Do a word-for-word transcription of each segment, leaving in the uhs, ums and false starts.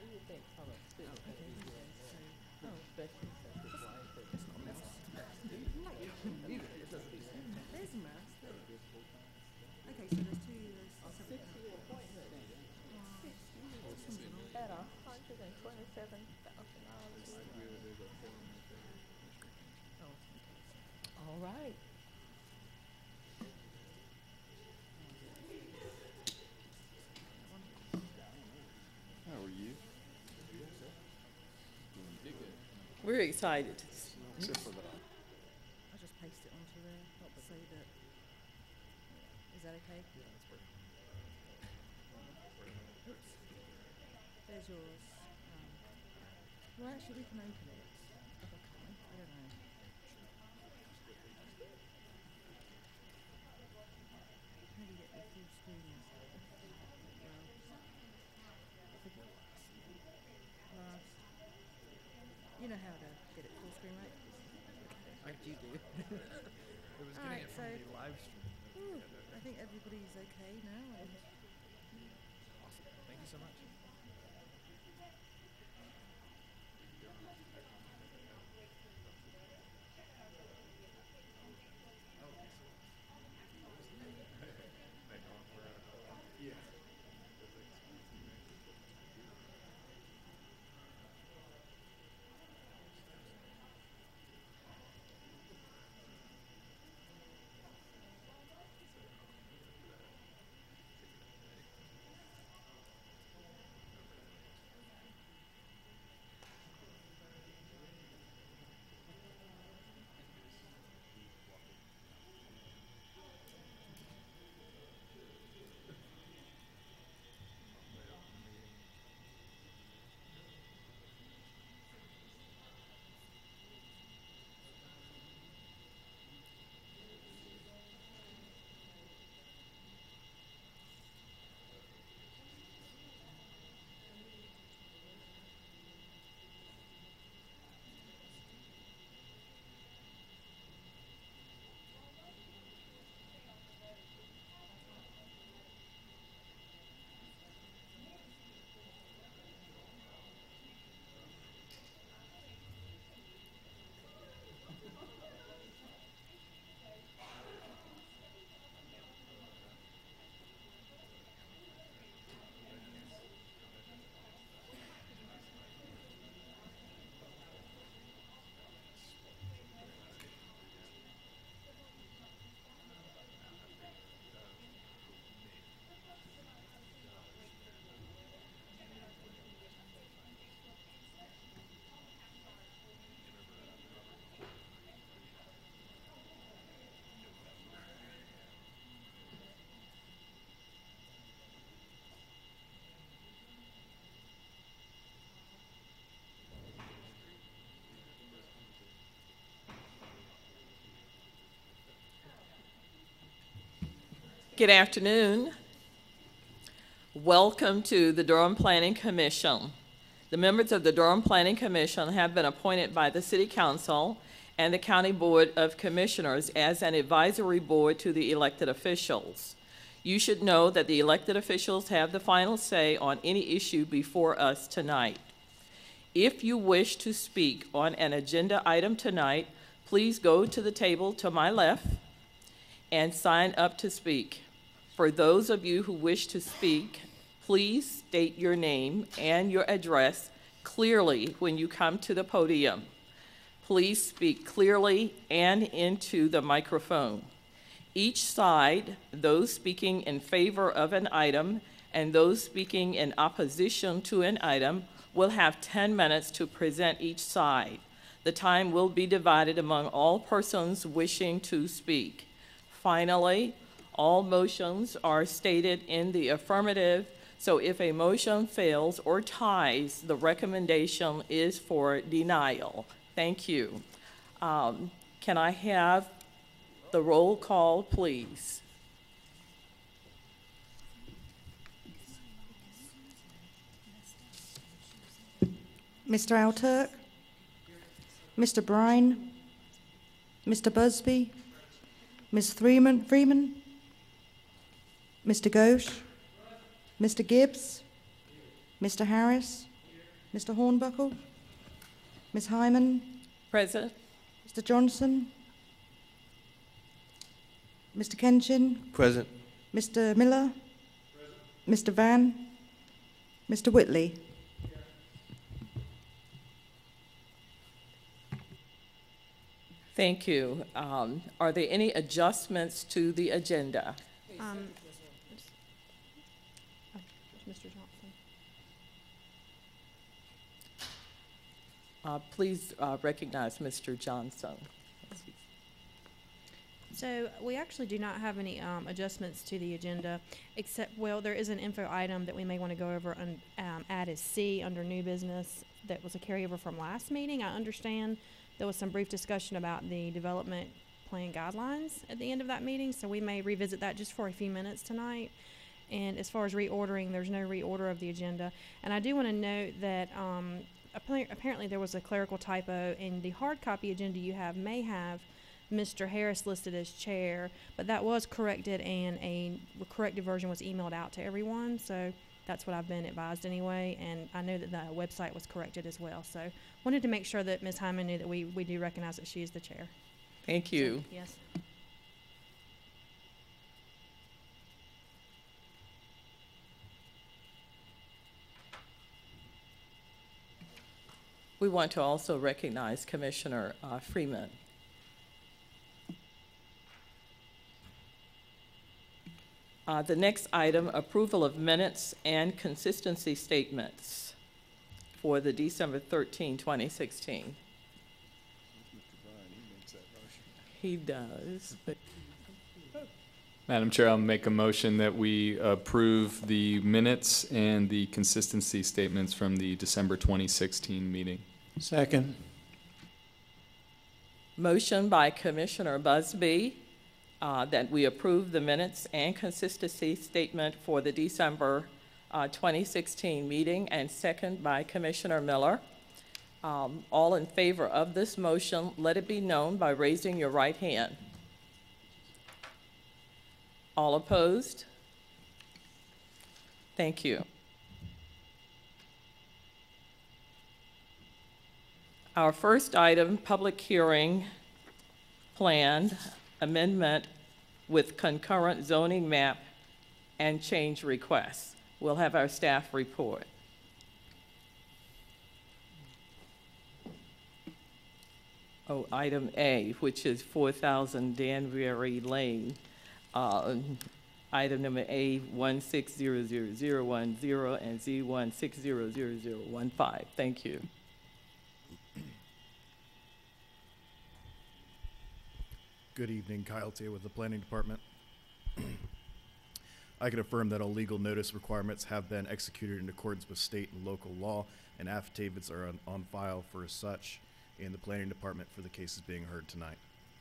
There's a mouse. Okay, so there's two. There's seven. At a hundred and twenty-seven thousand dollars. All right. How are you? We're excited. Except for that. I'll just paste it onto there. Not say that. Is that okay? Yeah, that's perfect. Oops. There's yours. Um, well, actually, we can open it. Oh, okay. I don't know. How do you get the full screen? Well, I forget. Last. You know how to get it full screen, right? I do do. It was All getting right, it from so- the live stream. Ooh, I think everybody's okay now. And Awesome. Thank you so much. Good afternoon. Welcome to the Durham Planning Commission. The members of the Durham Planning Commission have been appointed by the City Council and the County Board of Commissioners as an advisory board to the elected officials. You should know that the elected officials have the final say on any issue before us tonight. If you wish to speak on an agenda item tonight, please go to the table to my left and sign up to speak. For those of you who wish to speak, please state your name and your address clearly when you come to the podium. Please speak clearly and into the microphone. Each side, those speaking in favor of an item and those speaking in opposition to an item, will have ten minutes to present each side. The time will be divided among all persons wishing to speak. Finally, all motions are stated in the affirmative, so if a motion fails or ties, the recommendation is for denial. Thank you. Um, can I have the roll call, please? Mister Alturk, Mister Brine, Mister Busby, Miz Freeman, Freeman, Mister Ghosh, Mister Gibbs, Mister Harris, Mister Hornbuckle, Miss Hyman, Present. Mister Johnson, Mister Kenchin, Present. Mister Miller, Mister Van, Mister Whitley. Thank you. Um, Are there any adjustments to the agenda? Um, oh, Mister Johnson. Uh, Please uh, recognize Mister Johnson. So we actually do not have any um, adjustments to the agenda, except, well, there is an info item that we may want to go over and um, add as C under new business that was a carryover from last meeting. I understand there was some brief discussion about the development plan guidelines at the end of that meeting, so we may revisit that just for a few minutes tonight. And as far as reordering, there's no reorder of the agenda. And I do want to note that um, appa- apparently there was a clerical typo, and the hard copy agenda you have may have Mister Harris listed as chair, but that was corrected, and a corrected version was emailed out to everyone. So that's what I've been advised anyway, and I know that the website was corrected as well. So wanted to make sure that Miz Hyman knew that we, we do recognize that she is the chair. Thank you. So, yes. We want to also recognize Commissioner uh, Freeman. Uh, the next item, approval of minutes and consistency statements for the December thirteenth, twenty sixteen. Mister Bryan, he makes that motion. He does, but Madam Chair, I'll make a motion that we approve the minutes and the consistency statements from the December twenty sixteen meeting. Second. motion by Commissioner Busby uh, that we approve the minutes and consistency statement for the December uh, twenty sixteen meeting, and second by Commissioner Miller. Um, all in favor of this motion, let it be known by raising your right hand. All opposed? Thank you. Our first item, public hearing planned amendment with concurrent zoning map and change requests. We'll have our staff report. Oh, item A, which is four thousand Danbury Lane. Uh, item number A, one six zero zero zero one zero and Z one six zero zero zero one five. Thank you. Good evening, Kyle Tia with the Planning Department. I can affirm that all legal notice requirements have been executed in accordance with state and local law, and affidavits are on, on file for such in the Planning Department for the cases being heard tonight.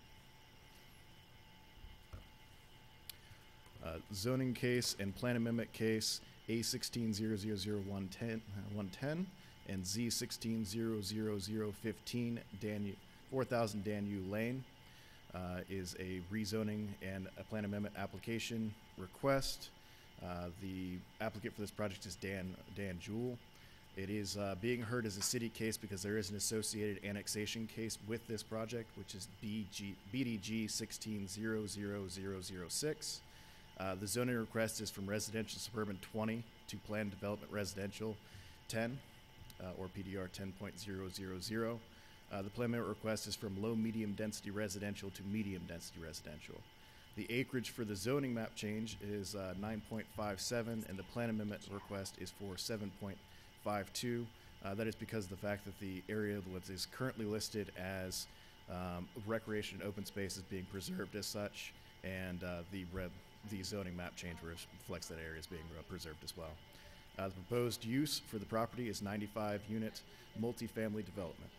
Uh, zoning case and plan amendment case A sixteen zero zero zero one ten one ten and Z sixteen zero zero zero fifteen Danu four thousand Danu Lane. Uh, is a rezoning and a plan amendment application request. Uh, the applicant for this project is Dan Dan Jewell. It is uh, being heard as a city case because there is an associated annexation case with this project, which is B G, B D G sixteen zero zero zero zero six. Uh, the zoning request is from residential suburban twenty to planned development residential ten, uh, or P D R ten point zero zero zero. Uh, the plan amendment request is from low medium density residential to medium density residential. The acreage for the zoning map change is uh, nine point five seven, and the plan amendment request is for seven point five two. Uh, that is because of the fact that the area that is currently listed as um, recreation and open space is being preserved as such, and uh, the, re the zoning map change reflects that area is being uh, preserved as well. Uh, the proposed use for the property is ninety-five unit multifamily development.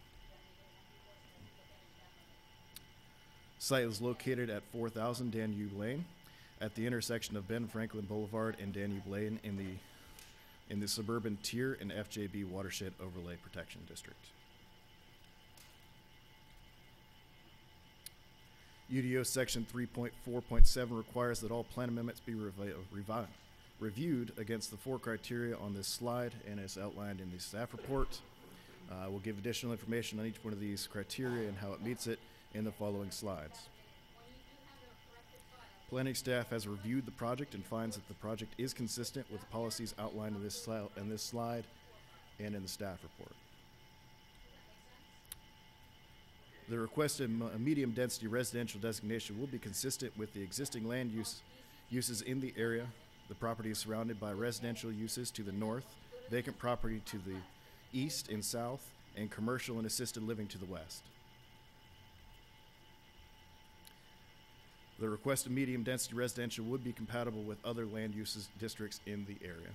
Site is located at four thousand Danube Lane, at the intersection of Ben Franklin Boulevard and Danube Lane in the in the suburban tier and F J B Watershed Overlay Protection District. U D O Section three point four point seven requires that all plan amendments be revi revi reviewed against the four criteria on this slide and as outlined in the staff report. Uh, we'll give additional information on each one of these criteria and how it meets it in the following slides. Planning staff has reviewed the project and finds that the project is consistent with the policies outlined in this, sli- in this slide and in the staff report. The requested medium density residential designation will be consistent with the existing land use uses in the area. The property is surrounded by residential uses to the north, vacant property to the east and south, and commercial and assisted living to the west. The requested medium density residential would be compatible with other land uses districts in the area.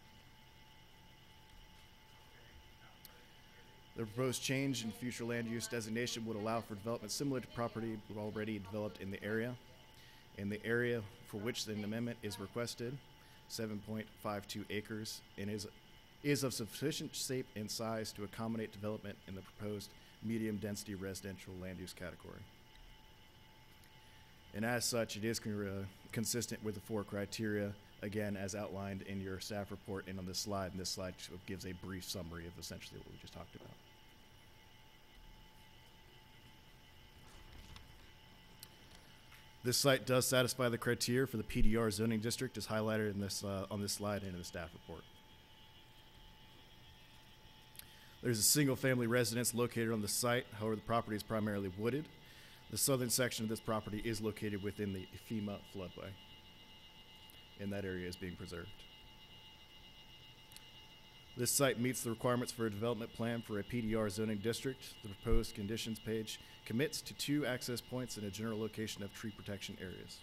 The proposed change in future land use designation would allow for development similar to property already developed in the area. In the area for which the amendment is requested, seven point five two acres, and is, is of sufficient shape and size to accommodate development in the proposed medium density residential land use category. And as such, it is con uh, consistent with the four criteria, again, as outlined in your staff report and on this slide. And this slide gives a brief summary of essentially what we just talked about. This site does satisfy the criteria for the P D R zoning district as highlighted in this, uh, on this slide and in the staff report. There's a single family residence located on the site. However, the property is primarily wooded. The southern section of this property is located within the FEMA floodway, and that area is being preserved. This site meets the requirements for a development plan for a P D R zoning district. The proposed conditions page commits to two access points and a general location of tree protection areas.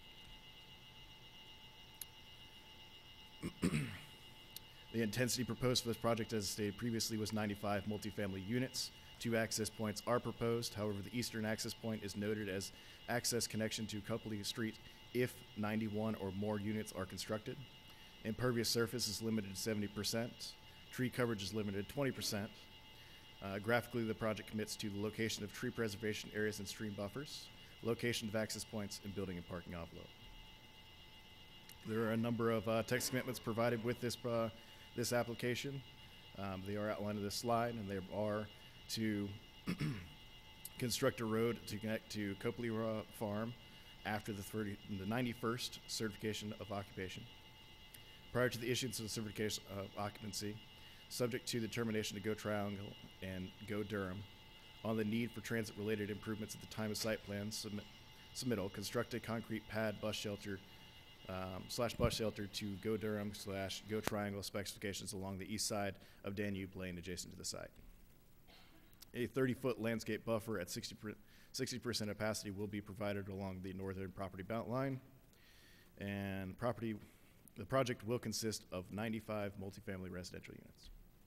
The intensity proposed for this project, as stated previously, was ninety-five multifamily units. Two access points are proposed. However, the eastern access point is noted as access connection to Copley Street if ninety-one or more units are constructed. Impervious surface is limited to seventy percent. Tree coverage is limited to twenty percent. Uh, graphically, the project commits to the location of tree preservation areas and stream buffers, location of access points, and building and parking envelope. There are a number of uh, text commitments provided with this, uh, this application. Um, they are outlined in this slide, and they are to construct a road to connect to Copley uh, Farm after the, thirty, the ninety-first certification of occupation. Prior to the issuance of the certification of occupancy, subject to the termination of Go Triangle and Go Durham, on the need for transit-related improvements at the time of site plan submit, submittal, construct a concrete pad bus shelter um, slash bus shelter to Go Durham slash Go Triangle specifications along the east side of Danube Lane adjacent to the site. A thirty-foot landscape buffer at sixty percent opacity will be provided along the northern property boundary line, and property the project will consist of ninety-five multifamily residential units.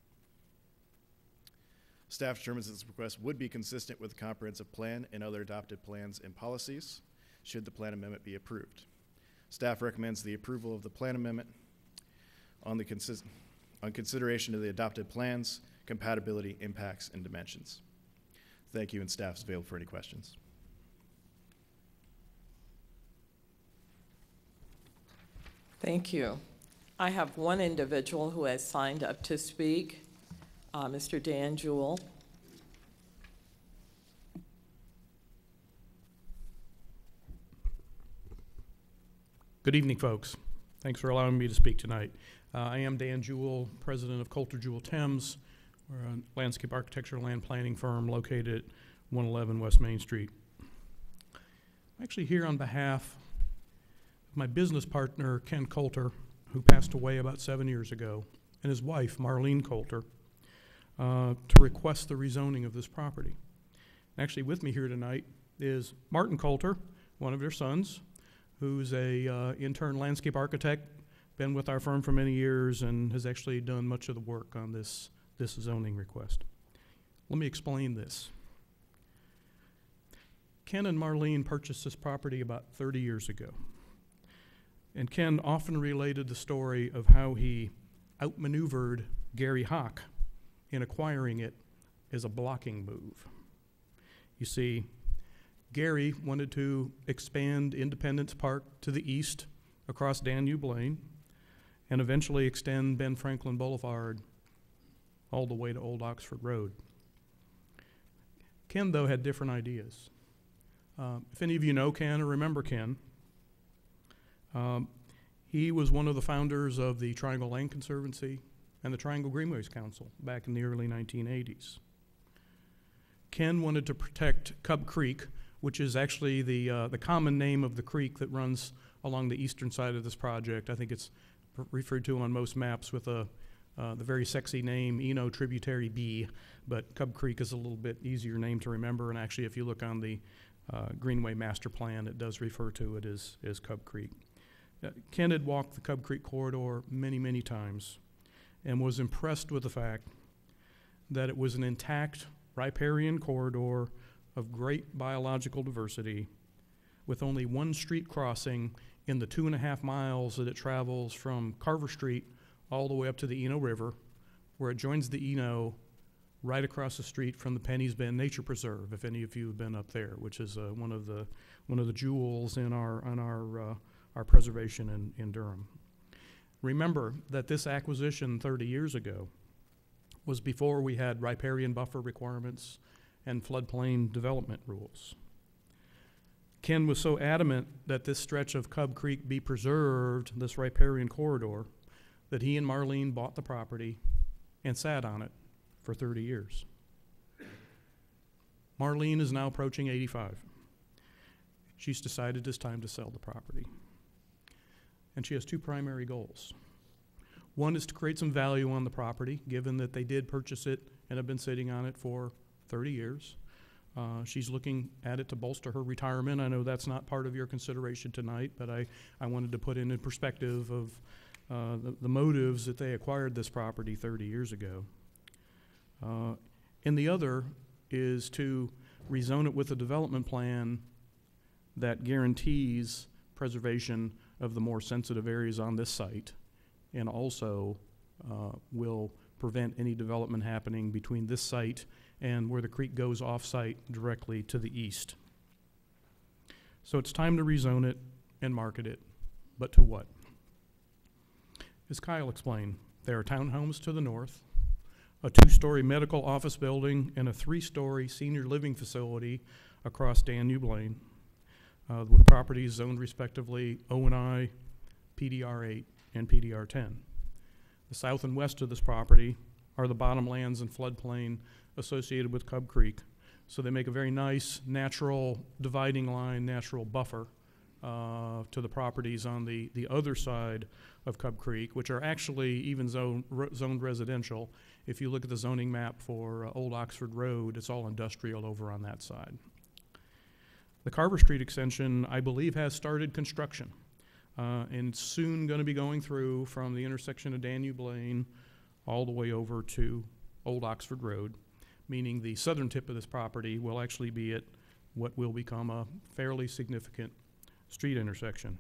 Staff determines that this request would be consistent with the comprehensive plan and other adopted plans and policies should the plan amendment be approved. Staff recommends the approval of the plan amendment on, the consist on consideration of the adopted plans, compatibility, impacts, and dimensions. Thank you, and staff is available for any questions. Thank you. I have one individual who has signed up to speak, uh, Mister Dan Jewell. Good evening, folks. Thanks for allowing me to speak tonight. Uh, I am Dan Jewell, president of Coulter Jewell Thames. We're a landscape architecture land planning firm located at one eleven West Main Street. I'm actually here on behalf of my business partner, Ken Coulter, who passed away about seven years ago, and his wife, Marlene Coulter, uh, to request the rezoning of this property. Actually, with me here tonight is Martin Coulter, one of their sons, who's a uh, intern landscape architect, been with our firm for many years, and has actually done much of the work on this, this zoning request. Let me explain this. Ken and Marlene purchased this property about thirty years ago. And Ken often related the story of how he outmaneuvered Gary Hawk in acquiring it as a blocking move. You see, Gary wanted to expand Independence Park to the east across Danube Lane. and eventually extend Ben Franklin Boulevard all the way to Old Oxford Road. Ken, though, had different ideas. Uh, if any of you know Ken or remember Ken, um, he was one of the founders of the Triangle Land Conservancy and the Triangle Greenways Council back in the early nineteen eighties. Ken wanted to protect Cub Creek, which is actually the, uh, the common name of the creek that runs along the eastern side of this project. I think it's referred to on most maps with a, uh, the very sexy name, Eno Tributary B, but Cub Creek is a little bit easier name to remember, and actually if you look on the uh, Greenway Master Plan, it does refer to it as, as Cub Creek. Uh, Ken had walked the Cub Creek corridor many, many times and was impressed with the fact that it was an intact riparian corridor of great biological diversity with only one street crossing in the two and a half miles that it travels from Carver Street all the way up to the Eno River, where it joins the Eno right across the street from the Penny's Bend Nature Preserve, if any of you have been up there, which is uh, one of the one of the jewels in our on our uh, our preservation in, in Durham. Remember that this acquisition thirty years ago was before we had riparian buffer requirements and floodplain development rules. Ken was so adamant that this stretch of Cub Creek be preserved, this riparian corridor, that he and Marlene bought the property and sat on it for thirty years. Marlene is now approaching eighty-five. She's decided it's time to sell the property. And she has two primary goals. One is to create some value on the property, given that they did purchase it and have been sitting on it for thirty years. Uh, she's looking at it to bolster her retirement. I know that's not part of your consideration tonight, but I, I wanted to put in in perspective of uh, the, the motives that they acquired this property thirty years ago. Uh, and the other is to rezone it with a development plan that guarantees preservation of the more sensitive areas on this site, and also uh, will prevent any development happening between this site and where the creek goes off-site directly to the east. So it's time to rezone it and market it, but to what? As Kyle explained, there are townhomes to the north, a two-story medical office building, and a three-story senior living facility across Danube Lane, uh, with properties zoned respectively O and I, P D R eight, and P D R ten. The south and west of this property are the bottomlands and floodplain associated with Cub Creek. So they make a very nice natural dividing line, natural buffer uh, to the properties on the, the other side of Cub Creek, which are actually even zone, re zoned residential. If you look at the zoning map for uh, Old Oxford Road, it's all industrial over on that side. The Carver Street extension, I believe, has started construction. Uh, and it's soon going to be going through from the intersection of Danube Lane all the way over to Old Oxford Road, meaning the southern tip of this property will actually be at what will become a fairly significant street intersection.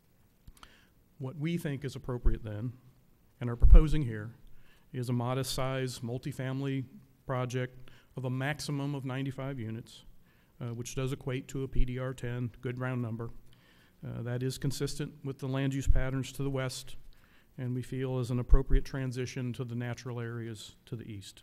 What we think is appropriate then, and are proposing here, is a modest size multifamily project of a maximum of ninety-five units, uh, which does equate to a P D R ten, good round number. Uh, that is consistent with the land use patterns to the west, and we feel is an appropriate transition to the natural areas to the east.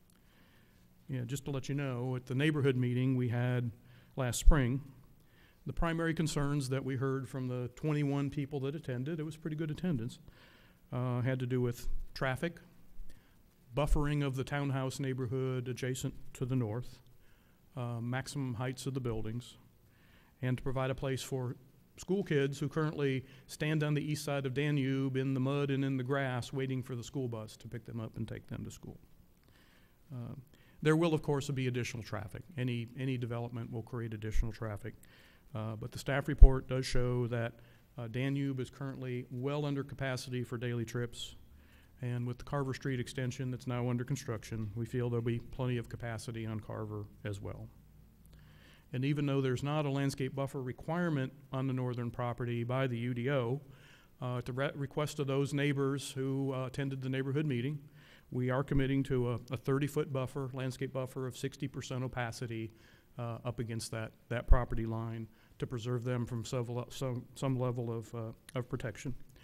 Yeah, just to let you know, at the neighborhood meeting we had last spring, the primary concerns that we heard from the twenty-one people that attended, it was pretty good attendance, uh, had to do with traffic, buffering of the townhouse neighborhood adjacent to the north, uh, maximum heights of the buildings, and to provide a place for school kids who currently stand on the east side of Danube in the mud and in the grass waiting for the school bus to pick them up and take them to school. Uh, there will, of course, be additional traffic. Any, any development will create additional traffic. Uh, but the staff report does show that uh, Danube is currently well under capacity for daily trips. And with the Carver Street extension that's now under construction, we feel there'll be plenty of capacity on Carver as well. And even though there's not a landscape buffer requirement on the northern property by the U D O, uh, at the re request of those neighbors who uh, attended the neighborhood meeting, we are committing to a thirty foot buffer, landscape buffer of sixty percent opacity uh, up against that, that property line to preserve them from several, some, some level of, uh, of protection.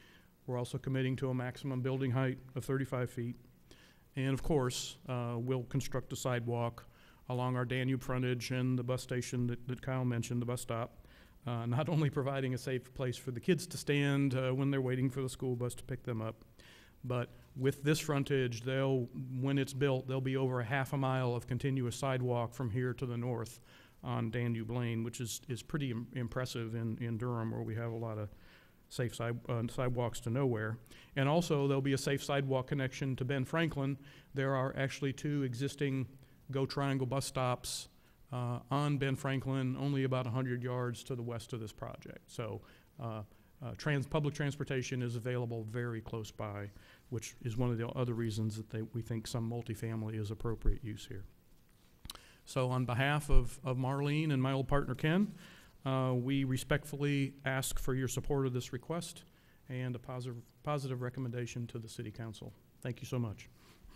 We're also committing to a maximum building height of thirty-five feet. And of course, uh, we'll construct a sidewalk along our Danube frontage and the bus station that, that Kyle mentioned, the bus stop. Uh, not only providing a safe place for the kids to stand uh, when they're waiting for the school bus to pick them up, but with this frontage, they'll, when it's built, there'll be over a half a mile of continuous sidewalk from here to the north on Danube Lane, which is, is pretty im impressive in, in Durham, where we have a lot of safe side, uh, sidewalks to nowhere. And also, there'll be a safe sidewalk connection to Ben Franklin. There are actually two existing Go Triangle bus stops uh, on Ben Franklin, only about one hundred yards to the west of this project. So uh, uh, trans public transportation is available very close by, which is one of the other reasons that they, we think some multifamily is appropriate use here. So on behalf of, of Marlene and my old partner Ken, uh, we respectfully ask for your support of this request and a positive, positive recommendation to the City Council. Thank you so much.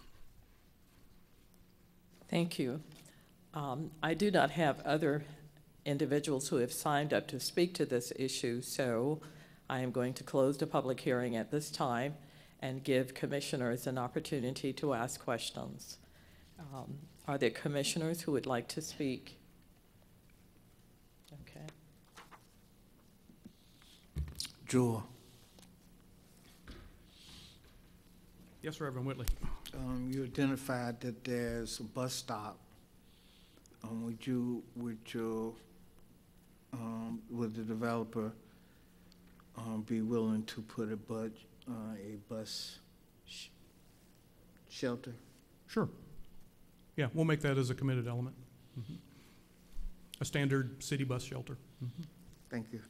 Thank you. Um, I do not have other individuals who have signed up to speak to this issue, so I am going to close the public hearing at this time and give commissioners an opportunity to ask questions. Um, are there commissioners who would like to speak? Okay. Jewel. Yes, Reverend Whitley. Um, you identified that there's a bus stop. Um, would you, would you, um, would the developer um, be willing to put a bud, uh, a bus sh shelter? Sure. Yeah, we'll make that as a committed element. Mm-hmm. A standard city bus shelter. Mm-hmm. Thank you.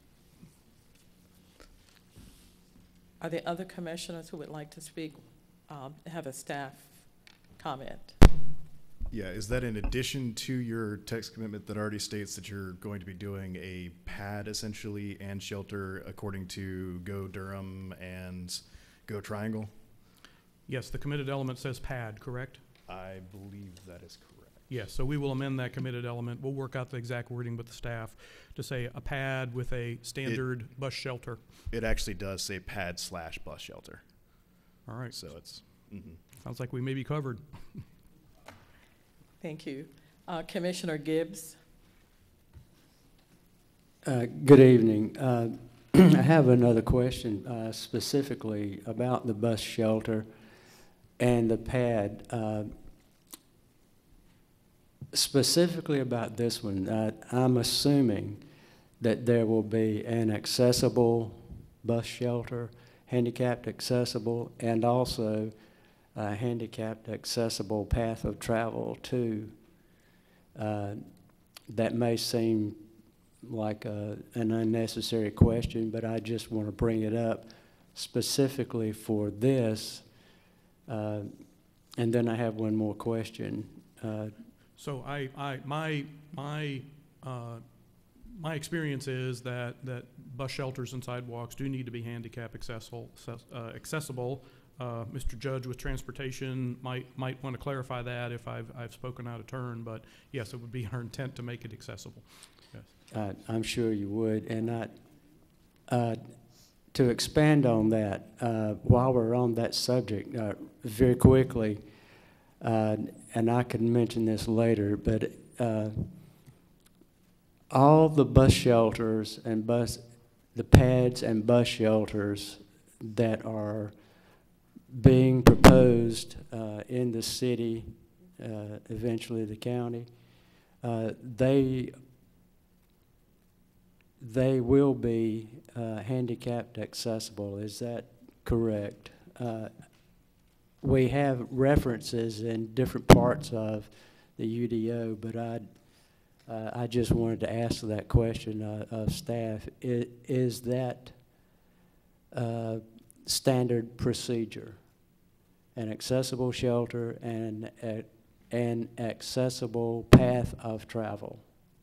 Are there other commissioners who would like to speak, um, have a staff comment? Yeah, is that in addition to your text commitment that already states that you're going to be doing a pad essentially and shelter according to Go Durham and Go Triangle? Yes, the committed element says pad, correct? I believe that is correct. Yes, so we will amend that committed element. We'll work out the exact wording with the staff to say a pad with a standard it, bus shelter. It actually does say pad slash bus shelter. All right. So it's, mm-hmm. Sounds like we may be covered. Thank you. Uh, Commissioner Gibbs. Uh, good evening. Uh, I have another question uh, specifically about the bus shelter and the pad. Uh, specifically about this one, uh, I'm assuming that there will be an accessible bus shelter, handicapped accessible, and also a handicapped accessible path of travel too. Uh, that may seem like a, an unnecessary question, but I just want to bring it up specifically for this. Uh, and then I have one more question. Uh, so I, I, my, my, uh, my experience is that, that bus shelters and sidewalks do need to be handicap accessible. Uh, accessible. Uh, Mister Judge with transportation might might want to clarify that if I've I've spoken out of turn, but yes, it would be our intent to make it accessible. Yes. Uh, I'm sure you would, and I, uh, to expand on that, uh, while we're on that subject, uh, very quickly, uh, and I can mention this later, but uh, all the bus shelters and bus, the pads and bus shelters that are being proposed uh, in the city, uh, eventually the county, uh, they they will be uh, handicapped accessible. Is that correct? Uh, we have references in different parts of the U D O, but I uh, I just wanted to ask that question uh, of staff. Is, is that uh, standard procedure? An accessible shelter and a, an accessible path of travel.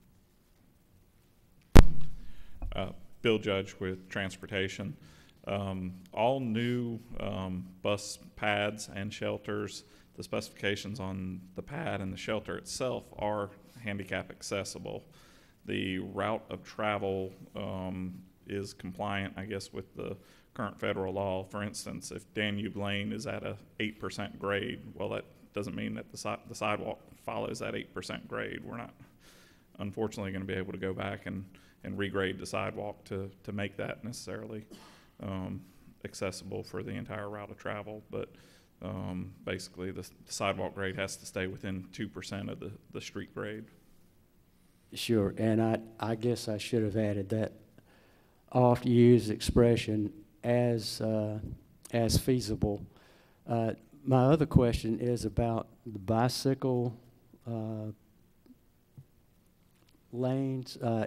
Uh, Bill Judge with Transportation. Um, all new um, bus pads and shelters, the specifications on the pad and the shelter itself are handicap accessible. The route of travel um, is compliant, I guess, with the current federal law. For instance, if Danube Lane is at a eight percent grade, well, that doesn't mean that the, si the sidewalk follows that eight percent grade. We're not, unfortunately, going to be able to go back and, and regrade the sidewalk to, to make that necessarily um, accessible for the entire route of travel. But um, basically, the, the sidewalk grade has to stay within two percent of the, the street grade. Sure, and I, I guess I should have added that oft-used expression, as, uh, as feasible. Uh, my other question is about the bicycle uh, lanes. Uh,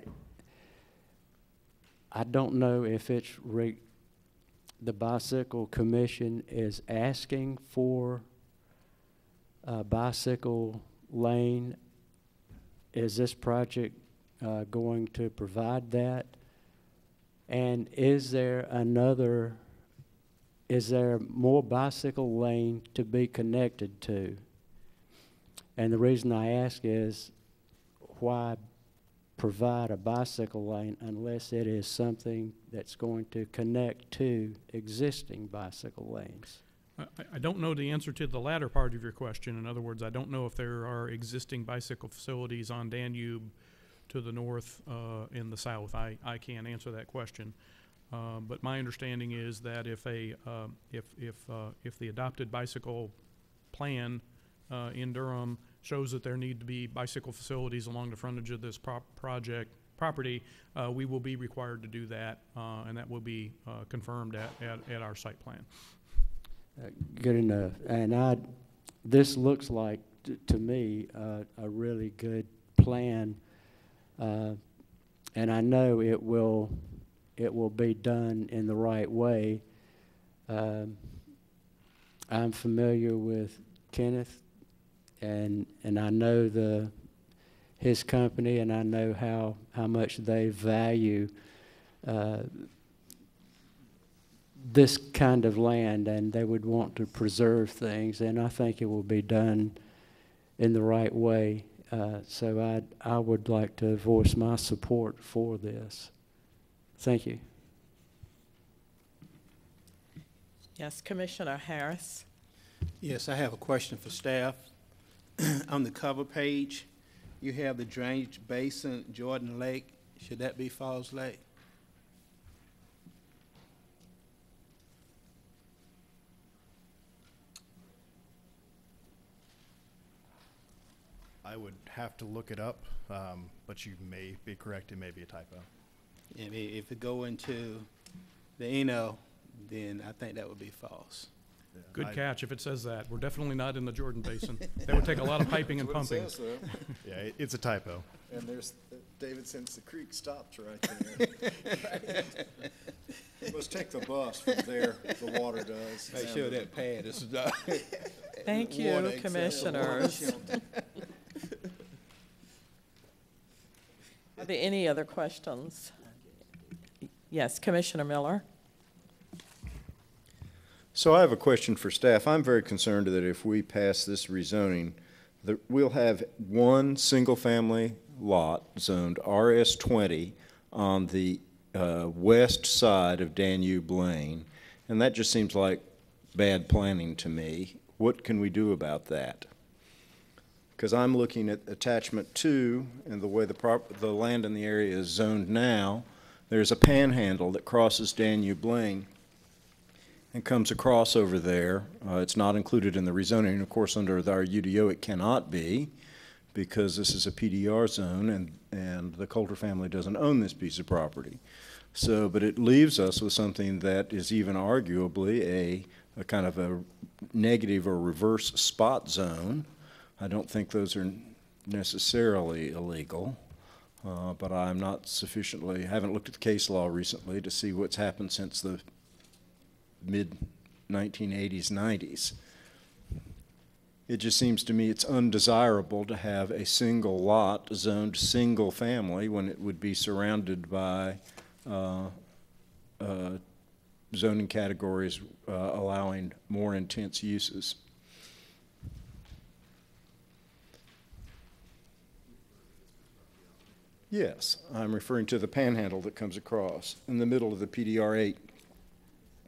I don't know if it's re the bicycle commission is asking for a bicycle lane. Is this project uh, going to provide that? And is there another, is there more bicycle lane to be connected to? And the reason I ask is, why provide a bicycle lane unless it is something that's going to connect to existing bicycle lanes? I, I don't know the answer to the latter part of your question. In other words, I don't know if there are existing bicycle facilities on Danube to the north uh, in the south. I, I can't answer that question. Uh, but my understanding is that if a uh, if if uh, if the adopted bicycle plan uh, in Durham shows that there need to be bicycle facilities along the frontage of this prop project property, uh, we will be required to do that, uh, and that will be uh, confirmed at, at, at our site plan. Uh, good enough. And I, this looks like, t to me, uh, a really good plan. Uh, and I know it will, it will be done in the right way. Um, I'm familiar with Kenneth, and and I know the his company, and I know how how much they value uh, this kind of land, and they would want to preserve things, and I think it will be done in the right way. Uh, so I I would like to voice my support for this. Thank you. Yes, Commissioner Harris. Yes, I have a question for staff. On the cover page, you have the drainage basin, Jordan Lake. Should that be Falls Lake? I would have to look it up, um, but you may be correct. It may be a typo. I mean, if it go into the Eno, then I think that would be false. Yeah, Good I- catch if it says that. We're definitely not in the Jordan Basin. That would take a lot of piping and That's what pumping. it says, though. Yeah, it, it's a typo. And there's, uh, David, since the creek stops right there. You must take the bus from there, the water does. Make and sure the- that pad is done. Thank water you, exit- Commissioners. Are there any other questions? Yes, Commissioner Miller. So I have a question for staff. I'm very concerned that if we pass this rezoning, that we'll have one single-family lot zoned R S twenty on the uh, west side of Danube Lane, and that just seems like bad planning to me. What can we do about that? Because I'm looking at attachment two and the way the, prop the land in the area is zoned now. There's a panhandle that crosses Danube Lane and comes across over there. Uh, it's not included in the rezoning. Of course, under our U D O, it cannot be, because this is a P D R zone, and, and the Coulter family doesn't own this piece of property. So, but it leaves us with something that is even arguably a, a kind of a negative or reverse spot zone. I don't think those are necessarily illegal. Uh, but I'm not sufficiently, haven't looked at the case law recently to see what's happened since the mid nineteen eighties, nineties. It just seems to me it's undesirable to have a single lot zoned single family when it would be surrounded by uh, uh, zoning categories uh, allowing more intense uses. Yes, I'm referring to the panhandle that comes across in the middle of the P D R eight.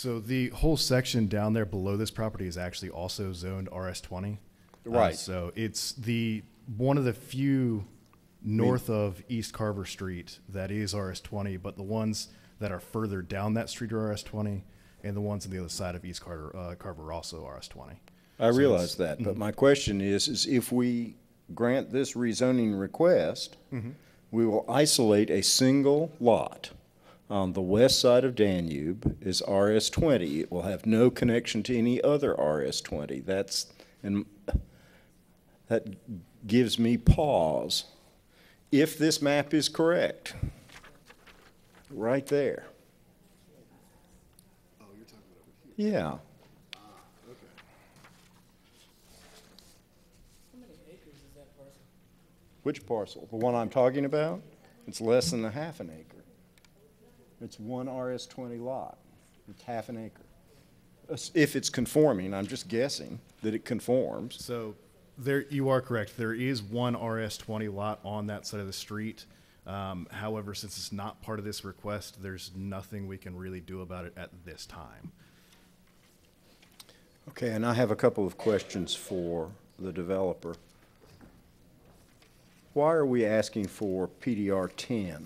So the whole section down there below this property is actually also zoned R S twenty. Right. Uh, so it's the, one of the few north of East Carver Street that is R S twenty, but the ones that are further down that street are R S twenty, and the ones on the other side of East Carter, uh, Carver are also R S twenty. I So realize it's- that, but mhm. my question is, is if we grant this rezoning request, Mhm. we will isolate a single lot on the west side of Danube is R S twenty. It will have no connection to any other R S twenty. That's, and that gives me pause. If this map is correct, right there. Oh, you're talking about over here. Yeah. Ah, okay. How many acres is that parcel? Which parcel? The one I'm talking about? It's less than a half an acre. It's one R S twenty lot. It's half an acre. As- If it's conforming, I'm just guessing that it conforms. So there, you are correct. There is one R S twenty lot on that side of the street. Um, however, since it's not part of this request, there's nothing we can really do about it at this time. Okay, and I have a couple of questions for the developer. Why are we asking for P D R ten?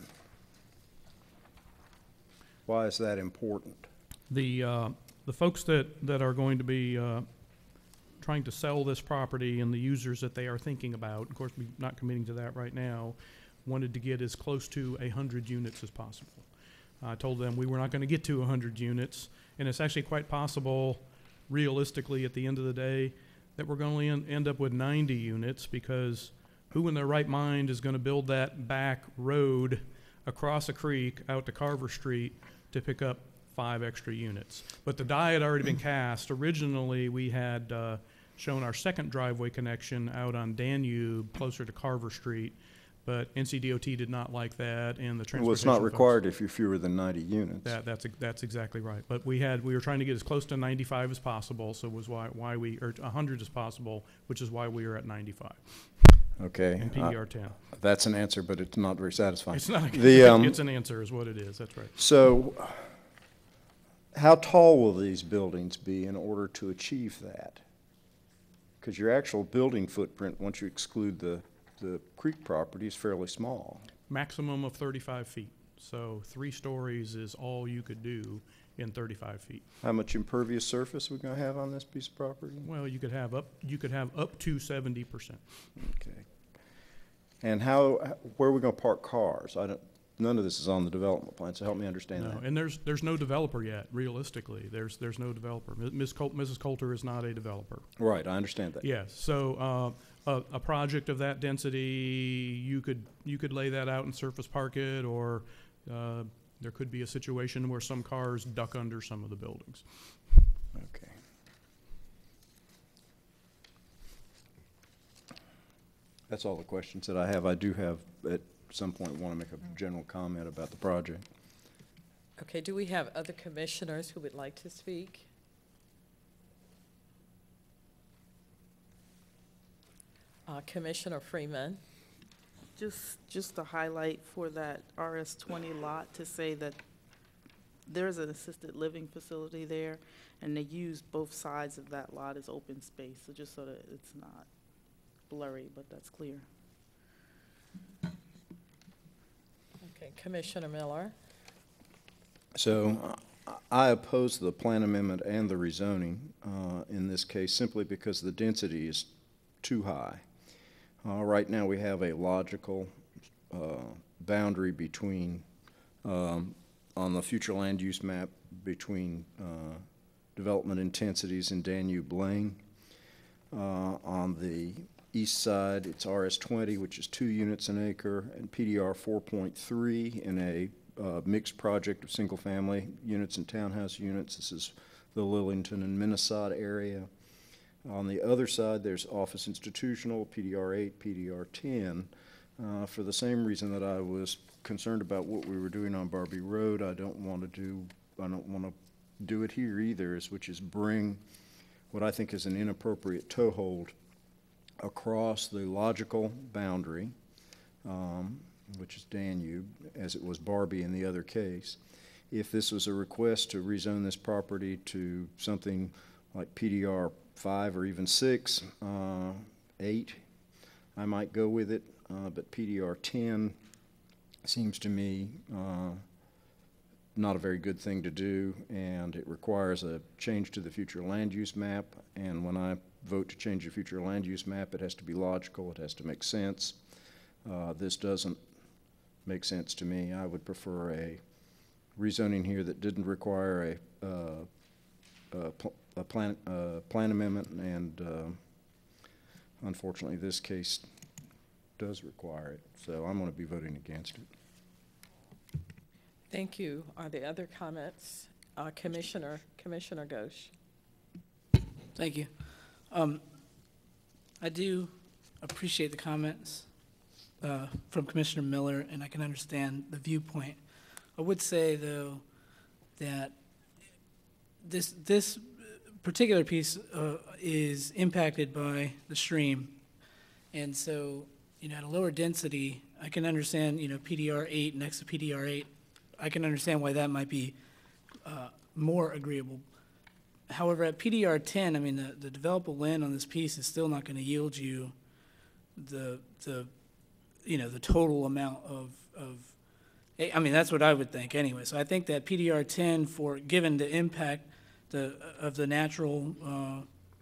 Why is that important? The, uh, the folks that, that are going to be uh, trying to sell this property and the users that they are thinking about, of course, we're not committing to that right now, wanted to get as close to one hundred units as possible. I told them we were not going to get to one hundred units, and it's actually quite possible, realistically, at the end of the day, that we're going to end, end up with ninety units, because who in their right mind is going to build that back road across a creek out to Carver Street to pick up five extra units? But the die had already been cast. Originally, we had uh, shown our second driveway connection out on Danube, closer to Carver Street, but N C D O T did not like that, and the transportation Well, it's not folks- required if you're fewer than ninety units. That, that's, ex- that's exactly right. But we had, we were trying to get as close to ninety-five as possible, so was why, why we, or one hundred as possible, which is why we are at ninety-five. Okay. And P D R ten. uh, That's an answer, but it's not very satisfying. It's not, The, um, it's an answer is what it is, that's right. So, how tall will these buildings be in order to achieve that? Because your actual building footprint, once you exclude the, the creek property, is fairly small. Maximum of thirty-five feet. So three stories is all you could do in thirty-five feet. How much impervious surface are we gonna have on this piece of property? Well, you could have up, you could have up to seventy percent. Okay. And how, where are we gonna park cars? I don't, none of this is on the development plan, so help me understand No, that. and there's, there's no developer yet, realistically. There's, there's no developer. Miz Col- Missus Coulter is not a developer. Right, I understand that. Yes, so, uh, a, a project of that density, you could, you could lay that out and surface park it, or, uh, there could be a situation where some cars duck under some of the buildings. Okay. That's all the questions that I have. I do have, at some point, want to make a general comment about the project. Okay, do we have other commissioners who would like to speak? Uh, Commissioner Freeman. Just, just a highlight for that R S twenty lot to say that there's an assisted living facility there, and they use both sides of that lot as open space, so just so that it's not blurry, but that's clear. Okay, Commissioner Miller. So uh, I oppose the plan amendment and the rezoning uh, in this case simply because the density is too high. Uh, Right now, we have a logical uh, boundary between, um, on the future land use map, between uh, development intensities in Danube Lane. Uh, On the east side, it's R S twenty, which is two units an acre, and P D R four point three in a uh, mixed project of single-family units and townhouse units. This is the Lillington and Minnesota area. On the other side, there's office institutional, P D R eight, P D R ten. Uh, for the same reason that I was concerned about what we were doing on Barbie Road, I don't want to do, I don't want to do it here either, is, which is bring what I think is an inappropriate toehold across the logical boundary, um, which is Danube, as it was Barbie in the other case, if this was a request to rezone this property to something like P D R five or even six, uh, eight, I might go with it, uh, but P D R ten seems to me uh, not a very good thing to do, and it requires a change to the future land use map, and when I vote to change the future land use map, it has to be logical, it has to make sense. Uh, this doesn't make sense to me. I would prefer a rezoning here that didn't require a, uh, a, pl a plan, uh, plan amendment, and uh, unfortunately this case does require it, so I'm going to be voting against it. Thank you. Are there other comments? Uh, Commissioner, Commissioner Ghosh. Thank you. Um, I do appreciate the comments uh, from Commissioner Miller, and I can understand the viewpoint. I would say, though, that this this particular piece uh, is impacted by the stream, and so, you know, at a lower density, I can understand, you know, P D R eight next to P D R eight. I can understand why that might be uh, more agreeable. However, at P D R ten, I mean, the, the developable land on this piece is still not going to yield you the the you know the total amount of of. I mean, that's what I would think anyway. So I think that P D R ten, for given the impact the of the natural uh,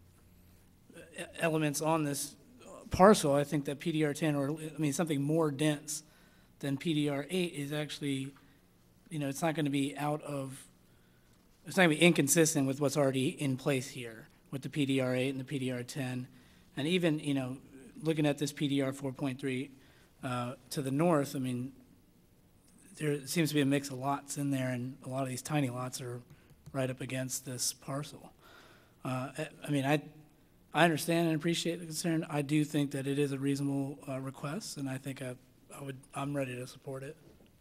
elements on this parcel, I think that P D R ten, or I mean something more dense than P D R eight, is actually, you know, it's not going to be out of, it's not going to be inconsistent with what's already in place here with the P D R eight and the P D R ten. And even, you know, looking at this P D R four point three uh, to the north, I mean, there seems to be a mix of lots in there, and a lot of these tiny lots are right up against this parcel. Uh, I, I mean, I, I understand and appreciate the concern. I do think that it is a reasonable uh, request, and I think I, I would, I'm ready to support it.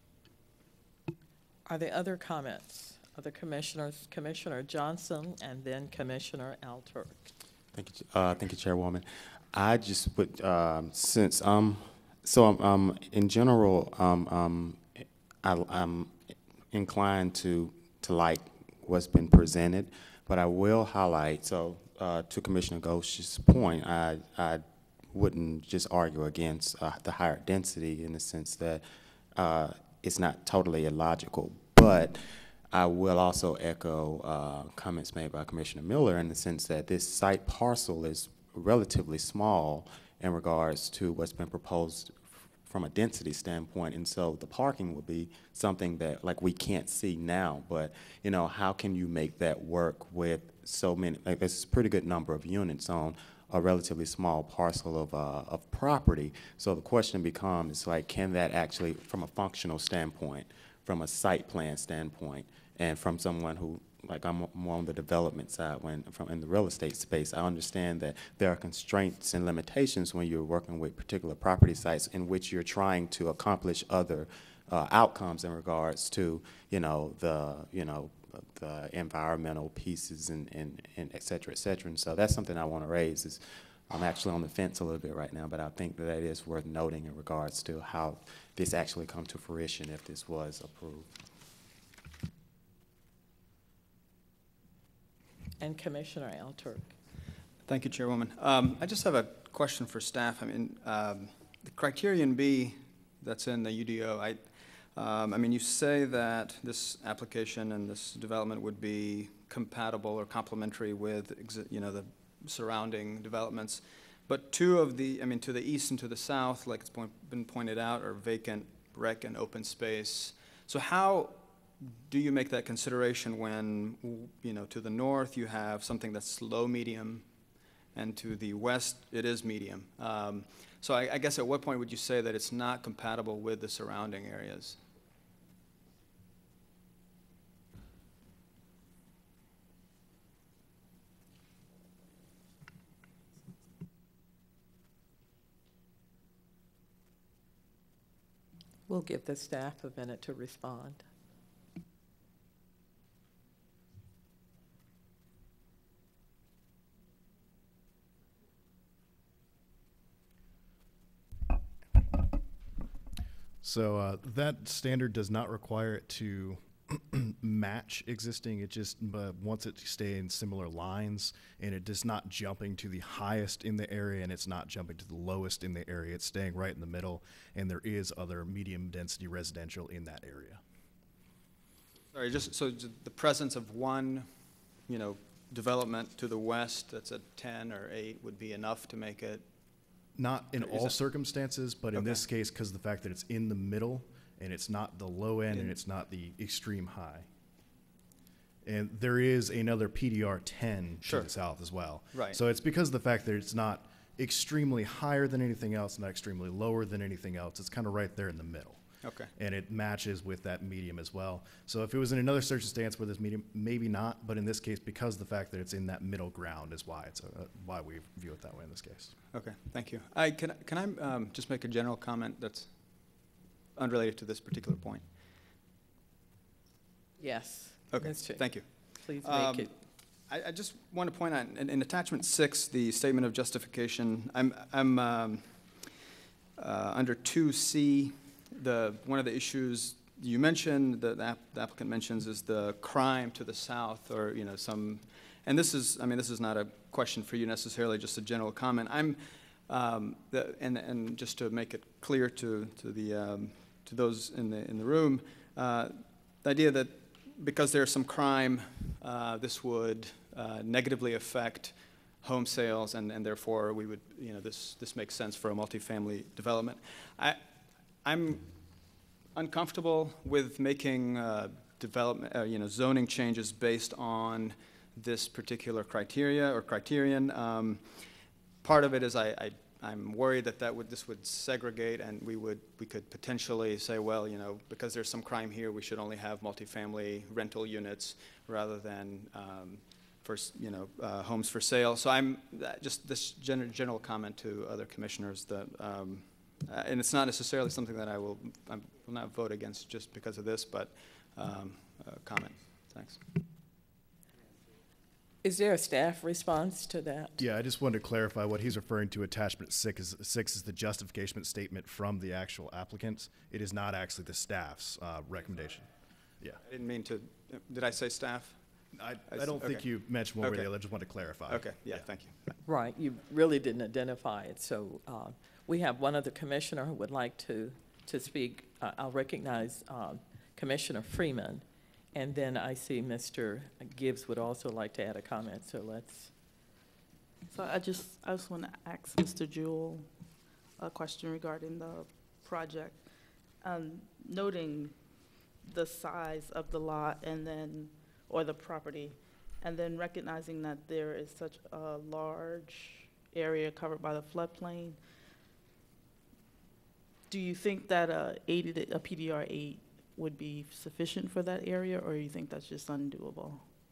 Are there other comments? Other commissioners? Commissioner Johnson and then Commissioner Alturk. Thank you, uh, thank you, Chairwoman. I just would, um, since um, so um, um, in general, um, um, I, I'm inclined to to like what's been presented, but I will highlight. So uh, to Commissioner Ghosh's point, I I wouldn't just argue against uh, the higher density in the sense that uh, it's not totally illogical, but I will also echo uh, comments made by Commissioner Miller in the sense that this site parcel is relatively small in regards to what's been proposed from a density standpoint, and so the parking would be something that like we can't see now, but you know, how can you make that work with so many, like there's a pretty good number of units on a relatively small parcel of, uh, of property. So the question becomes like, can that actually, from a functional standpoint, from a site plan standpoint, and from someone who, like I'm more on the development side when from in the real estate space, I understand that there are constraints and limitations when you're working with particular property sites in which you're trying to accomplish other uh, outcomes in regards to, you know, the, you know, the environmental pieces and, and, and et cetera, et cetera. And so that's something I want to raise. Is I'm actually on the fence a little bit right now, but I think that it is worth noting in regards to how this actually come to fruition if this was approved. And Commissioner Alturk. Thank you, Chairwoman. Um, I just have a question for staff. I mean, um, the criterion B that's in the U D O, I, um, I mean, you say that this application and this development would be compatible or complementary with, exi you know, the surrounding developments. But two of the, I mean, to the east and to the south, like it's point, been pointed out, are vacant rec and open space. So how do you make that consideration when, you know, to the north you have something that's low medium, and to the west it is medium? Um, so I, I guess at what point would you say that it's not compatible with the surrounding areas? We'll give the staff a minute to respond. So uh, that standard does not require it to match existing. It just uh, wants it to stay in similar lines, and it is not jumping to the highest in the area, and it's not jumping to the lowest in the area. It's staying right in the middle, and there is other medium density residential in that area. Sorry, just so j- the presence of one, you know, development to the west that's at ten or eight would be enough to make it? Not in Is all that- circumstances, but in Okay. this case, because of the fact that it's in the middle, and it's not the low end, and In- it's not the extreme high. And there is another P D R ten Sure. to the south as well. Right. So it's because of the fact that it's not extremely higher than anything else, not extremely lower than anything else. It's kind of right there in the middle. Okay. And it matches with that medium as well. So if it was in another circumstance where this medium, maybe not, but in this case, because of the fact that it's in that middle ground is why it's, a- why we view it that way in this case. Okay, thank you. I, can, I- can I um, just make a general comment that's unrelated to this particular point? Yes. Okay, Miz Chair. thank you. Please Um, make it. I, I just want to point out, in, in attachment six, the statement of justification, I'm, I'm um, uh, under two C, the, one of the issues you mentioned, the, the app- the applicant mentions is the crime to the south, or, you know, some, and this is, I mean, this is not a question for you necessarily, just a general comment. I'm, um, the, and, and just to make it clear to, to the, um, to those in the, in the room, uh, the idea that because there's some crime, uh, this would uh, negatively affect home sales, and, and therefore we would, you know, this, this makes sense for a multifamily development. I, I'm uncomfortable with making uh, development, uh, you know, zoning changes based on this particular criteria or criterion. Um, part of it is I, I, I'm worried that that would, this would segregate, and we would, we could potentially say, well, you know, because there's some crime here, we should only have multifamily rental units rather than, um, for, s- you know, uh, homes for sale. So I'm, that- just this gen- general comment to other commissioners that, um, uh, and it's not necessarily something that I will, I will not vote against just because of this, but um, uh, comment. Thanks. Is there a staff response to that? Yeah, I just wanted to clarify what he's referring to. Attachment six is, six is the justification statement from the actual applicant. It is not actually the staff's uh, recommendation. Yeah. I didn't mean to, did I say staff? I, I I s- don't think okay. you mentioned one way or Okay. the other. I just wanted to clarify. Okay, yeah, thank you. Right, you really didn't identify it, so uh, we have one other commissioner who would like to, to speak. Uh, I'll recognize um, Commissioner Freeman, and then I see Mister Gibbs would also like to add a comment, so let's. So I just, I just want to ask Mister Jewell a question regarding the project. Um, Noting the size of the lot and then, or the property, and then recognizing that there is such a large area covered by the floodplain, do you think that a eighty, to- a P D R eight would be sufficient for that area, or you think that's just undoable?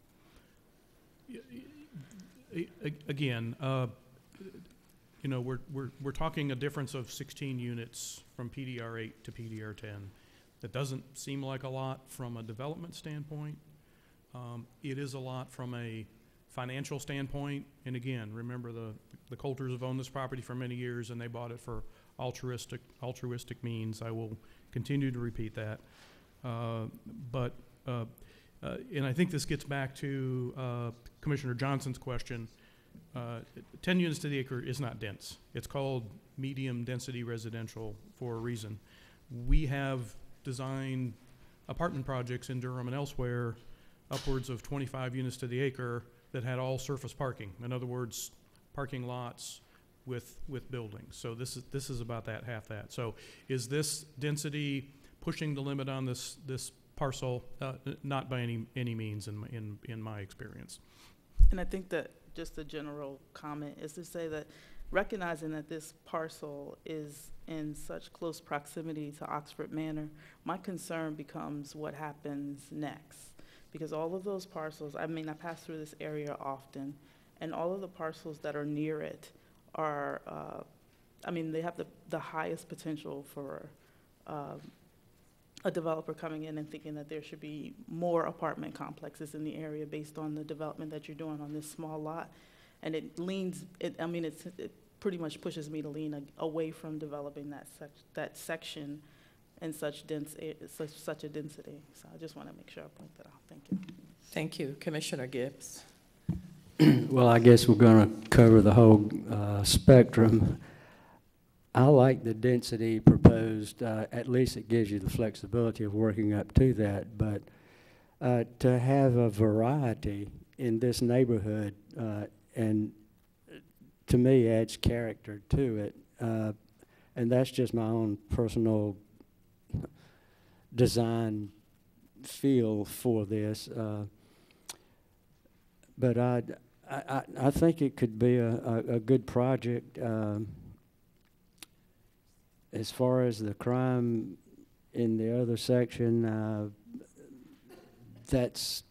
A- a- Again, uh, you know, we're, we're, we're talking a difference of sixteen units from P D R eight to P D R ten. That doesn't seem like a lot from a development standpoint. Um, It is a lot from a financial standpoint. And again, remember the, the Coulters have owned this property for many years, and they bought it for altruistic, altruistic means. I will continue to repeat that. Uh, But, uh, uh, and I think this gets back to uh, Commissioner Johnson's question. Uh, ten units to the acre is not dense. It's called medium density residential for a reason. We have designed apartment projects in Durham and elsewhere upwards of twenty-five units to the acre that had all surface parking. In other words, parking lots with, with buildings. So this is, this is about that, half that. So is this density pushing the limit on this, this parcel? Uh, n- not by any, any means in, my- in, in my experience. And I think that just a general comment is to say that recognizing that this parcel is in such close proximity to Oxford Manor, my concern becomes what happens next. Because all of those parcels, I mean, I pass through this area often, and all of the parcels that are near it are, uh, I mean, they have the, the highest potential for uh, a developer coming in and thinking that there should be more apartment complexes in the area based on the development that you're doing on this small lot. And it leans, it, I mean, it's, it pretty much pushes me to lean a, away from developing that sec, that section in such dense, a- such, such a density. So I just want to make sure I point that out. Thank you. Thank you. Commissioner Gibbs. Well, I guess we're going to cover the whole uh, spectrum. I like the density proposed. Uh, at least it gives you the flexibility of working up to that. But uh, to have a variety in this neighborhood, uh, and to me adds character to it. Uh, and that's just my own personal design feel for this. Uh, but I, I, I think it could be a, a, a good project. Um, as far as the crime in the other section, uh, that's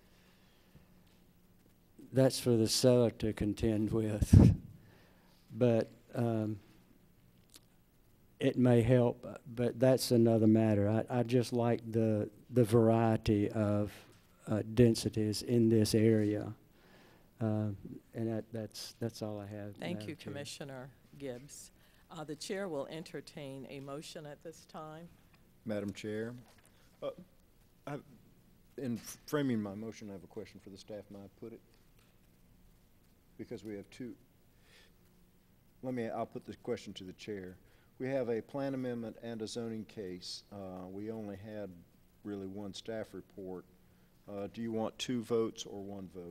that's for the seller to contend with. But um, it may help, but that's another matter. I, I just like the the variety of uh, densities in this area, uh, and that, that's that's all I have. Thank Madam you, Chair. Commissioner Gibbs. Uh, the chair will entertain a motion at this time. Madam Chair, uh, I, in framing my motion, I have a question for the staff. May I put it? Because we have two. Let me, I'll put this question to the chair. We have a plan amendment and a zoning case. Uh, we only had really one staff report. Uh, do you want two votes or one vote?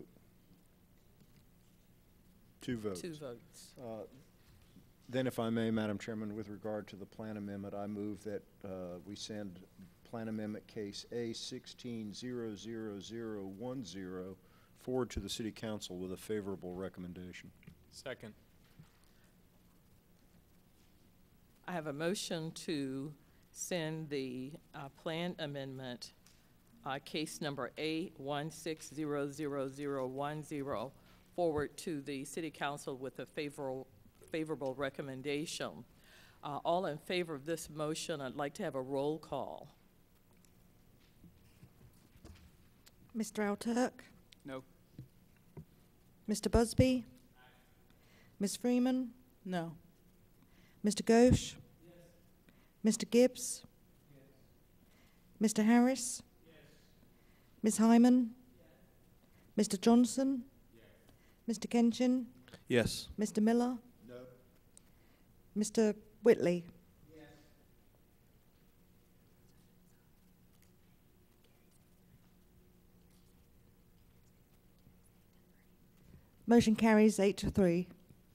Two votes. Two votes. Uh, Then if I may, Madam Chairman, with regard to the plan amendment, I move that uh, we send plan amendment case A sixteen zero zero zero one zero forward to the City Council with a favorable recommendation. Second. I have a motion to send the uh, plan amendment, uh, case number A one six zero zero zero one zero, forward to the City Council with a favorable favorable recommendation. Uh, all in favor of this motion, I'd like to have a roll call. Mister Alturk? No. Mister Busby? Miz Freeman? No. Mister Ghosh? Mister Gibbs? Mister Harris? Miz Hyman? Mister Johnson? Mister Kenchin? Yes. Mister Miller? No. Mister Whitley? Motion carries eight to three.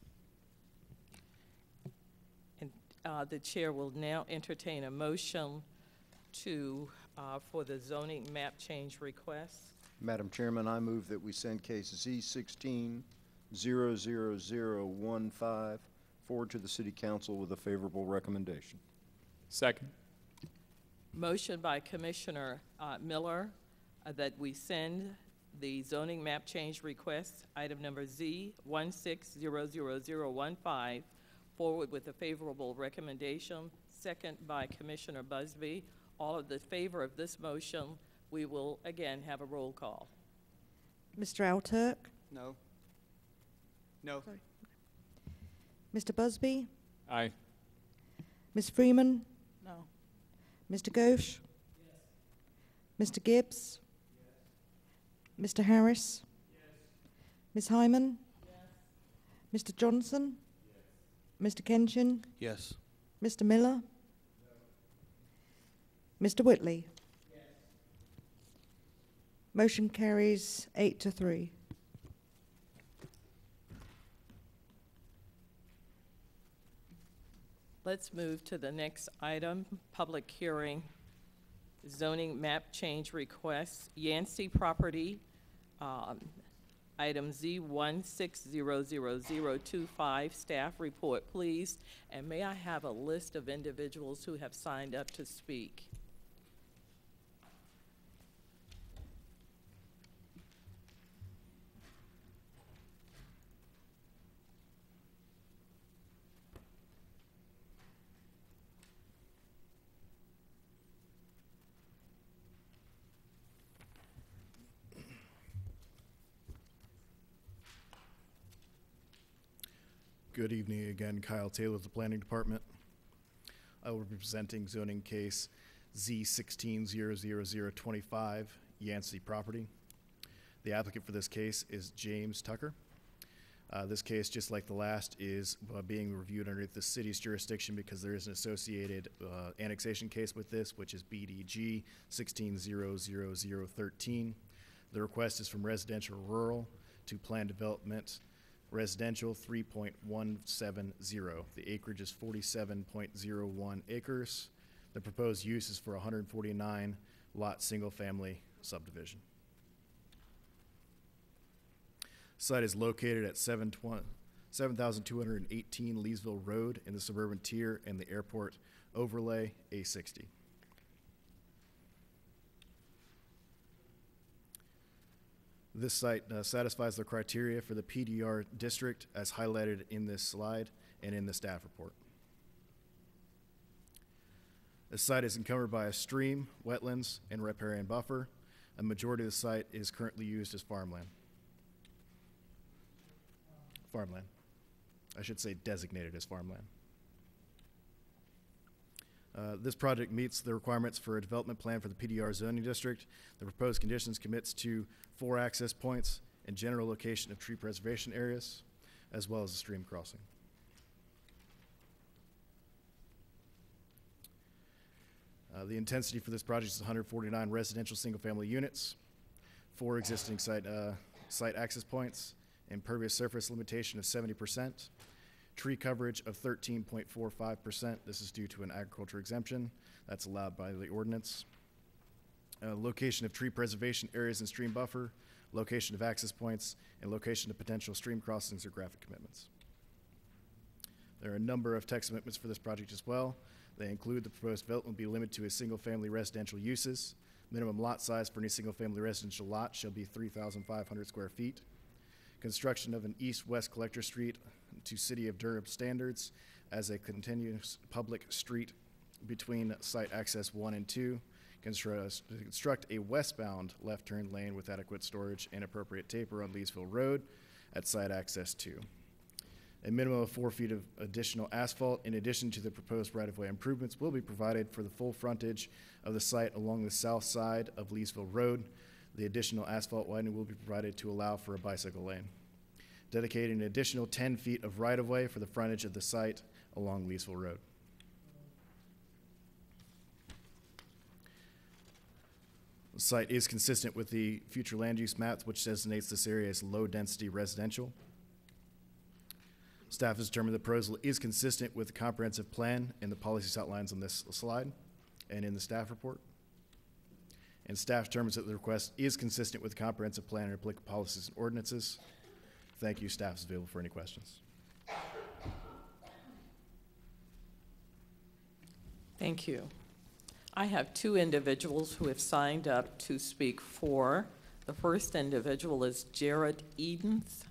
And uh, the chair will now entertain a motion to, uh, for the zoning map change request. Madam Chairman, I move that we send case Z sixteen zero zero zero one five forward to the City Council with a favorable recommendation. Second. Motion by Commissioner uh, Miller uh, that we send the zoning map change request, item number Z one six zero zero zero one five, forward with a favorable recommendation. Second by Commissioner Busby. All of the favor of this motion, we will again have a roll call. Mister Alturk? No. No. Sorry. Mister Busby? Aye. Miz Freeman? No. Mister Ghosh? Mister Gibbs? Mister Harris? Miz Hyman? Mister Johnson? Mister Kenchin? Yes. Mister Miller? Mister Whitley? Motion carries eight to three. Let's move to the next item, public hearing, zoning map change request, Yancey property, um, item Z one six zero zero zero two five, staff report, please. And may I have a list of individuals who have signed up to speak? Good evening again, Kyle Taylor with the Planning Department. I will be presenting zoning case Z sixteen zero zero zero twenty-five, Yancey property. The applicant for this case is James Tucker. Uh, this case, just like the last, is uh, being reviewed underneath the city's jurisdiction because there is an associated uh, annexation case with this, which is B D G sixteen zero zero zero thirteen. The request is from residential rural to planned development residential three point one seven zero. The acreage is forty-seven point zero one acres. The proposed use is for one hundred forty-nine lot single-family subdivision. Site is located at seven thousand two hundred eighteen Leesville Road in the suburban tier and the airport overlay A sixty. This site uh, satisfies the criteria for the P D R district as highlighted in this slide and in the staff report. The site is encumbered by a stream, wetlands, and riparian buffer. A majority of the site is currently used as farmland. Farmland. I should say designated as farmland. Uh, this project meets the requirements for a development plan for the P D R zoning district. The proposed conditions commits to four access points and general location of tree preservation areas, as well as a stream crossing. Uh, the intensity for this project is one hundred forty-nine residential single-family units, four existing site, uh, site access points, impervious surface limitation of seventy percent, tree coverage of thirteen point four five percent. This is due to an agriculture exemption that's allowed by the ordinance. Uh, location of tree preservation areas and stream buffer, location of access points, and location of potential stream crossings or graphic commitments. There are a number of text commitments for this project as well. They include the proposed development will be limited to a single-family residential uses. Minimum lot size for any single-family residential lot shall be three thousand five hundred square feet. Construction of an east-west collector street to City of Durham standards as a continuous public street between site access one and two. Construct, construct a westbound left turn lane with adequate storage and appropriate taper on Leesville Road at site access two. A minimum of four feet of additional asphalt in addition to the proposed right-of-way improvements will be provided for the full frontage of the site along the south side of Leesville Road. The additional asphalt widening will be provided to allow for a bicycle lane. Dedicating an additional ten feet of right-of-way for the frontage of the site along Leesville Road. The site is consistent with the future land use map, which designates this area as low-density residential. Staff has determined the proposal is consistent with the comprehensive plan and the policies outlines on this slide and in the staff report. And staff determines that the request is consistent with the comprehensive plan and applicable policies and ordinances. Thank you. Staff is available for any questions. Thank you. I have two individuals who have signed up to speak for. The first individual is Jared Edens.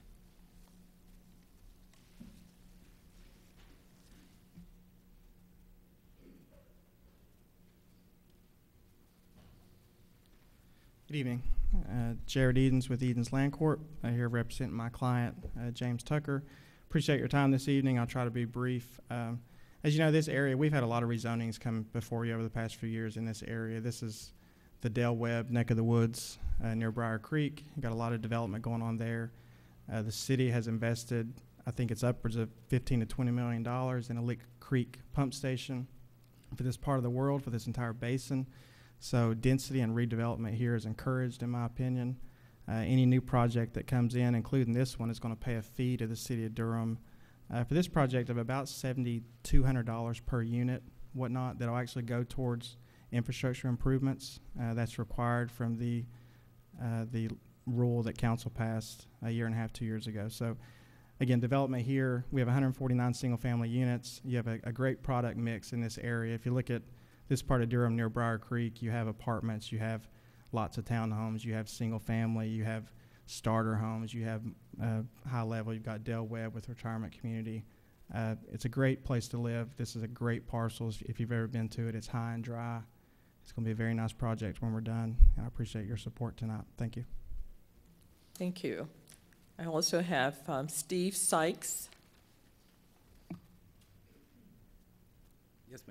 Good evening. Uh, Jared Edens with Edens Land Corp. I'm here representing my client, uh, James Tucker. Appreciate your time this evening. I'll try to be brief. Um, as you know, this area, we've had a lot of rezonings come before you over the past few years in this area. This is the Dale Webb neck of the woods uh, near Briar Creek. You've got a lot of development going on there. Uh, the city has invested, I think it's upwards of fifteen to twenty million dollars in a Lick Creek pump station for this part of the world, for this entire basin. So density and redevelopment here is encouraged, in my opinion. Uh, any new project that comes in, including this one, is going to pay a fee to the city of Durham uh, for this project of about seven thousand two hundred dollars per unit, whatnot, that'll actually go towards infrastructure improvements. Uh, that's required from the uh, the rule that council passed a year and a half, two years ago. So again, development here, we have one hundred forty-nine single-family units. You have a, a great product mix in this area. If you look at this part of Durham near Briar Creek, you have apartments, you have lots of townhomes, you have single family, you have starter homes, you have uh, high level, you've got Dale Webb with retirement community. Uh, it's a great place to live. This is a great parcel. If you've ever been to it, it's high and dry. It's going to be a very nice project when we're done, and I appreciate your support tonight. Thank you. Thank you. I also have um, Steve Sykes. Yes, ma'am.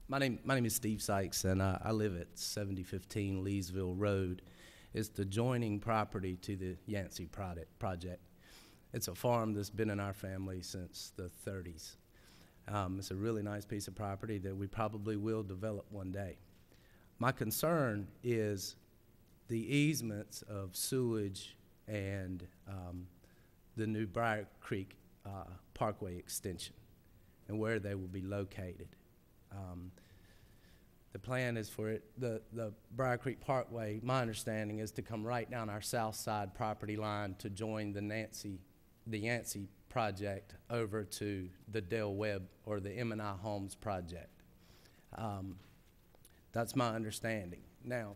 my name my name is Steve Sykes, and I, I live at seventy fifteen Leesville Road. It's the joining property to the Yancey product, project. It's a farm that's been in our family since the thirties. Um, it's a really nice piece of property that we probably will develop one day. My concern is the easements of sewage and um, the new Briar Creek uh, Parkway extension and where they will be located. Um, the plan is for it, the, the Briar Creek Parkway, my understanding, is to come right down our south side property line to join the Nancy, the Yancey project over to the Dale Webb or the M and I Homes project. Um, that's my understanding. Now,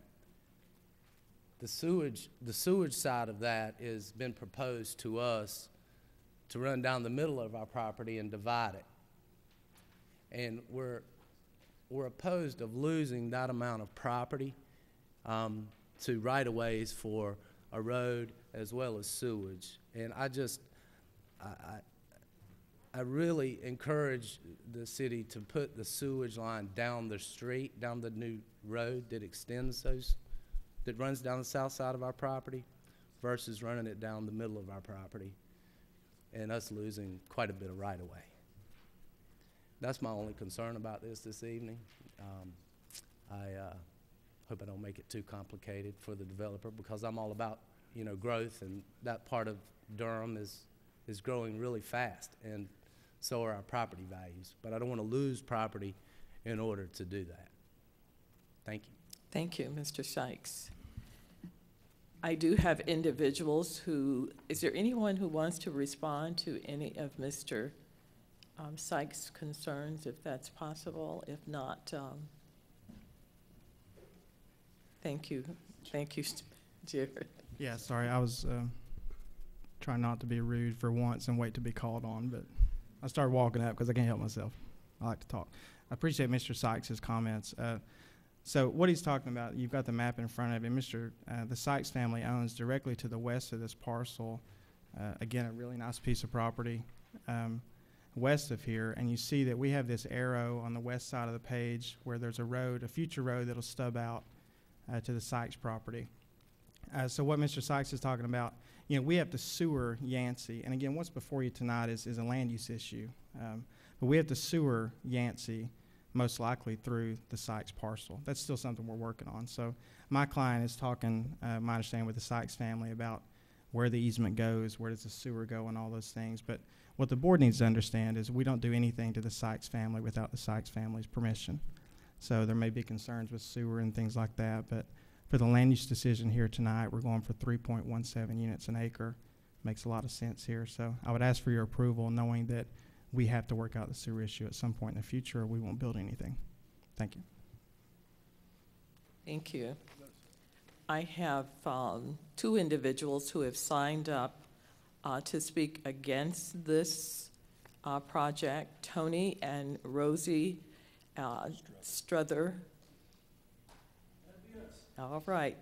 the sewage, the sewage side of that has been proposed to us to run down the middle of our property and divide it. And we're, we're opposed of losing that amount of property um, to right-of-ways for a road as well as sewage. And I just, I, I, I really encourage the city to put the sewage line down the street, down the new road that extends those, that runs down the south side of our property versus running it down the middle of our property and us losing quite a bit of right-of-way. That's my only concern about this this evening. Um, I uh, hope I don't make it too complicated for the developer because I'm all about, you know, growth, and that part of Durham is, is growing really fast, and so are our property values. But I don't want to lose property in order to do that. Thank you. Thank you, Mister Sykes. I do have individuals who, is there anyone who wants to respond to any of Mister Um, Sykes' concerns, if that's possible? If not, um, thank you. Thank you, Jared. Yeah, sorry, I was uh, trying not to be rude for once and wait to be called on, but I started walking up because I can't help myself. I like to talk. I appreciate Mister Sykes' comments. Uh, so what he's talking about, you've got the map in front of you. Mister Uh, the Sykes family owns directly to the west of this parcel, uh, again, a really nice piece of property um, west of here, and you see that we have this arrow on the west side of the page where there's a road, a future road that'll stub out uh, to the Sykes property. Uh, so what Mister Sykes is talking about, you know, we have to sewer Yancey, and again, what's before you tonight is, is a land use issue. Um, but we have to sewer Yancey most likely through the Sykes parcel. That's still something we're working on. So my client is talking, uh, my understanding, with the Sykes family about where the easement goes, where does the sewer go, and all those things. But what the board needs to understand is we don't do anything to the Sykes family without the Sykes family's permission. So there may be concerns with sewer and things like that, but for the land use decision here tonight, we're going for three point one seven units an acre. Makes a lot of sense here. So I would ask for your approval, knowing that we have to work out the sewer issue at some point in the future, or we won't build anything. Thank you. Thank you. I have um, two individuals who have signed up uh, to speak against this uh, project, Tony and Rosie uh, Struther. All right.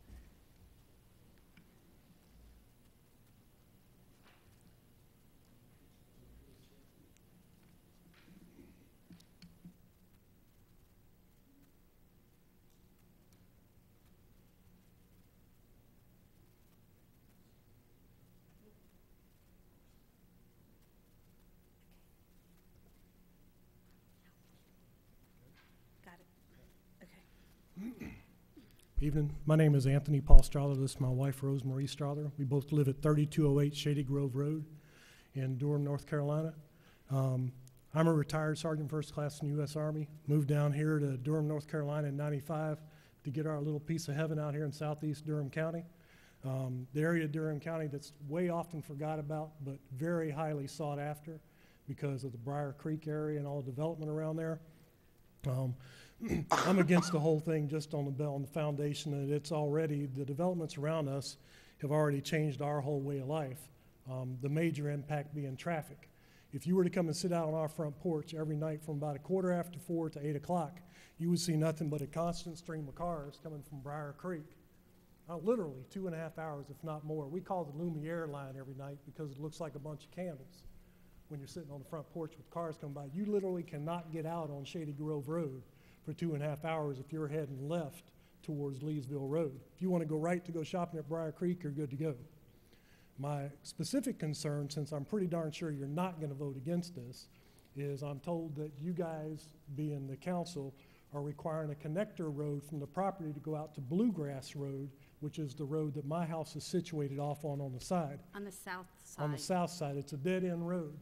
Evening. My name is Anthony Paul Strother. This is my wife, Rosemarie Strother. We both live at thirty-two oh eight Shady Grove Road in Durham, North Carolina. Um, I'm a retired Sergeant First Class in the U S Army. Moved down here to Durham, North Carolina in ninety-five to get our little piece of heaven out here in southeast Durham County. Um, the area of Durham County that's way often forgot about, but very highly sought after because of the Briar Creek area and all the development around there. Um, I'm against the whole thing just on the on the foundation that it's already, the developments around us have already changed our whole way of life. Um, the major impact being traffic. If you were to come and sit out on our front porch every night from about a quarter after four to eight o'clock, you would see nothing but a constant stream of cars coming from Briar Creek. Uh, literally two and a half hours, if not more. We call it the Lumiere line every night because it looks like a bunch of candles when you're sitting on the front porch with cars coming by. You literally cannot get out on Shady Grove Road for two and a half hours if you're heading left towards Leesville Road. If you want to go right to go shopping at Briar Creek, you're good to go. My specific concern, since I'm pretty darn sure you're not going to vote against this, is I'm told that you guys, being the council, are requiring a connector road from the property to go out to Bluegrass Road, which is the road that my house is situated off on on the side. On the south side. On the south side. It's a dead-end road.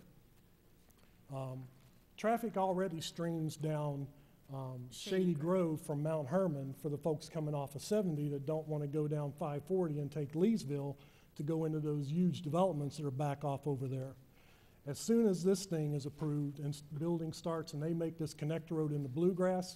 Um, traffic already streams down um, Shady, Shady Grove from Mount Herman for the folks coming off of seventy that don't want to go down five forty and take Leesville to go into those huge developments that are back off over there. As soon as this thing is approved and s- building starts and they make this connector road into Bluegrass,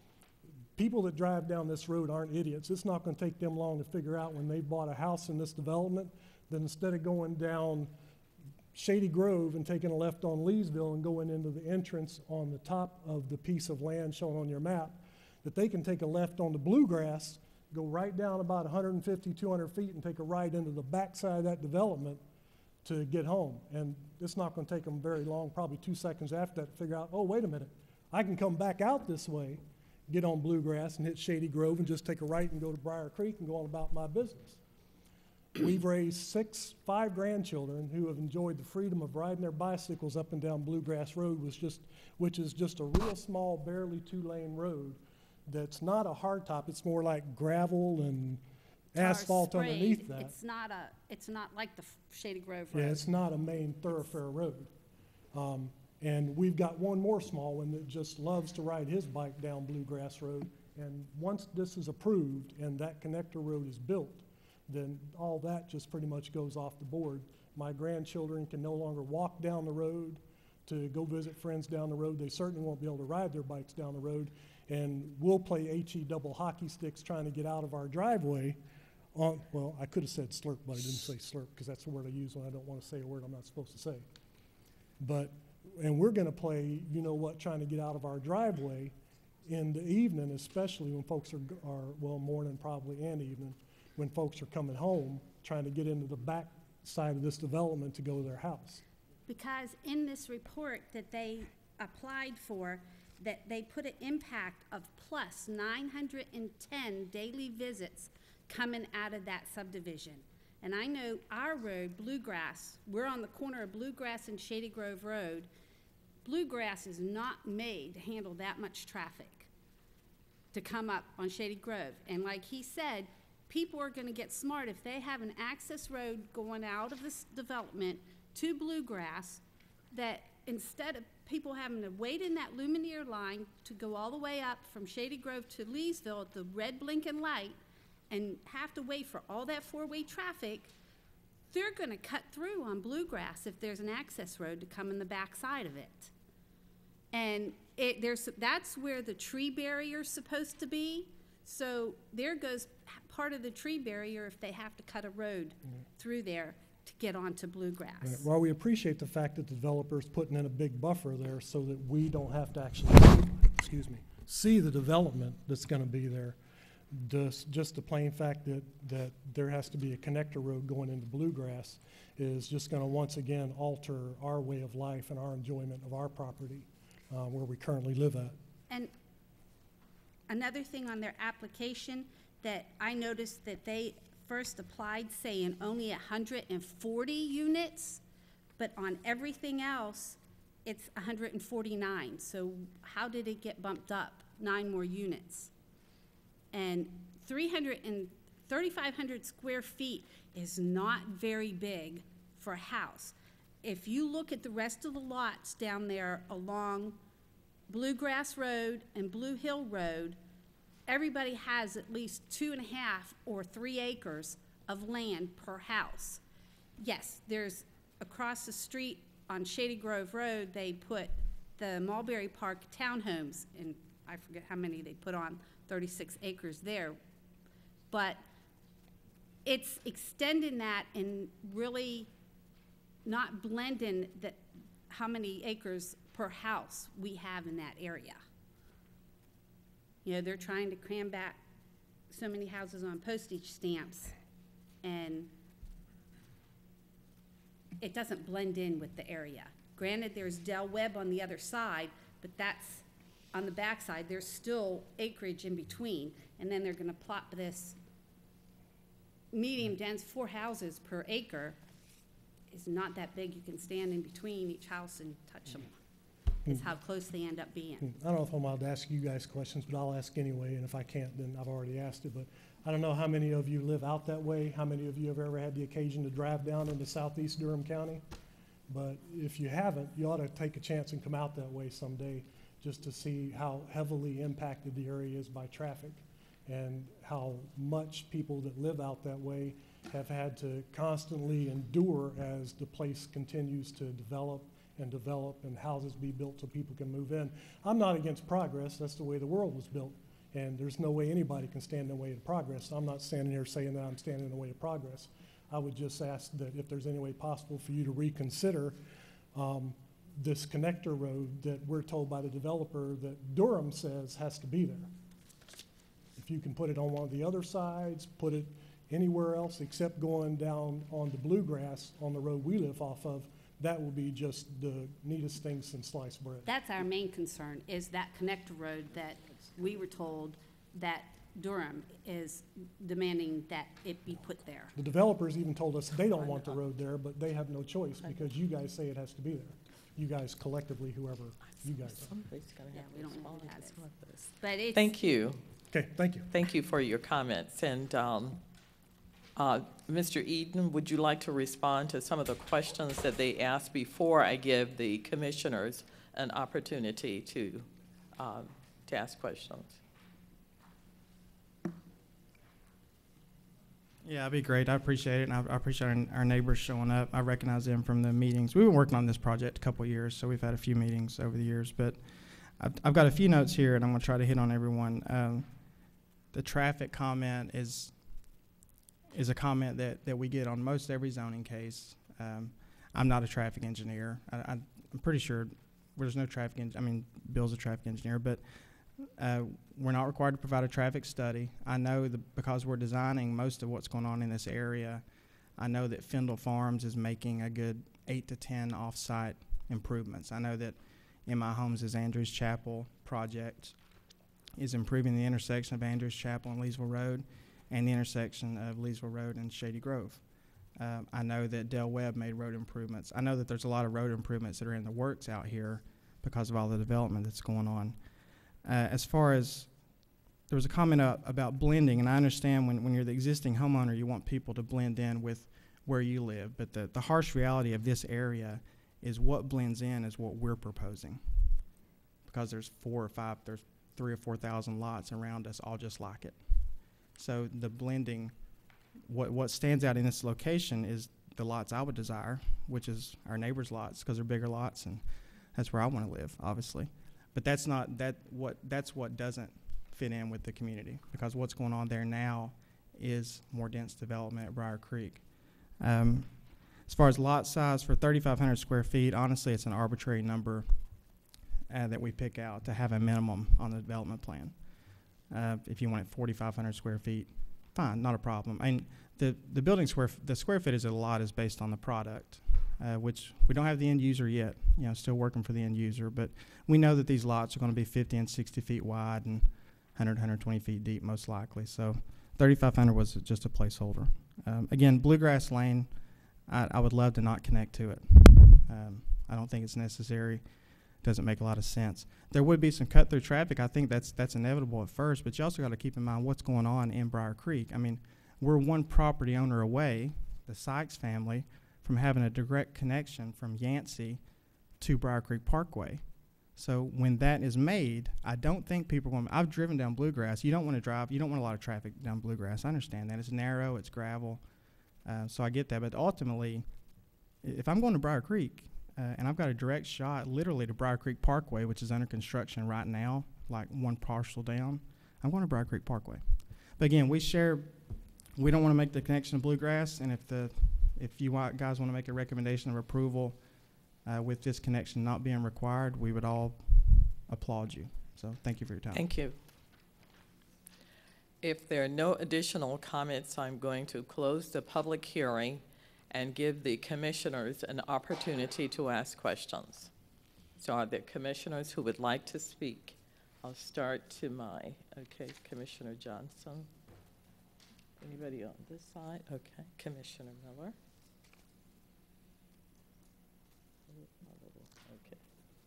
people that drive down this road aren't idiots. It's not going to take them long to figure out when they bought a house in this development that instead of going down Shady Grove and taking a left on Leesville and going into the entrance on the top of the piece of land shown on your map, that they can take a left onto Bluegrass, go right down about one hundred fifty, two hundred feet and take a right into the backside of that development to get home. And it's not going to take them very long, probably two seconds after that, to figure out, oh, wait a minute, I can come back out this way, get on Bluegrass and hit Shady Grove and just take a right and go to Briar Creek and go on about my business. We've raised six, five grandchildren who have enjoyed the freedom of riding their bicycles up and down Bluegrass Road, was just, which is just a real small, barely two-lane road that's not a hardtop. It's more like gravel and Tar asphalt sprayed. underneath that. It's not a, it's not like the F- Shady Grove Road. Yeah, it's not a main thoroughfare road. Um, and we've got one more small one that just loves to ride his bike down Bluegrass Road. And once this is approved and that connector road is built, then all that just pretty much goes off the board. My grandchildren can no longer walk down the road to go visit friends down the road. They certainly won't be able to ride their bikes down the road. And we'll play H E double hockey sticks trying to get out of our driveway on, well, I could have said slurp, but I didn't say slurp because that's the word I use when I don't want to say a word I'm not supposed to say. But, and we're going to play, you know what, trying to get out of our driveway in the evening, especially when folks are, are well, morning probably and evening, when folks are coming home, trying to get into the back side of this development to go to their house. Because in this report that they applied for, that they put an impact of plus nine hundred ten daily visits coming out of that subdivision. And I know our road, Bluegrass, we're on the corner of Bluegrass and Shady Grove Road. Bluegrass is not made to handle that much traffic to come up on Shady Grove. And like he said, people are going to get smart if they have an access road going out of this development to Bluegrass, that instead of people having to wait in that Lumineer line to go all the way up from Shady Grove to Leesville at the red blinking light and have to wait for all that four-way traffic, they're going to cut through on Bluegrass if there's an access road to come in the back side of it. And it, there's, that's where the tree barrier's supposed to be. So there goes part of the tree barrier if they have to cut a road mm-hmm. through there to get onto Bluegrass. Right. Well, we appreciate the fact that the developer's putting in a big buffer there so that we don't have to actually, excuse me, see the development that's going to be there. Just, just the plain fact that, that there has to be a connector road going into Bluegrass is just going to once again alter our way of life and our enjoyment of our property uh, where we currently live at. And another thing on their application that I noticed that they first applied saying only one hundred forty units, but on everything else, it's one hundred forty-nine. So how did it get bumped up nine more units? And three hundred and thirty-five hundred square feet is not very big for a house. If you look at the rest of the lots down there along Bluegrass Road and Blue Hill Road, everybody has at least two and a half or three acres of land per house. Yes, there's across the street on Shady Grove Road, they put the Mulberry Park townhomes, and I forget how many they put on, thirty-six acres there. But it's extending that and really not blending the, how many acres per house we have in that area. You know, they're trying to cram back so many houses on postage stamps, and it doesn't blend in with the area. Granted, there's Del Webb on the other side, but that's on the backside, there's still acreage in between, and then they're gonna plop this medium dense, four houses per acre is not that big. You can stand in between each house and touch them, is how close they end up being. I don't know if I'm allowed to ask you guys questions, but I'll ask anyway, and if I can't, then I've already asked it. But I don't know how many of you live out that way, how many of you have ever had the occasion to drive down into southeast Durham County. But if you haven't, you ought to take a chance and come out that way someday just to see how heavily impacted the area is by traffic and how much people that live out that way have had to constantly endure as the place continues to develop and develop and houses be built so people can move in. I'm not against progress. That's the way the world was built. And there's no way anybody can stand in the way of progress. I'm not standing here saying that I'm standing in the way of progress. I would just ask that if there's any way possible for you to reconsider um, this connector road that we're told by the developer that Durham says has to be there. If you can put it on one of the other sides, put it anywhere else except going down on the bluegrass on the road we live off of, that will be just the neatest thing since sliced bread. That's our main concern, is that connector road that we were told that Durham is demanding that it be put there. The developers even told us they don't want the road there, but they have no choice because you guys say it has to be there. You guys collectively, whoever you guys are. Yeah, we don't know who that is. But it's. Thank you. Okay, thank you. Thank you for your comments. And um, uh, Mister Eden, would you like to respond to some of the questions that they asked before I give the commissioners an opportunity to, uh, to ask questions? Yeah, that'd be great. I appreciate it, and I, I appreciate our, our neighbors showing up. I recognize them from the meetings. We've been working on this project a couple of years, so we've had a few meetings over the years. But I've, I've got a few notes here, and I'm going to try to hit on everyone. Um, the traffic comment is is a comment that, that we get on most every zoning case. Um, I'm not a traffic engineer. I, I, I'm pretty sure there's no traffic. En- I mean, Bill's a traffic engineer, but Uh, we're not required to provide a traffic study. I know that because we're designing most of what's going on in this area, I know that Findle Farms is making a good eight to ten off-site improvements. I know that in my homes' Andrews Chapel project is improving the intersection of Andrews Chapel and Leesville Road and the intersection of Leesville Road and Shady Grove. Uh, I know that Del Webb made road improvements. I know that there's a lot of road improvements that are in the works out here because of all the development that's going on. Uh, as far as, there was a comment uh, about blending, and I understand when, when you're the existing homeowner, you want people to blend in with where you live, but the, the harsh reality of this area is what blends in is what we're proposing. Because there's four or five, there's three or four thousand lots around us all just like it. So the blending, what, what stands out in this location is the lots I would desire, which is our neighbors' lots, because they're bigger lots, and that's where I want to live, obviously. But that's not that what that's what doesn't fit in with the community, because what's going on there now is more dense development at Briar Creek. Um, as far as lot size for thirty-five hundred square feet, honestly, it's an arbitrary number uh, that we pick out to have a minimum on the development plan. Uh, if you want it forty-five hundred square feet, fine, not a problem. I mean, the the building square f- the square footage of the lot is based on the product. Uh, which we don't have the end user yet, you know, still working for the end user, but we know that these lots are going to be fifty and sixty feet wide and one hundred, one hundred twenty feet deep most likely. So thirty-five hundred was just a placeholder. Um, again, Bluegrass Lane, I, I would love to not connect to it. Um, I don't think it's necessary. Doesn't make a lot of sense. There would be some cut through traffic. I think that's that's inevitable at first, but you also got to keep in mind what's going on in Briar Creek. I mean, we're one property owner away, the Sykes family, from having a direct connection from Yancey to Briar Creek Parkway. So when that is made, I don't think people are going to, I've driven down Bluegrass. You don't want to drive, you don't want a lot of traffic down Bluegrass. I understand that. It's narrow, it's gravel, uh, so I get that. But ultimately, if I'm going to Briar Creek, uh, and I've got a direct shot literally to Briar Creek Parkway, which is under construction right now, like one parcel down, I'm going to Briar Creek Parkway. But again, we share, we don't want to make the connection to Bluegrass, and if the If you want, guys want to make a recommendation of approval uh, with this connection not being required, we would all applaud you. So thank you for your time. Thank you. If there are no additional comments, I'm going to close the public hearing and give the commissioners an opportunity to ask questions. So are there commissioners who would like to speak I'll start to my, okay, Commissioner Johnson. Anybody on this side? Okay, Commissioner Miller. Okay.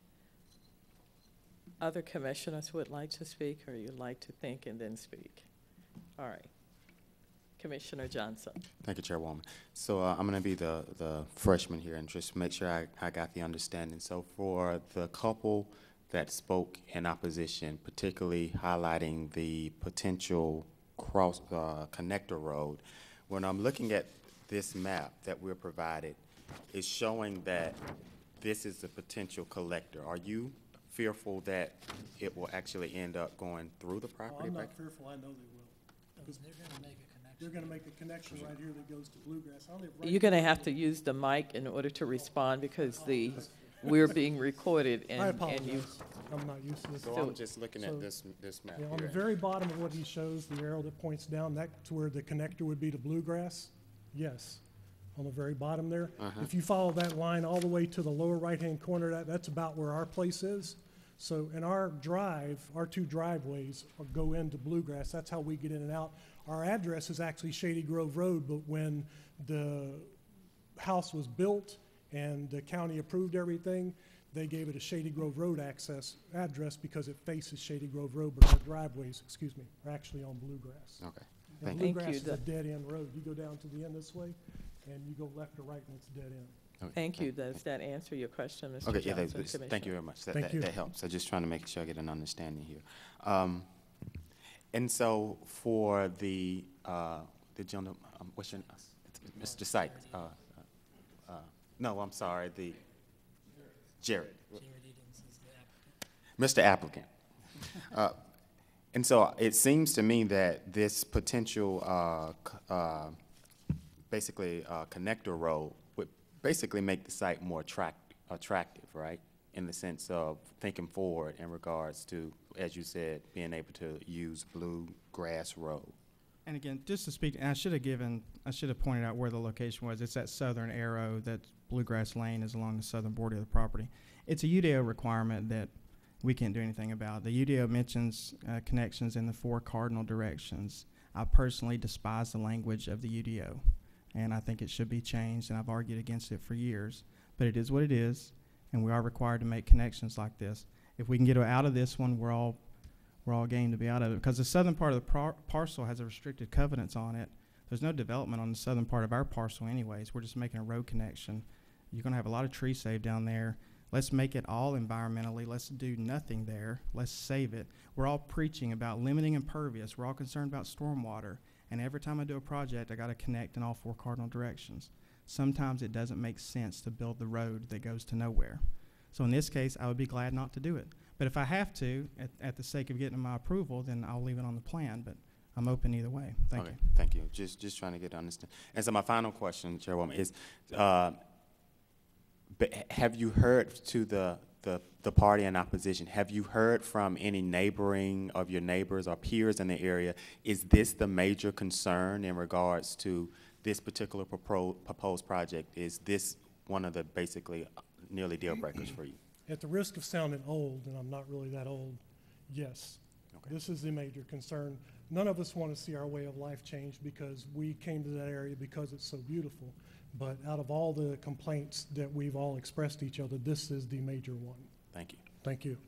Other commissioners would like to speak, or you'd like to think and then speak? All right. Commissioner Johnson. Thank you, Chairwoman. So uh, I'm going to be the, the freshman here and just make sure I, I got the understanding. So for the couple that spoke in opposition, particularly highlighting the potential cross uh, connector road, when I'm looking at this map that we're provided, it's showing that this is the potential collector. Are you fearful that it will actually end up going through the Oh, property? I'm back? not fearful, I know they will. Because They're gonna make a they're gonna make a connection right here that goes to Bluegrass. I live right You're going to have to use the mic in order to respond because the, we're being recorded and, I and you. apologize. I'm not used to this. So I'm just looking So, at this, this map yeah, on the here. very bottom of what he shows, the arrow that points down, that's where the connector would be to Bluegrass. Yes, on the very bottom there. Uh-huh. If you follow that line all the way to the lower right-hand corner, that, that's about where our place is. So in our drive, our two driveways go into Bluegrass. That's how we get in and out. Our address is actually Shady Grove Road, but when the house was built and the county approved everything, they gave it a Shady Grove Road access address because it faces Shady Grove Road, but our driveways, excuse me, are actually on Bluegrass. Okay. And Thank you. Bluegrass Thank is you. a dead-end road. You go down to the end this way, and you go left or right, and it's dead end. Okay, Thank you. Does that answer your question, Mister Okay, yeah, Johnson? that- that's- thank Commissioner? you very much. That, Thank that, you. that helps. I'm just trying to make sure I get an understanding here. Um, and so for the, uh, the gentleman, um, what's your, uh, Mister Sykes, uh, uh, uh, no, I'm sorry, the, Jared. Mister Applicant. Uh, and so it seems to me that this potential, uh, c- uh, basically, uh, connector road would basically make the site more attract, attractive, right? In the sense of thinking forward in regards to, as you said, being able to use Bluegrass Road. And again, just to speak, and I should have given, I should have pointed out where the location was. It's that southern arrow that Bluegrass Lane is along the southern border of the property. It's a U D O requirement that we can't do anything about. The U D O mentions uh, connections in the four cardinal directions. I personally despise the language of the U D O, and I think it should be changed, and I've argued against it for years. But it is what it is, and we are required to make connections like this. If we can get out of this one, we're all we're all game to be out of it, because the southern part of the par parcel has a restricted covenants on it. There's no development on the southern part of our parcel anyways. We're just making a road connection. You're going to have a lot of trees saved down there. Let's make it all environmentally. Let's do nothing there. Let's save it. We're all preaching about limiting impervious. We're all concerned about stormwater. And every time I do a project, I got to connect in all four cardinal directions. Sometimes it doesn't make sense to build the road that goes to nowhere. So in this case, I would be glad not to do it. But if I have to, at, at the sake of getting my approval, then I'll leave it on the plan. But I'm open either way. Thank Okay, you. thank you. Just, just trying to get to understand. And so my final question, Chairwoman, is, uh, but have you heard to the, the, the party in opposition, have you heard from any neighboring of your neighbors or peers in the area? Is this the major concern in regards to this particular propro proposed project? Is this one of the basically nearly deal breakers for you? At the risk of sounding old, and I'm not really that old, yes. Okay. This is the major concern. None of us want to see our way of life change because we came to that area because it's so beautiful. But out of all the complaints that we've all expressed to each other, this is the major one. Thank you. Thank you.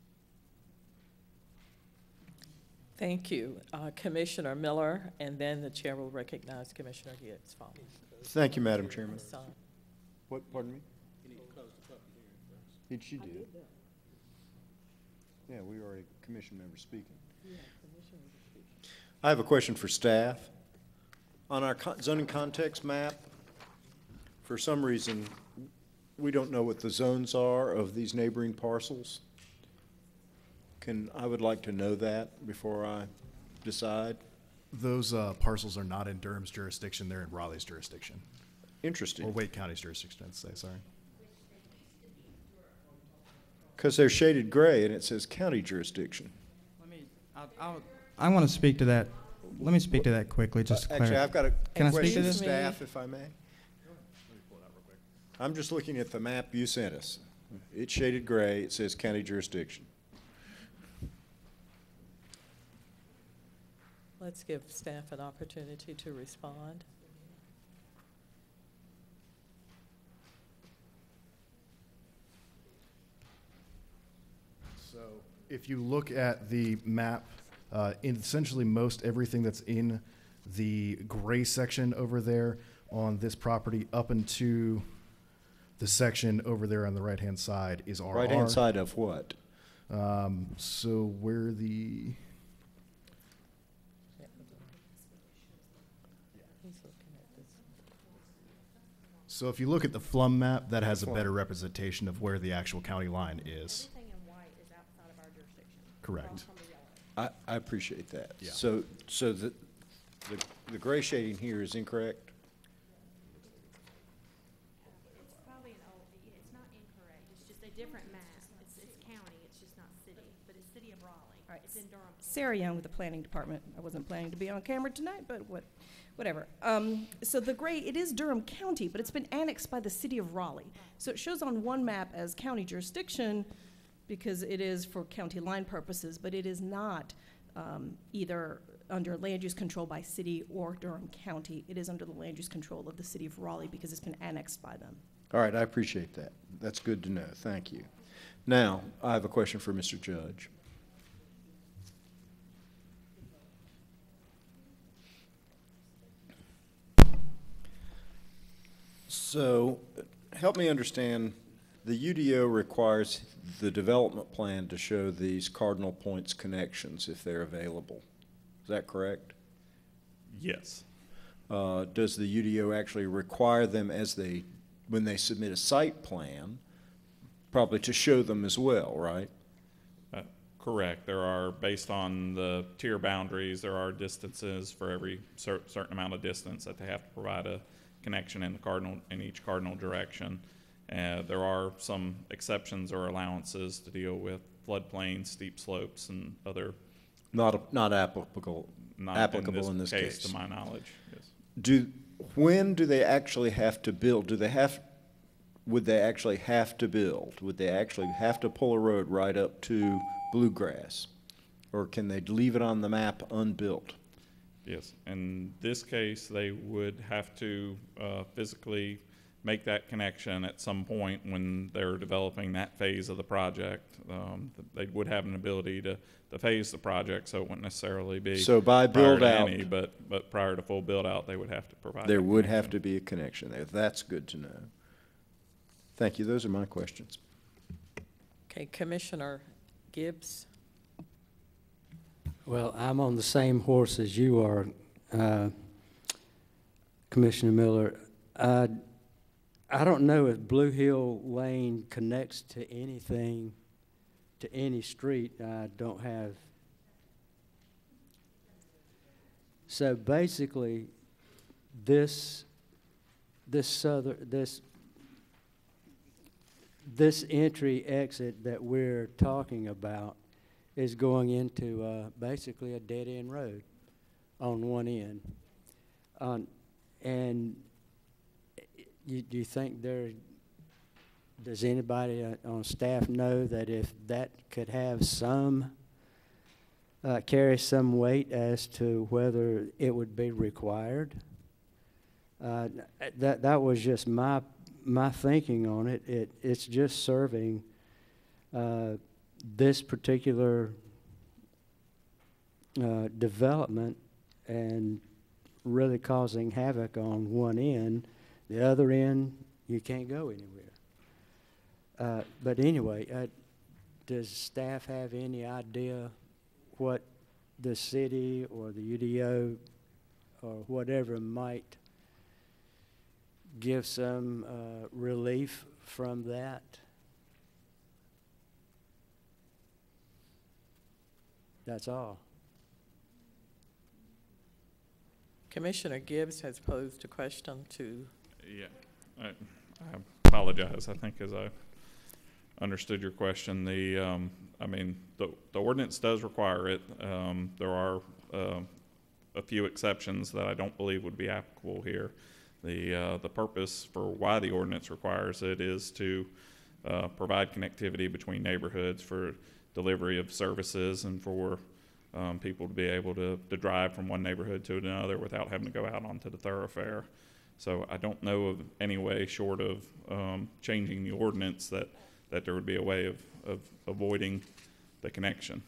Thank you. Uh, Commissioner Miller, and then the chair will recognize Commissioner Gibbs. Following. Thank you, Madam Chairman. So- What, pardon me? Did she do? Yeah, we already, commission member speaking. I have a question for staff. On our co- zoning context map, for some reason, we don't know what the zones are of these neighboring parcels. Can, I would like to know that before I decide. Those uh, parcels are not in Durham's jurisdiction, they're in Raleigh's jurisdiction. Interesting. Or Wake County's jurisdiction, I'd say, sorry. Because they're shaded gray and it says county jurisdiction. Let me, I'll, I'll, I want to speak to that. Let me speak to that quickly, just to Uh, Actually, clarify. I've got a Can I speak question to to this? staff, if I may. I'm just looking at the map you sent us. It's shaded gray, it says county jurisdiction. Let's give staff an opportunity to respond. So if you look at the map, uh, in essentially most everything that's in the gray section over there on this property up into the section over there on the right-hand side is R R. Right-hand side of what? Um, so where the, so if you look at the Flum map, that has a better representation of where the actual county line is. Everything in white is outside of our jurisdiction. Correct. From the yellow. I, I appreciate that. Yeah. So, so the, the, the gray shading here is incorrect? It's probably an old, it's not incorrect, it's just a different map. It's, it's county, it's just not city, but it's city of Raleigh. All right. It's in Durham. Sarah Young with the Planning Department. I wasn't planning to be on camera tonight, but what, whatever. Um, so the gray, it is Durham County, but it's been annexed by the city of Raleigh. So it shows on one map as county jurisdiction because it is for county line purposes, but it is not um, either under land use control by city or Durham County. It is under the land use control of the city of Raleigh because it's been annexed by them. All right, I appreciate that. That's good to know. Thank you. Now, I have a question for Mister Judge. So, help me understand, the U D O requires the development plan to show these cardinal points connections if they're available. Is that correct? Yes. Uh, does the U D O actually require them as they, when they submit a site plan, probably to show them as well, right? Uh, correct. There are, based on the tier boundaries, there are distances for every cer certain amount of distance that they have to provide a connection in the cardinal, in each cardinal direction. Uh, there are some exceptions or allowances to deal with floodplains, steep slopes, and other. Not, not applicable, Not applicable in in this this case, case. to my knowledge. Yes. Do, when do they actually have to build? Do they have, would they actually have to build? Would they actually have to pull a road right up to Bluegrass? Or can they leave it on the map unbuilt? Yes. In this case, they would have to uh, physically make that connection at some point when they're developing that phase of the project. Um, they would have an ability to, to phase the project, so it wouldn't necessarily be So by prior build to out, any, but but prior to full build out, they would have to provide. there that would connection. have to be a connection there. That's good to know. Thank you. Those are my questions. Okay, Commissioner Gibbs. Well, I'm on the same horse as you are, uh, Commissioner Miller. Uh, I don't know if Blue Hill Lane connects to anything, to any street. I don't have. So basically, this, this southern, this, this entry exit that we're talking about is going into uh, basically a dead-end road on one end. Um, and you, do you think there, does anybody uh, on staff know that if that could have some, uh, carry some weight as to whether it would be required? Uh, that, that was just my, my thinking on it. It, it's just serving uh, this particular uh, development and really causing havoc on one end. The other end, you can't go anywhere. Uh, but anyway, uh, does staff have any idea what the city or the U D O or whatever might give some uh, relief from that? That's all. Commissioner Gibbs has posed a question to. Yeah, I, I apologize. I think as I understood your question, the um, I mean the the ordinance does require it. Um, there are uh, a few exceptions that I don't believe would be applicable here. The uh, the purpose for why the ordinance requires it is to uh, provide connectivity between neighborhoods for delivery of services and for um, people to be able to, to drive from one neighborhood to another without having to go out onto the thoroughfare. So I don't know of any way short of um, changing the ordinance that, that there would be a way of, of avoiding the connection.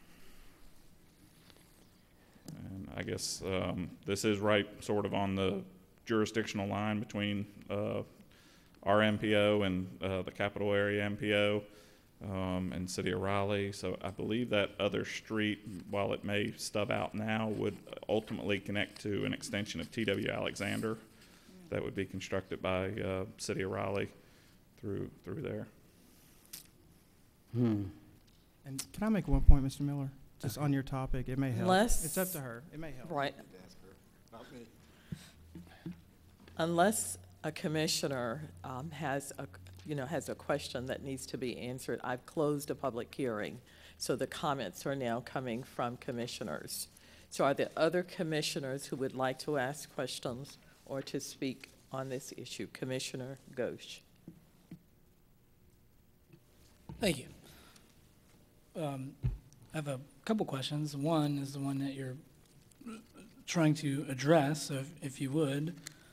And I guess um, this is right sort of on the jurisdictional line between uh, our M P O and uh, the capital area M P O um, and City of Raleigh. So I believe that other street, while it may stub out now, would ultimately connect to an extension of T W Alexander that would be constructed by uh, City of Raleigh through through there. Hmm. And can I make one point, Mister Miller? Just on your topic, it may help. Unless, it's up to her. It may help. Right. Unless a commissioner um, has a, you know, has a question that needs to be answered, I've closed a public hearing, so the comments are now coming from commissioners. So are there other commissioners who would like to ask questions or to speak on this issue? Commissioner Ghosh. Thank you. Um, I have a couple questions. One is the one that you're trying to address, so if, if you would.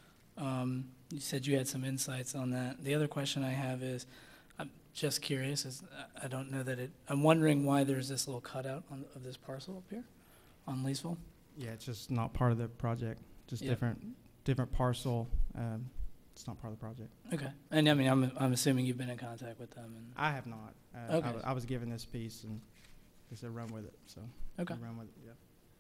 Um, you said you had some insights on that. The other question I have is, I'm just curious, is I don't know that it, I'm wondering why there's this little cutout on, of this parcel up here on Leesville. Yeah, it's just not part of the project. Just Yep. different, different parcel. Um, it's not part of the project. Okay. And I mean, I'm, I'm assuming you've been in contact with them. And I have not. Uh, Okay. I, w- I was given this piece and they said run with it, so. Okay. I ran with it, yeah.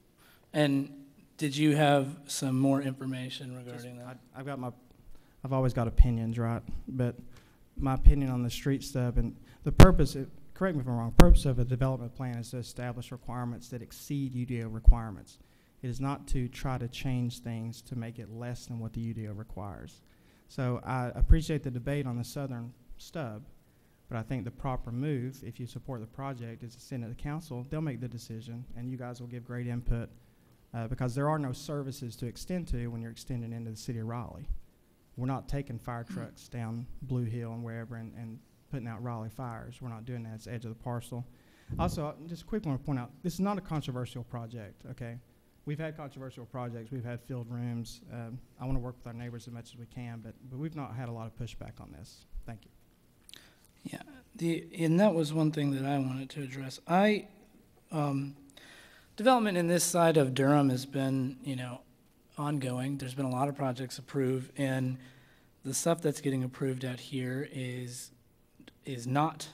And did you have some more information Just- regarding that? I, I've got my, I've always got opinions, right? But my opinion on the street stub and the purpose, it, correct me if I'm wrong, purpose of a development plan is to establish requirements that exceed U D O requirements. It is not to try to change things to make it less than what the U D O requires. So I appreciate the debate on the southern stub, but I think the proper move, if you support the project, is to send it to council. They'll make the decision, and you guys will give great input uh, because there are no services to extend to when you're extending into the city of Raleigh. We're not taking fire trucks down Blue Hill and wherever and, and putting out Raleigh fires. We're not doing that. It's the edge of the parcel. Also, uh, just a quick one to point out, this is not a controversial project, okay? We've had controversial projects. We've had filled rooms. Um, I want to work with our neighbors as much as we can, but, but we've not had a lot of pushback on this. Thank you. Yeah, the, and that was one thing that I wanted to address. I, um, development in this side of Durham has been, you know, ongoing. There's been a lot of projects approved, and the stuff that's getting approved out here is, is not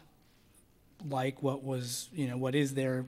like what was, you know, what is there,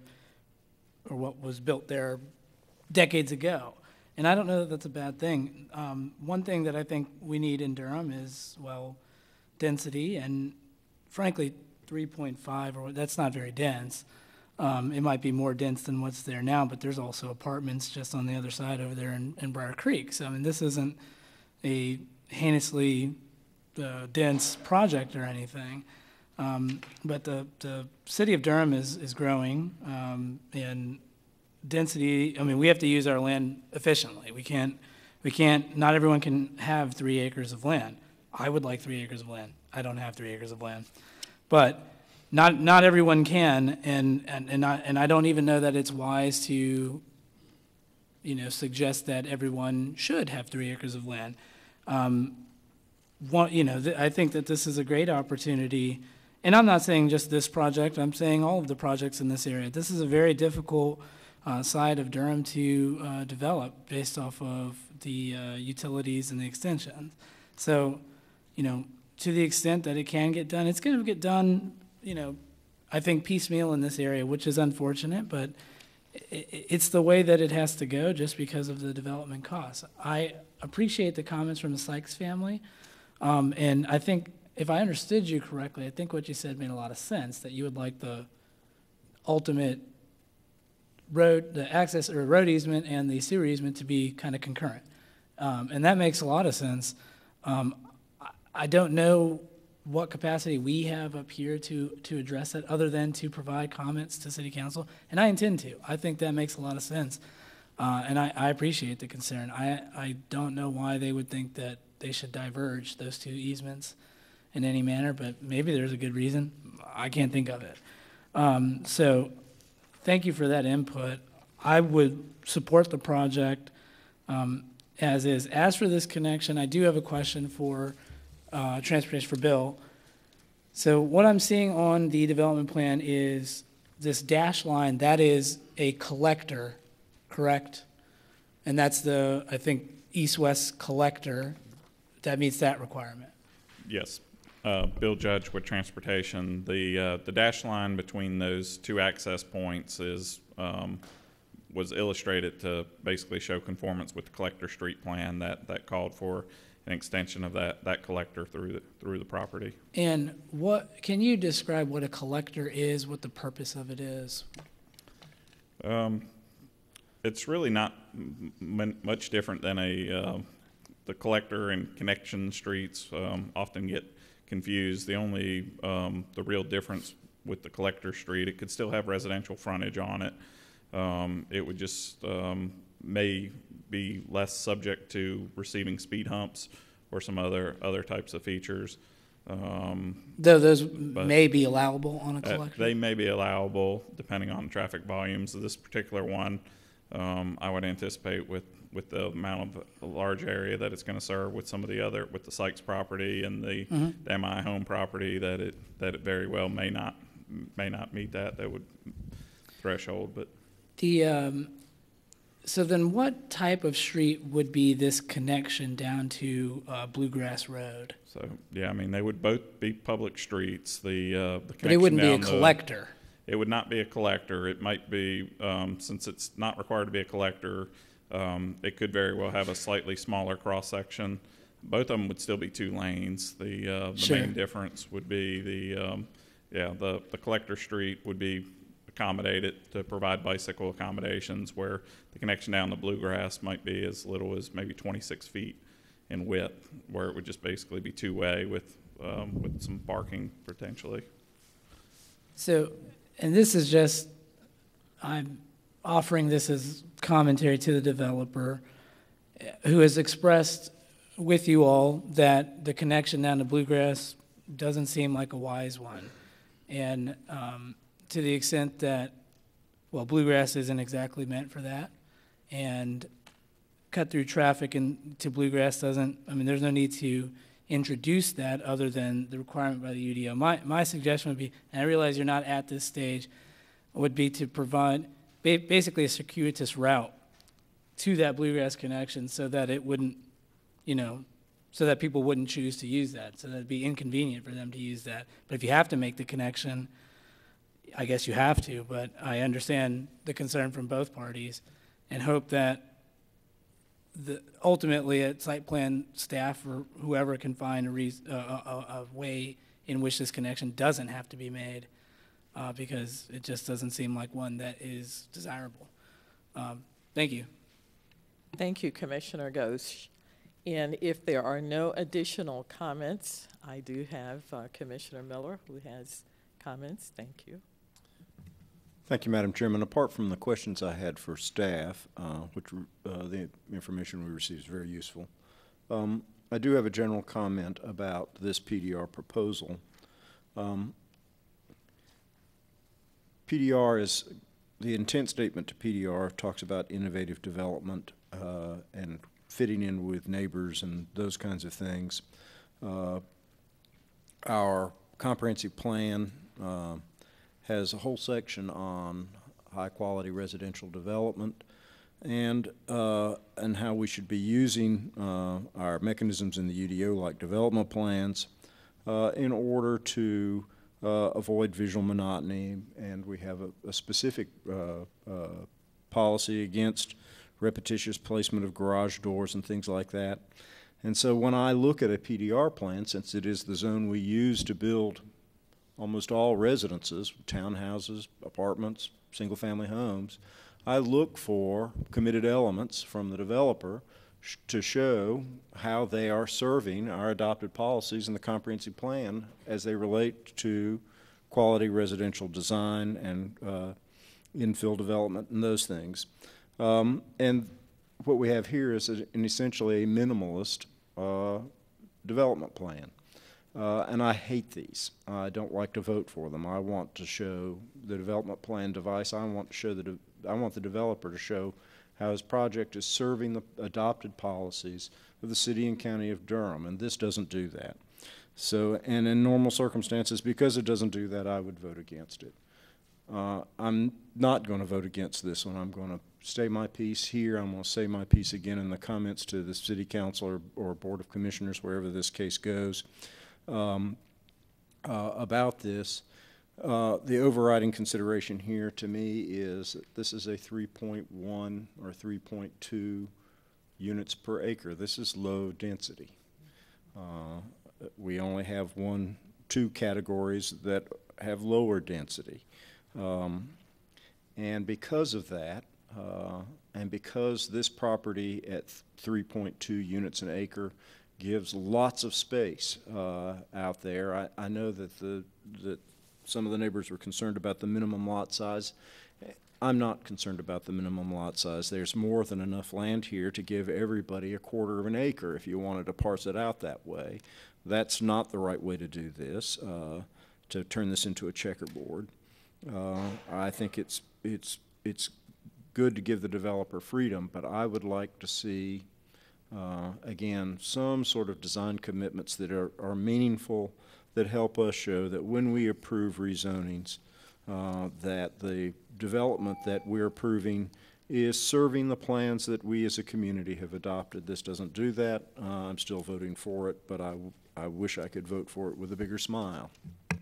or what was built there decades ago. And I don't know that that's a bad thing. Um, one thing that I think we need in Durham is, well, density, and frankly, three point five, or that's not very dense. Um, it might be more dense than what's there now, but there's also apartments just on the other side over there in, in Briar Creek. So, I mean, this isn't a heinously uh, dense project or anything. Um, but the, the city of Durham is, is growing, um, and density, I mean, we have to use our land efficiently. We can't, we can't, not everyone can have three acres of land. I would like three acres of land. I don't have three acres of land. But not, not everyone can, and, and, and, I, and I don't even know that it's wise to, you know, suggest that everyone should have three acres of land. Um, one, you know, th- I think that this is a great opportunity, and I'm not saying just this project, I'm saying all of the projects in this area. This is a very difficult uh, side of Durham to uh, develop based off of the uh, utilities and the extensions. So, you know, to the extent that it can get done, it's going to get done, you know, I think piecemeal in this area, which is unfortunate, but it, it's the way that it has to go just because of the development costs. I appreciate the comments from the Sykes family, um, and I think if I understood you correctly, I think what you said made a lot of sense, that you would like the ultimate road, the access or road easement and the sewer easement to be kind of concurrent. Um, and that makes a lot of sense. Um, I, I don't know what capacity we have up here to, to address that other than to provide comments to city council. And I intend to. I think that makes a lot of sense. Uh, and I, I appreciate the concern. I, I don't know why they would think that they should diverge those two easements in any manner, but maybe there's a good reason. I can't think of it. Um, so thank you for that input. I would support the project um, as is. As for this connection, I do have a question for uh, transportation for Bill. So what I'm seeing on the development plan is this dash line, that is a collector, correct? And that's the, I think, east-west collector that meets that requirement. Yes. Uh, Bill Judge with Transportation. The uh, the dash line between those two access points is um, was illustrated to basically show conformance with the collector street plan that, that called for an extension of that, that collector through the, through the property. And what, can you describe what a collector is, what the purpose of it is? Um, it's really not m much different than a, uh, the collector and connection streets um, often get confused. The only, um, the real difference with the collector street, it could still have residential frontage on it. Um, it would just um, may be less subject to receiving speed humps or some other other types of features. Um, Though those may be allowable on a uh, collector? They may be allowable depending on traffic volumes. This particular one, um, I would anticipate with, with the amount of a large area that it's going to serve with some of the other, with the Sykes property and the, Mm-hmm. the M I home property, that it that it very well may not may not meet that that would threshold. But The, um, so then what type of street would be this connection down to uh, Bluegrass Road? So, yeah, I mean, they would both be public streets. The, uh, the But it wouldn't be a connection down the- collector. It would not be a collector. It might be, um, since it's not required to be a collector, um, it could very well have a slightly smaller cross-section. Both of them would still be two lanes. The, uh, the Sure. main difference would be the, um, yeah, the, the collector street would be accommodated to provide bicycle accommodations, where the connection down the Bluegrass might be as little as maybe twenty-six feet in width, where it would just basically be two-way with, um, with some parking potentially. So, and this is just, I'm offering this as commentary to the developer, eh, who has expressed with you all that the connection down to Bluegrass doesn't seem like a wise one. And um, to the extent that, well, Bluegrass isn't exactly meant for that, and cut through traffic and to Bluegrass doesn't, I mean, there's no need to introduce that other than the requirement by the U D O. My, my suggestion would be, and I realize you're not at this stage, would be to provide ba basically a circuitous route to that Bluegrass connection so that it wouldn't, you know, so that people wouldn't choose to use that, so that it'd be inconvenient for them to use that. But if you have to make the connection, I guess you have to, but I understand the concern from both parties and hope that the, ultimately at site plan staff or whoever can find a, reason, uh, a, a way in which this connection doesn't have to be made, uh, because it just doesn't seem like one that is desirable. Um, thank you. Thank you, Commissioner Ghosh. And if there are no additional comments, I do have uh, Commissioner Miller who has comments. Thank you. Thank you, Madam Chairman. Apart from the questions I had for staff, uh, which uh, the information we received is very useful, um, I do have a general comment about this P D R proposal. Um, P D R is, the intent statement to P D R talks about innovative development uh, and fitting in with neighbors and those kinds of things. Uh, our comprehensive plan uh, has a whole section on high-quality residential development and uh, and how we should be using uh, our mechanisms in the U D O, like development plans, uh, in order to uh, avoid visual monotony. And we have a, a specific uh, uh, policy against repetitious placement of garage doors and things like that. And so when I look at a P D R plan, since it is the zone we use to build almost all residences, townhouses, apartments, single-family homes, I look for committed elements from the developer sh to show how they are serving our adopted policies in the comprehensive plan as they relate to quality residential design and uh, infill development and those things. Um, and what we have here is a, an essentially a minimalist uh, development plan. Uh, and I hate these. I don't like to vote for them. I want to show the development plan device. I want to show the, de I want the developer to show how his project is serving the adopted policies of the city and county of Durham, and this doesn't do that. So, and in normal circumstances, because it doesn't do that, I would vote against it. Uh, I'm not going to vote against this one. I'm going to say my piece here. I'm going to say my piece again in the comments to the city council or, or board of commissioners, wherever this case goes, um, uh, about this. Uh, the overriding consideration here to me is that this is a three point one or three point two units per acre. This is low density. Uh, we only have one, two categories that have lower density. Um, and because of that, uh, and because this property at three point two units an acre gives lots of space uh, out there, I, I know that the that some of the neighbors were concerned about the minimum lot size. I'm not concerned about the minimum lot size. There's more than enough land here to give everybody a quarter of an acre if you wanted to parse it out that way. That's not the right way to do this, uh, to turn this into a checkerboard. Uh, I think it's, it's, it's good to give the developer freedom, but I would like to see, uh, again, some sort of design commitments that are, are meaningful, that help us show that when we approve rezonings, uh, that the development that we're approving is serving the plans that we as a community have adopted. This doesn't do that. Uh, I'm still voting for it, but I, I wish I could vote for it with a bigger smile.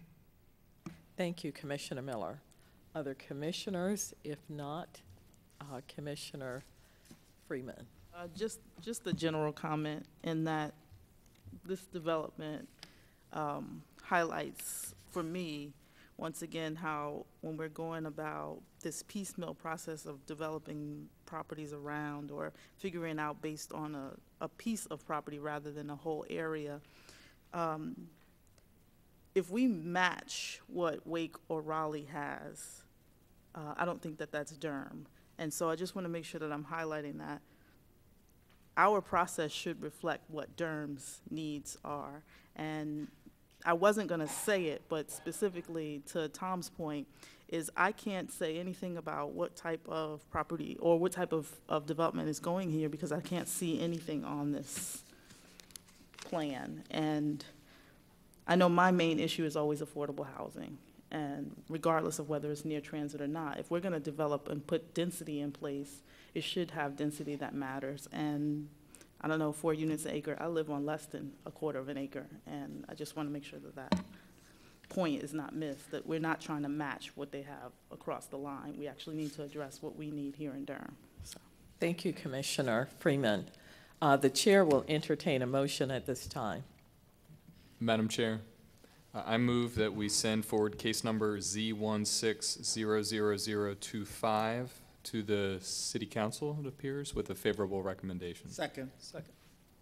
Thank you, Commissioner Miller. Other commissioners? If not, uh, Commissioner Freeman. Uh, just, just a general comment in that this development um, highlights for me, once again, how when we're going about this piecemeal process of developing properties around or figuring out based on a, a piece of property rather than a whole area, um, if we match what Wake or Raleigh has, uh, I don't think that that's Durham. And so I just want to make sure that I'm highlighting that. Our process should reflect what Durham's needs are. And I wasn't going to say it, but specifically to Tom's point, is I can't say anything about what type of property or what type of, of development is going here because I can't see anything on this plan. And I know my main issue is always affordable housing, and regardless of whether it's near transit or not, if we're going to develop and put density in place, it should have density that matters. And I don't know, four units an acre, I live on less than a quarter of an acre, and I just want to make sure that that point is not missed, that we're not trying to match what they have across the line. We actually need to address what we need here in Durham. So. Thank you, Commissioner Freeman. Uh, the chair will entertain a motion at this time. Madam Chair, uh, I move that we send forward case number Z one six zero zero zero two five to the City Council, it appears, with a favorable recommendation. Second. Second.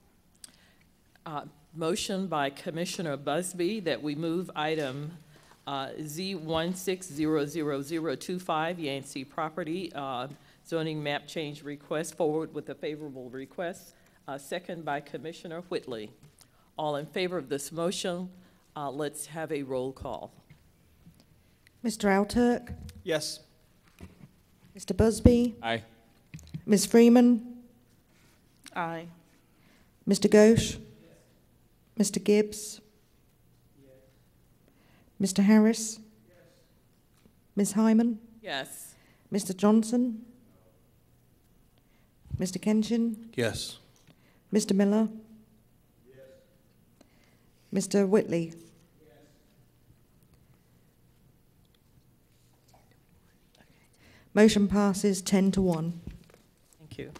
Uh, motion by Commissioner Busby that we move item uh, Z one six zero zero zero two five, Yancey property, uh, zoning map change request forward with a favorable request. Uh, second by Commissioner Whitley. All in favor of this motion, uh, let's have a roll call. Mister Alturk? Yes. Mister Busby? Aye. Miz Freeman? Aye. Mister Ghosh? Yes. Mister Gibbs? Yes. Mister Harris? Yes. Miz Hyman? Yes. Mister Johnson? Mister Kenshin? Yes. Mister Miller? Yes. Mister Whitley? Motion passes ten to one. Thank you.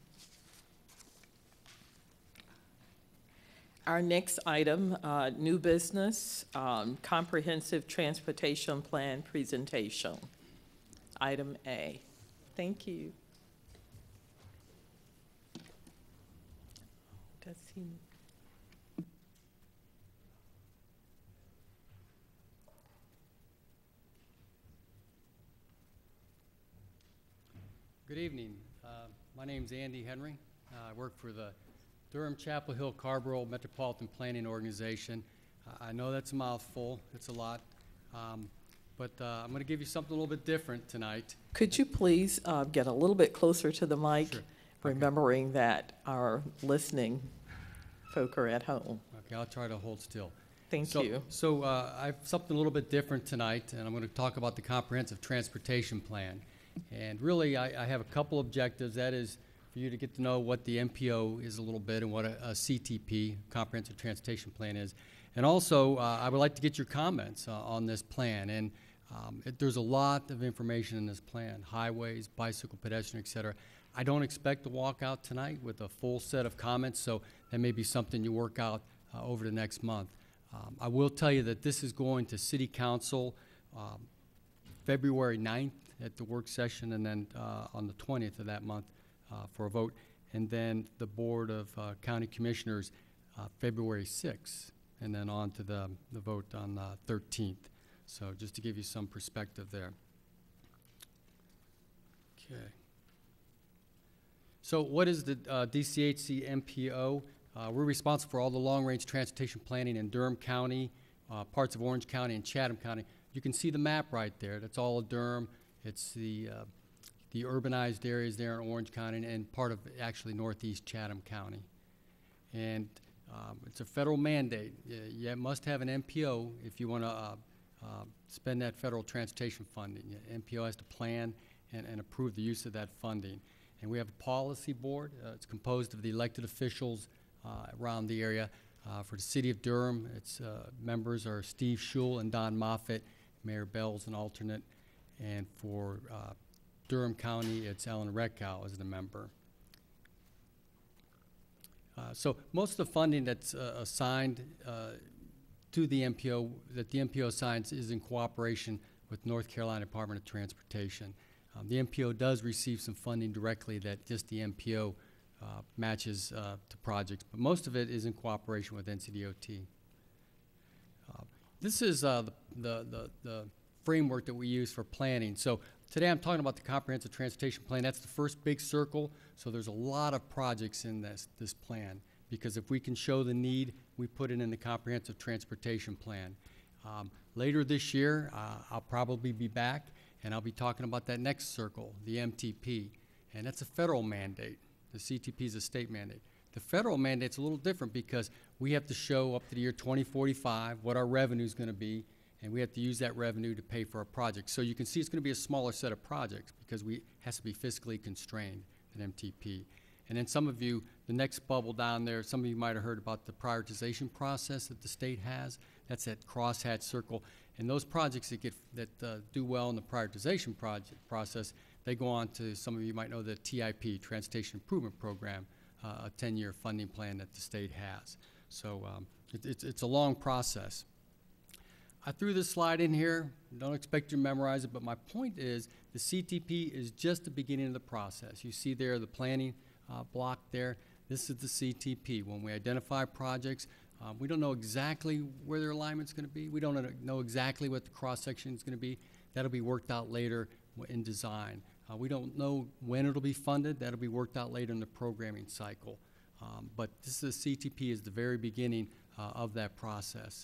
Our next item, uh, new business, um, comprehensive transportation plan presentation. Item A. Thank you. Does he? Good evening. Uh, my name is Andy Henry. Uh, I work for the Durham Chapel Hill Carborough Metropolitan Planning Organization. Uh, I know that's a mouthful. It's a lot. Um, but uh, I'm going to give you something a little bit different tonight. Could you please uh, get a little bit closer to the mic, Sure. remembering that our listening folk are at home? Okay, I'll try to hold still. Thank so, you. So uh, I have something a little bit different tonight, and I'm going to talk about the Comprehensive Transportation Plan. And really, I, I have a couple objectives. That is for you to get to know what the M P O is a little bit and what a, a C T P, Comprehensive Transportation Plan, is. And also, uh, I would like to get your comments uh, on this plan. And um, it, there's a lot of information in this plan: highways, bicycle, pedestrian, et cetera. I don't expect to walk out tonight with a full set of comments, so that may be something you work out uh, over the next month. Um, I will tell you that this is going to City Council um, February ninth at the work session, and then uh, on the twentieth of that month uh, for a vote, and then the Board of uh, County Commissioners uh, February sixth, and then on to the, the vote on the thirteenth. So just to give you some perspective there. Okay. So what is the uh, D C H C M P O? Uh, we're responsible for all the long-range transportation planning in Durham County, uh, parts of Orange County, and Chatham County. You can see the map right there. That's all of Durham. It's the, uh, the urbanized areas there in Orange County and, and part of actually northeast Chatham County. And um, it's a federal mandate. You, you must have an M P O if you want to uh, uh, spend that federal transportation funding. The M P O has to plan and, and approve the use of that funding. And we have a policy board. Uh, it's composed of the elected officials uh, around the area. Uh, for the city of Durham, its uh, members are Steve Schul and Don Moffitt. Mayor Bell's an alternate. And for uh, Durham County, it's Ellen Reckow as the member. Uh, so most of the funding that's uh, assigned uh, to the M P O, that the M P O assigns, is in cooperation with North Carolina Department of Transportation. Um, the M P O does receive some funding directly that just the M P O uh, matches uh, to projects, but most of it is in cooperation with N C D O T. Uh, this is uh, the, the, the, the framework that we use for planning. So today I'm talking about the Comprehensive Transportation Plan. That's the first big circle. So there's a lot of projects in this, this plan, because if we can show the need, we put it in the Comprehensive Transportation Plan. Um, later this year, uh, I'll probably be back, and I'll be talking about that next circle, the M T P. And that's a federal mandate. The C T P is a state mandate. The federal mandate's a little different because we have to show up to the year twenty forty-five what our revenue is going to be, and we have to use that revenue to pay for our projects. So you can see it's going to be a smaller set of projects because we has to be fiscally constrained at M T P. And then some of you, the next bubble down there, some of you might have heard about the prioritization process that the state has. That's that crosshatch circle. And those projects that get that uh, do well in the prioritization project process, they go on to, some of you might know, the T I P, Transportation Improvement Program, uh, a ten-year funding plan that the state has. So um, it, it's, it's a long process. I threw this slide in here. Don't expect you to memorize it, but my point is the C T P is just the beginning of the process. You see there the planning uh, block there. This is the C T P. When we identify projects, um, we don't know exactly where their alignment's going to be. We don't know exactly what the cross-section is going to be. That'll be worked out later in design. Uh, we don't know when it'll be funded. That'll be worked out later in the programming cycle. Um, but this is C T P is the very beginning uh, of that process.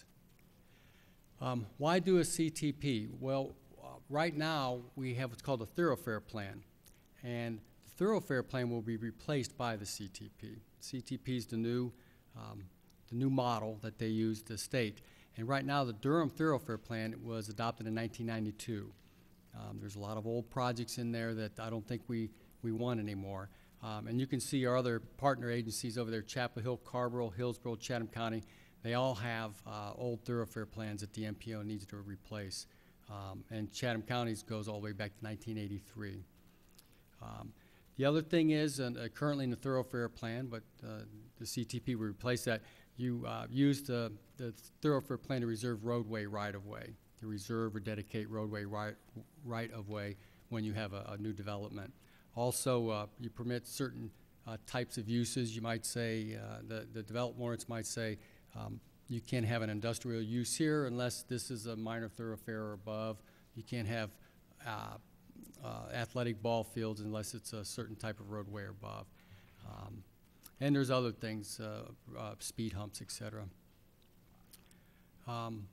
Um, why do a C T P? Well, uh, right now we have what's called a thoroughfare plan, and the thoroughfare plan will be replaced by the C T P. C T P is the new, um, the new model that they use the state. And right now the Durham thoroughfare plan was adopted in nineteen ninety-two. Um, there's a lot of old projects in there that I don't think we, we want anymore. Um, and you can see our other partner agencies over there, Chapel Hill, Carrboro, Hillsborough, Chatham County. They all have uh, old thoroughfare plans that the M P O needs to replace. Um, and Chatham County's goes all the way back to nineteen eighty-three. Um, the other thing is, and uh, currently in the thoroughfare plan, but uh, the C T P will replace that, you uh, use the, the thoroughfare plan to reserve roadway right-of-way, to reserve or dedicate roadway right, right-of-way when you have a, a new development. Also, uh, you permit certain uh, types of uses. You might say, uh, the, the development warrants might say, Um, you can't have an industrial use here unless this is a minor thoroughfare or above. You can't have uh, uh, athletic ball fields unless it's a certain type of roadway or above. Um, and there's other things, uh, uh, speed humps, et cetera. Um,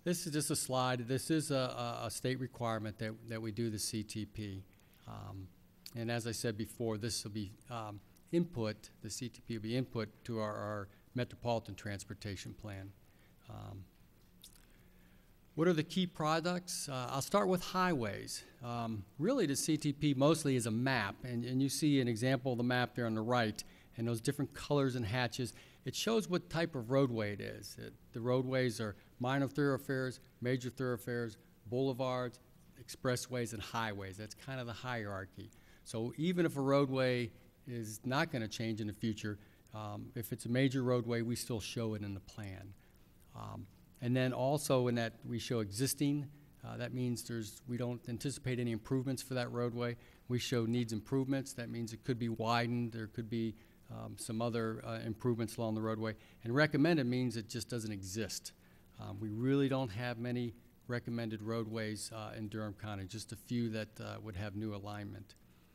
This is just a slide. This is a, a, a state requirement that, that we do the C T P. Um, and as I said before, this will be um, input, the C T P will be input to our, our Metropolitan Transportation Plan. Um, what are the key products? Uh, I'll start with highways. Um, really, the C T P mostly is a map, and, and you see an example of the map there on the right, and those different colors and hatches. It shows what type of roadway it is. It, the roadways are minor thoroughfares, major thoroughfares, boulevards, expressways, and highways. That's kind of the hierarchy. So even if a roadway is not going to change in the future, um, if it's a major roadway, we still show it in the plan. Um, and then also in that we show existing. Uh, that means there's we don't anticipate any improvements for that roadway. We show needs improvements. That means it could be widened. There could be um, some other uh, improvements along the roadway. And recommended means it just doesn't exist. Um, we really don't have many recommended roadways uh, in Durham County, just a few that uh, would have new alignment.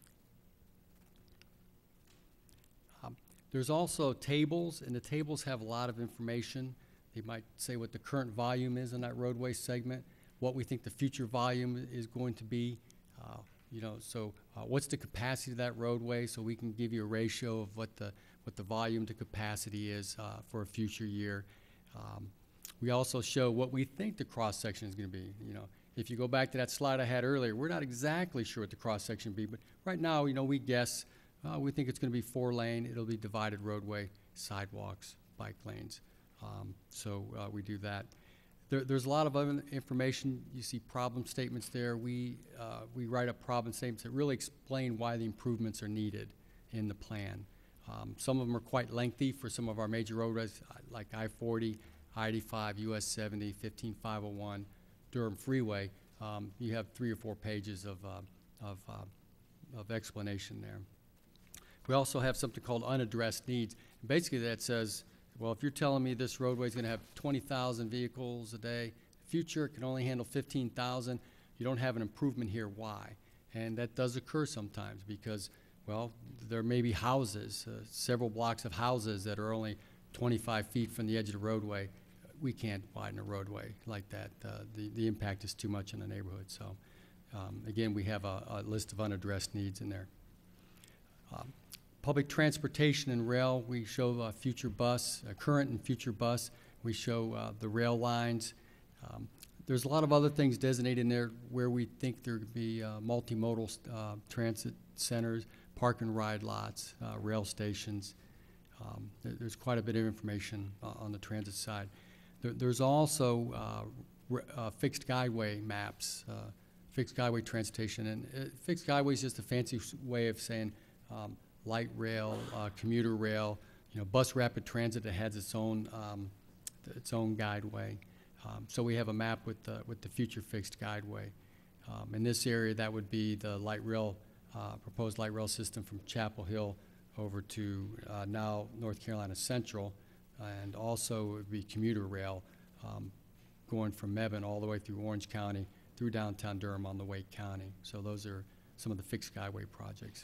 Um, there's also tables, and the tables have a lot of information. They might say what the current volume is in that roadway segment, what we think the future volume is going to be. Uh, you know, so uh, what's the capacity of that roadway, so we can give you a ratio of what the what the volume to capacity is uh, for a future year. Um, we also show what we think the cross section is going to be. You know, if you go back to that slide I had earlier, we're not exactly sure what the cross section will be, but right now, you know, we guess uh, we think it's going to be four lane. It'll be divided roadway, sidewalks, bike lanes. Um, so uh, we do that. There, there's a lot of other information. You see problem statements there. We, uh, we write up problem statements that really explain why the improvements are needed in the plan. Um, some of them are quite lengthy for some of our major roadways, like I forty, I eighty-five, U S seventy, fifteen five oh one, Durham Freeway. Um, you have three or four pages of, uh, of, uh, of explanation there. We also have something called unaddressed needs. Basically that says, well, if you're telling me this roadway is going to have twenty thousand vehicles a day, future it can only handle fifteen thousand, you don't have an improvement here, why? And that does occur sometimes because, well, there may be houses, uh, several blocks of houses that are only twenty-five feet from the edge of the roadway. We can't widen a roadway like that. Uh, the, the impact is too much in the neighborhood. So, um, again, we have a, a list of unaddressed needs in there. Um, Public transportation and rail, we show uh, future bus, uh, current and future bus. We show uh, the rail lines. Um, there's a lot of other things designated in there where we think there could be uh, multimodal uh, transit centers, park and ride lots, uh, rail stations. Um, there, there's quite a bit of information uh, on the transit side. There, there's also uh, r uh, fixed guideway maps, uh, fixed guideway transportation. And uh, fixed guideway is just a fancy way of saying um, light rail, uh, commuter rail, you know, bus rapid transit that has its own um, its own guideway. Um, so we have a map with the with the future fixed guideway. Um, in this area, that would be the light rail uh, proposed light rail system from Chapel Hill over to uh, now North Carolina Central, and also it would be commuter rail um, going from Mebane all the way through Orange County through downtown Durham on the Wake County. So those are some of the fixed guideway projects.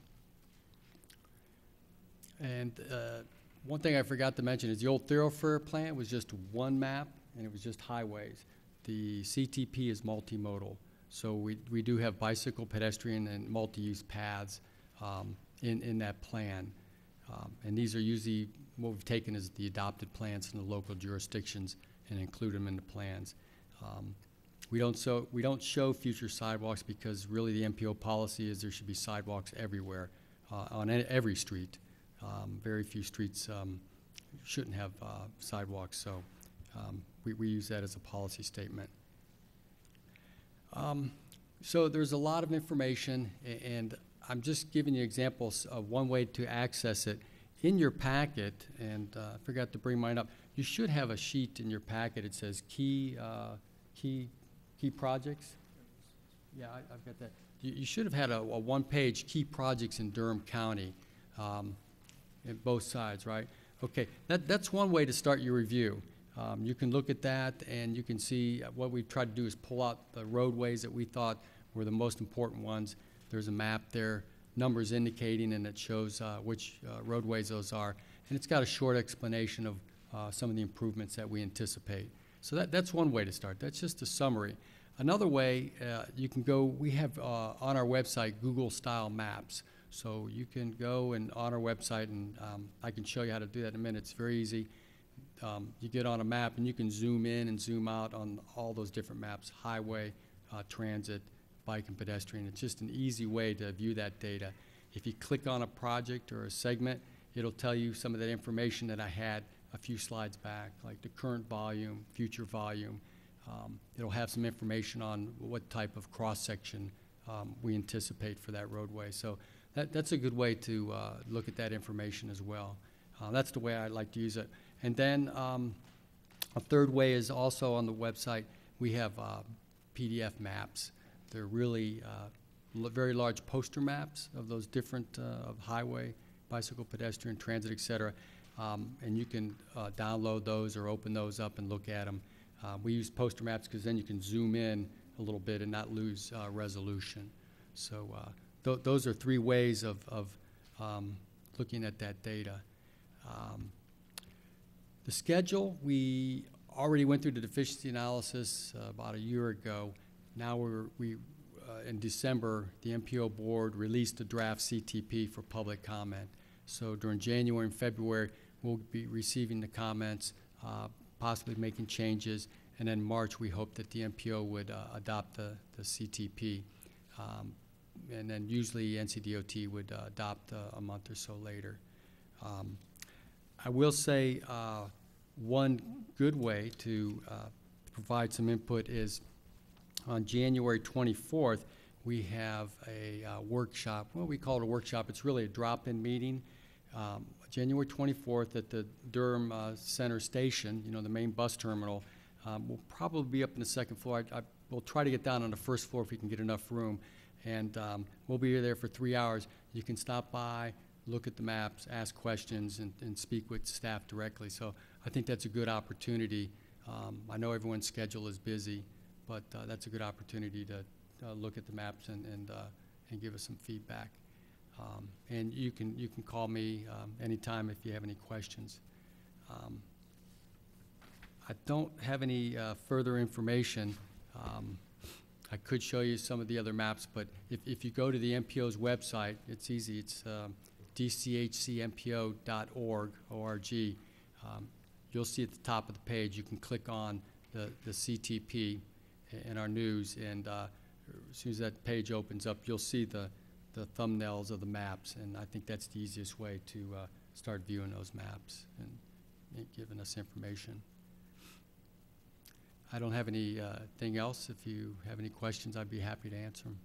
And uh, one thing I forgot to mention is the old thoroughfare plan was just one map, and it was just highways. The C T P is multimodal, so we, we do have bicycle, pedestrian, and multi-use paths um, in, in that plan. Um, and these are usually, what we've taken is the adopted plans from the local jurisdictions and include them in the plans. Um, we, don't so, we don't show future sidewalks because really the M P O policy is there should be sidewalks everywhere, uh, on every street. Um, very few streets um, shouldn't have uh, sidewalks, so um, we, we use that as a policy statement. Um, so there's a lot of information, and I'm just giving you examples of one way to access it. In your packet, and uh, I forgot to bring mine up, you should have a sheet in your packet. It says key, uh, key, key projects. Yeah, I, I've got that. You, you should have had a, a one-page key projects in Durham County. Um, At both sides, right? Okay, that, that's one way to start your review. Um, you can look at that and you can see what we've tried to do is pull out the roadways that we thought were the most important ones. There's a map there, numbers indicating, and it shows uh, which uh, roadways those are. And it's got a short explanation of uh, some of the improvements that we anticipate. So that, that's one way to start. That's just a summary. Another way, uh, you can go, we have uh, on our website Google-style maps. So you can go and on our website, and um, I can show you how to do that in a minute. It's very easy. Um, you get on a map, and you can zoom in and zoom out on all those different maps, highway, uh, transit, bike, and pedestrian. It's just an easy way to view that data. If you click on a project or a segment, it'll tell you some of that information that I had a few slides back, like the current volume, future volume. Um, it'll have some information on what type of cross-section um, we anticipate for that roadway. So that, that's a good way to uh, look at that information as well. Uh, that's the way I like to use it. And then um, a third way is also on the website, we have uh, P D F maps. They're really uh, l very large poster maps of those different uh, of highway, bicycle, pedestrian, transit, et cetera. Um, and you can uh, download those or open those up and look at them. Uh, we use poster maps because then you can zoom in a little bit and not lose uh, resolution. So uh, th those are three ways of, of um, looking at that data. Um, the schedule, we already went through the deficiency analysis uh, about a year ago. Now we're, we, uh, in December, the M P O board released a draft C T P for public comment. So during January and February, we'll be receiving the comments, uh, possibly making changes, and then March we hope that the M P O would uh, adopt the, the C T P. Um, and then usually N C D O T would uh, adopt uh, a month or so later. Um, I will say uh, one good way to uh, provide some input is on January twenty-fourth, we have a uh, workshop. Well, we call it a workshop. It's really a drop-in meeting. Um, January twenty-fourth at the Durham uh, Center Station, you know, the main bus terminal. Um, we'll probably be up in the second floor. I, I, we'll try to get down on the first floor if we can get enough room. And um, we'll be there for three hours. You can stop by, look at the maps, ask questions, and, and speak with staff directly. So I think that's a good opportunity. Um, I know everyone's schedule is busy, but uh, that's a good opportunity to uh, look at the maps and, and, uh, and give us some feedback. Um, and you can, you can call me um, anytime if you have any questions. Um, I don't have any uh, further information. Um, I could show you some of the other maps, but if, if you go to the M P O's website, it's easy. It's um, d c h c m p o dot org, O R G. Um, you'll see at the top of the page, you can click on the, the C T P in our news, and uh, as soon as that page opens up, you'll see the, the thumbnails of the maps, and I think that's the easiest way to uh, start viewing those maps and, and giving us information. I don't have anything uh, else. If you have any questions, I'd be happy to answer them.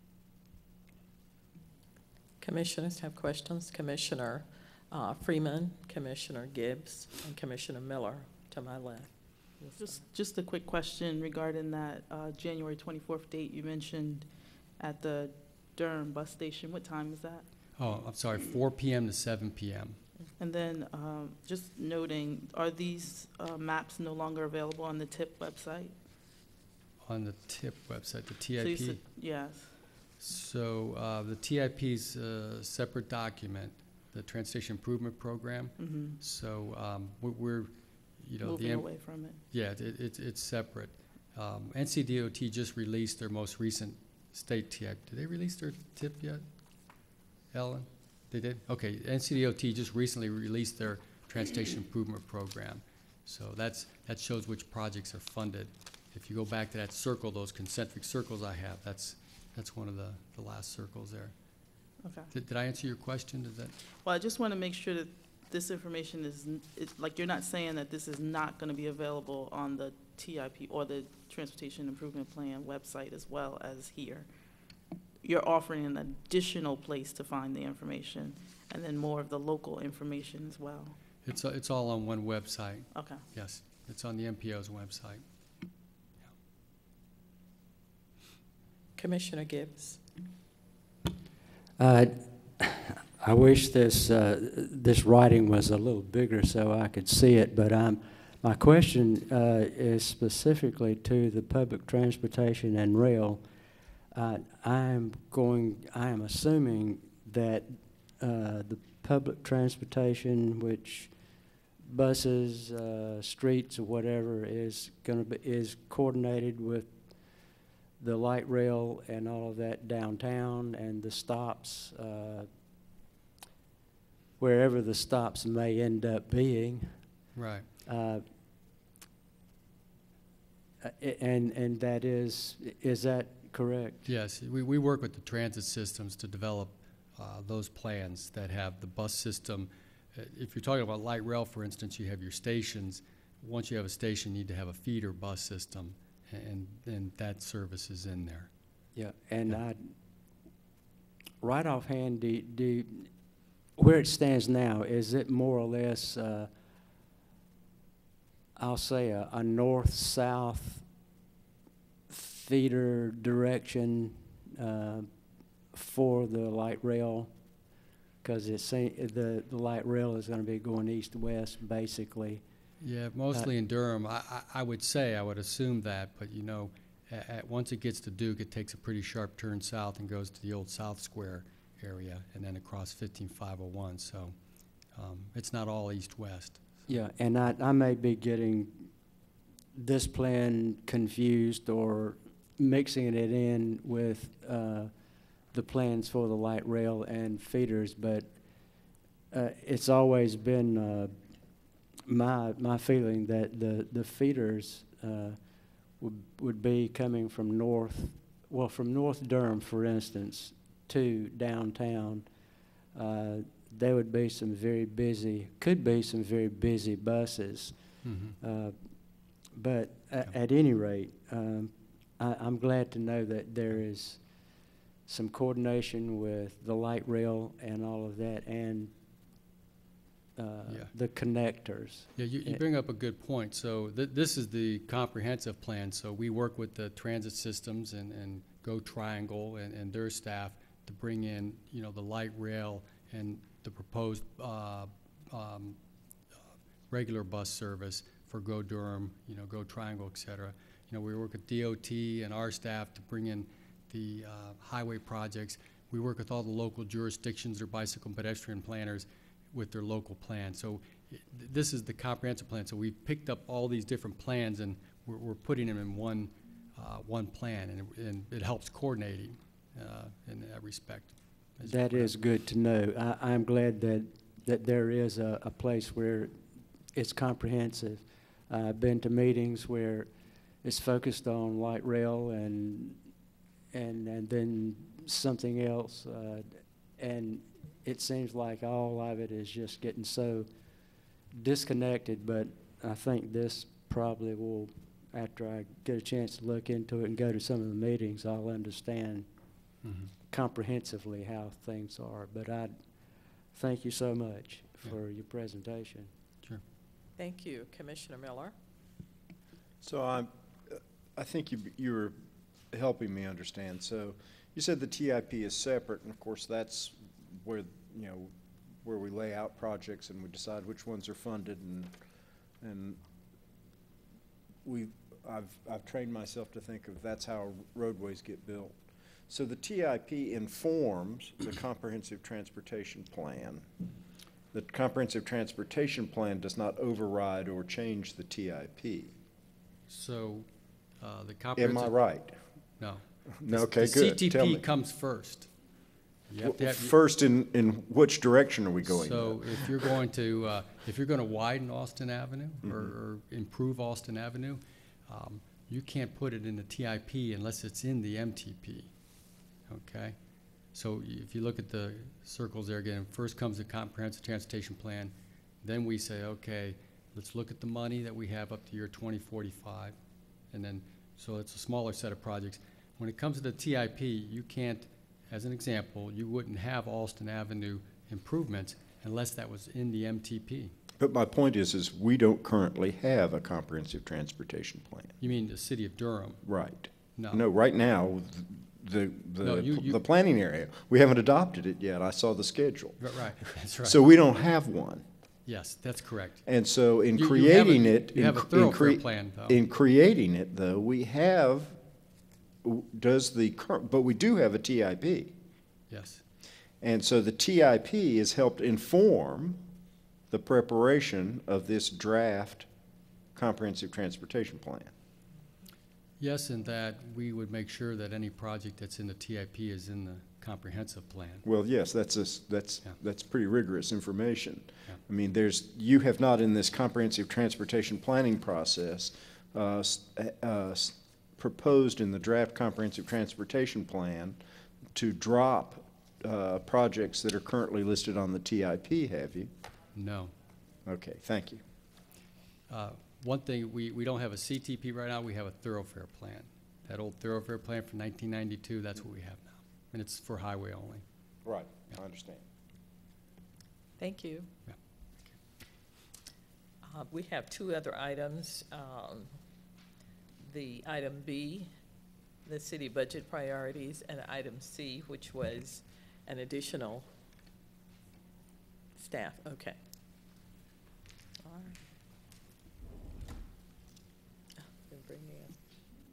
Commissioners have questions. Commissioner uh, Freeman, Commissioner Gibbs, and Commissioner Miller to my left. Just, just a quick question regarding that uh, January twenty-fourth date you mentioned at the Durham bus station. What time is that? Oh, I'm sorry, four P M to seven P M And then um, just noting, are these uh, maps no longer available on the T I P website? On the T I P website, the T I So you P? said, yes. So uh, the T I P's a separate document, the Transportation Improvement Program. Mm-hmm. So um, we're, we're, you know, Moving the away from it. Yeah, it, it, it's separate. Um, N C D O T just released their most recent state T I P. Did they release their T I P yet, Ellen? They did? Okay, N C D O T just recently released their Transportation Improvement Program. So that's, that shows which projects are funded. If you go back to that circle, those concentric circles I have, that's, that's one of the, the last circles there. Okay. Did, did I answer your question? Did that? Well, I just want to make sure that this information is, n- it's like you're not saying that this is not going to be available on the T I P or the Transportation Improvement Plan website as well as here. You're offering an additional place to find the information and then more of the local information as well. It's, uh, it's all on one website. Okay. Yes, it's on the M P O's website. Commissioner Gibbs. Uh, I wish this, uh, this writing was a little bigger so I could see it, but um, my question uh, is specifically to the public transportation and rail. Uh, I'm going, I am assuming that uh, the public transportation, which buses, uh, streets, or whatever is going to be, is coordinated with the light rail and all of that downtown and the stops, uh, wherever the stops may end up being. Right. Uh, and, and that is, is that correct? Yes, we, we work with the transit systems to develop uh, those plans that have the bus system. Uh, If you're talking about light rail, for instance, you have your stations. Once you have a station, you need to have a feeder bus system, and and that service is in there. Yeah, and Yeah. I, right offhand, do, do, where it stands now, is it more or less, uh, I'll say a, a north-south feeder direction uh, for the light rail? Because it's say, the the light rail is going to be going east-west, basically. Yeah, mostly in Durham. I, I, I would say, I would assume that, but you know, at, at, once it gets to Duke, it takes a pretty sharp turn south and goes to the old South Square area and then across fifteen five oh one. So um, it's not all east-west. Yeah, and I, I may be getting this plan confused or mixing it in with uh, the plans for the light rail and feeders, but uh, it's always been uh, my my feeling that the the feeders uh, would would be coming from north, well, from North Durham, for instance, to downtown. Uh, there would be some very busy, could be some very busy buses, Mhm. uh, but a, at any rate, um, I, I'm glad to know that there is some coordination with the light rail and all of that, and uh, Yeah. the connectors. Yeah, you, you Eh, bring up a good point. So th- this is the comprehensive plan. So we work with the transit systems and, and Go Triangle and, and their staff to bring in, you know, the light rail and the proposed uh, um, regular bus service for Go Durham, you know, Go Triangle, et cetera. You know, we work with D O T and our staff to bring in the uh, highway projects. We work with all the local jurisdictions or bicycle and pedestrian planners with their local plan. So i- th- this is the comprehensive plan. So we've picked up all these different plans and we're, we're putting them in one, uh, one plan, and it, and it helps coordinating uh, in that respect. as That well. is good to know. I, I'm glad that, that there is a, a place where it's comprehensive. I've been to meetings where it's focused on light rail and, and, and then something else, uh, and it seems like all of it is just getting so disconnected, but I think this probably will, after I get a chance to look into it and go to some of the meetings, I'll understand Mhm. comprehensively how things are. But I thank you so much Yeah. for your presentation. Sure. Thank you, Commissioner Miller. So I'm, I think you, you were helping me understand. So you said the T I P is separate, and of course that's where, you know, where we lay out projects and we decide which ones are funded, and, and we, I've, I've trained myself to think of that's how roadways get built. So the T I P informs the comprehensive transportation plan. The comprehensive transportation plan does not override or change the T I P. So uh, the Am comprehensive. I right? No. No, The- okay, good. The Tell C T P me. comes first. You have to have- First, in, in which direction are we going? So if you're going to, uh, if you're going to widen Austin Avenue or, Mhm. or improve Austin Avenue, um, you can't put it in the T I P unless it's in the M T P, okay? So if you look at the circles there again, first comes the comprehensive transportation plan, then we say, okay, let's look at the money that we have up to year twenty forty-five, and then, so it's a smaller set of projects. When it comes to the T I P, you can't, as an example, you wouldn't have Austin Avenue improvements unless that was in the M T P. But my point is, is we don't currently have a comprehensive transportation plan. You mean the city of Durham? Right. No. No, right now, the, the, No, you- you- the planning area, we haven't adopted it yet. I saw the schedule. Right, right, that's right. So we don't have one. Yes, that's correct. And so in You- you have a- creating it. you in have a cre- in thoroughfare cre- plan, though. In creating it, though, we have, w- does the current, but we do have a T I P. Yes. And so the T I P has helped inform the preparation of this draft comprehensive transportation plan? Yes, in that we would make sure that any project that's in the T I P is in the comprehensive plan. Well, yes, that's a, that's Yeah. that's pretty rigorous information. Yeah. I mean, there's you have not in this comprehensive transportation planning process uh, s- uh, s- proposed in the draft comprehensive transportation plan to drop uh, projects that are currently listed on the T I P, have you? No. Okay, thank you. Uh, One thing, we, we don't have a C T P right now, we have a thoroughfare plan. That old thoroughfare plan from nineteen ninety-two, that's what we have now. And it's for highway only. Right, I understand. Thank you. Yeah. Uh, We have two other items. Um, The item B, the city budget priorities, and item C, which was an additional staff. Okay. All right. Ah, then bring me in.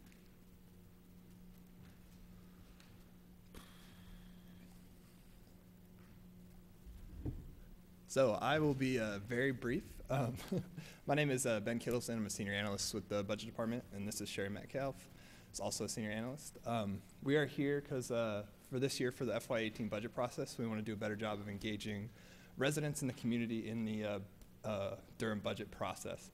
So I will be uh, very brief. Um, my name is uh, Ben Kittleson. I'm a senior analyst with the budget department, and this is Sherry Metcalf, who's also a senior analyst. Um, we are here because uh, for this year, for the F Y eighteen budget process, we want to do a better job of engaging residents in the community in the uh, uh, Durham budget process.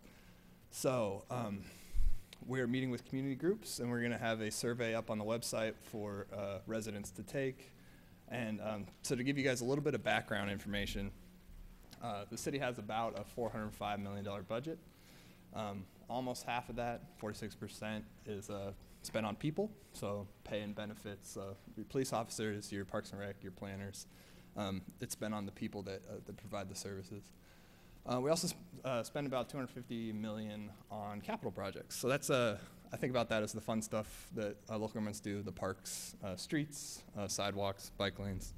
So um, we're meeting with community groups, and we're going to have a survey up on the website for uh, residents to take. And um, so to give you guys a little bit of background information, Uh, the city has about a four hundred five million dollars budget. Um, almost half of that, forty-six percent, is uh, spent on people, so pay and benefits, uh, your police officers, your parks and rec, your planners. Um, it's spent on the people that, uh, that provide the services. Uh, we also sp uh, spend about two hundred fifty million dollars on capital projects. So that's, uh, I think about that as the fun stuff that uh, local governments do, the parks, uh, streets, uh, sidewalks, bike lanes.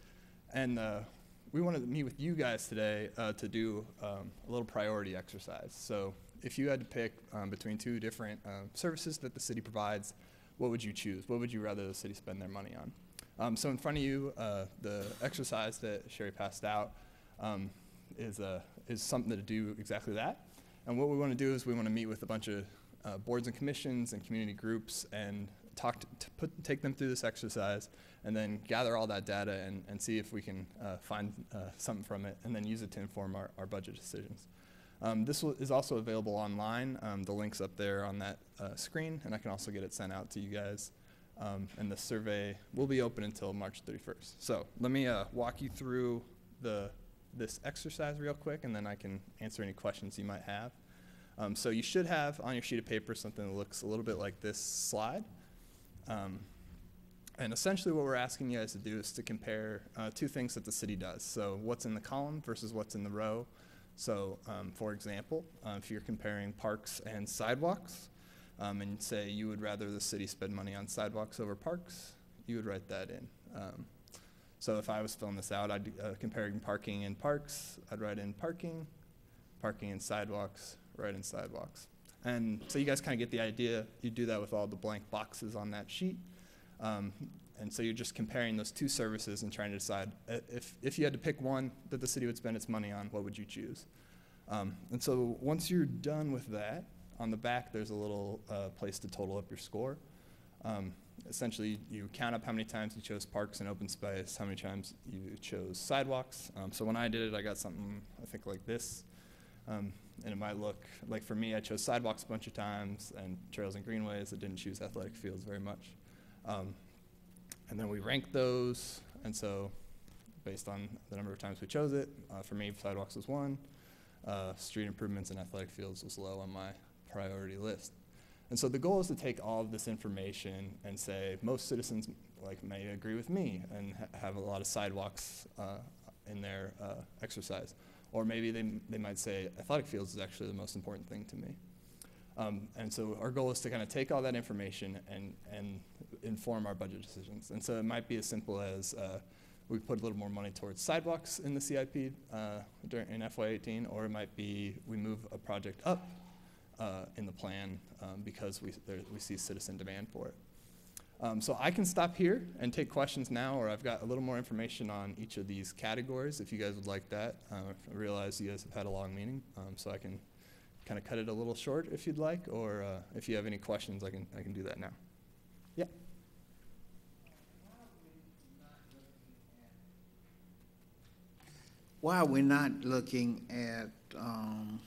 And uh, we wanted to meet with you guys today uh, to do um, a little priority exercise. So if you had to pick um, between two different uh, services that the city provides, what would you choose? What would you rather the city spend their money on? Um, so in front of you, uh, the exercise that Sherry passed out um, is, uh, is something to do exactly that. And what we want to do is we want to meet with a bunch of uh, boards and commissions and community groups and talk to, to put, take them through this exercise, and then gather all that data and, and see if we can uh, find uh, something from it, and then use it to inform our, our budget decisions. Um, this will, is also available online. Um, the link's up there on that uh, screen, and I can also get it sent out to you guys. Um, and the survey will be open until March thirty-first. So let me uh, walk you through the, this exercise real quick, and then I can answer any questions you might have. Um, so you should have on your sheet of paper something that looks a little bit like this slide. Um, and essentially what we're asking you guys to do is to compare uh, two things that the city does. So what's in the column versus what's in the row. So um, for example, uh, if you're comparing parks and sidewalks, um, and say you would rather the city spend money on sidewalks over parks, you would write that in. Um, so if I was filling this out, I'd be uh, comparing parking and parks, I'd write in parking, parking and sidewalks, write in sidewalks. And so you guys kind of get the idea. You do that with all the blank boxes on that sheet. Um, and so you're just comparing those two services and trying to decide uh, if, if you had to pick one that the city would spend its money on, what would you choose? Um, and so once you're done with that, on the back there's a little uh, place to total up your score. Um, essentially, you count up how many times you chose parks and open space, how many times you chose sidewalks. Um, so when I did it, I got something, I think, like this. Um, and it might look like, for me, I chose sidewalks a bunch of times and trails and greenways. I didn't choose athletic fields very much. Um, and then we ranked those, and so based on the number of times we chose it, uh, for me, sidewalks was one. Uh, street improvements and athletic fields was low on my priority list. And so the goal is to take all of this information and say most citizens like may agree with me and ha have a lot of sidewalks uh, in their uh, exercise. Or maybe they, they might say athletic fields is actually the most important thing to me. Um, and so our goal is to kind of take all that information and, and inform our budget decisions. And so it might be as simple as uh, we put a little more money towards sidewalks in the C I P uh, during, in F Y eighteen, or it might be we move a project up uh, in the plan um, because we, there, we see citizen demand for it. Um, so I can stop here and take questions now, or I've got a little more information on each of these categories if you guys would like that. Uh, I realize you guys have had a long meeting, um, so I can kind of cut it a little short if you'd like, or uh, if you have any questions, I can, I can do that now. Yeah. Why are we not looking at um,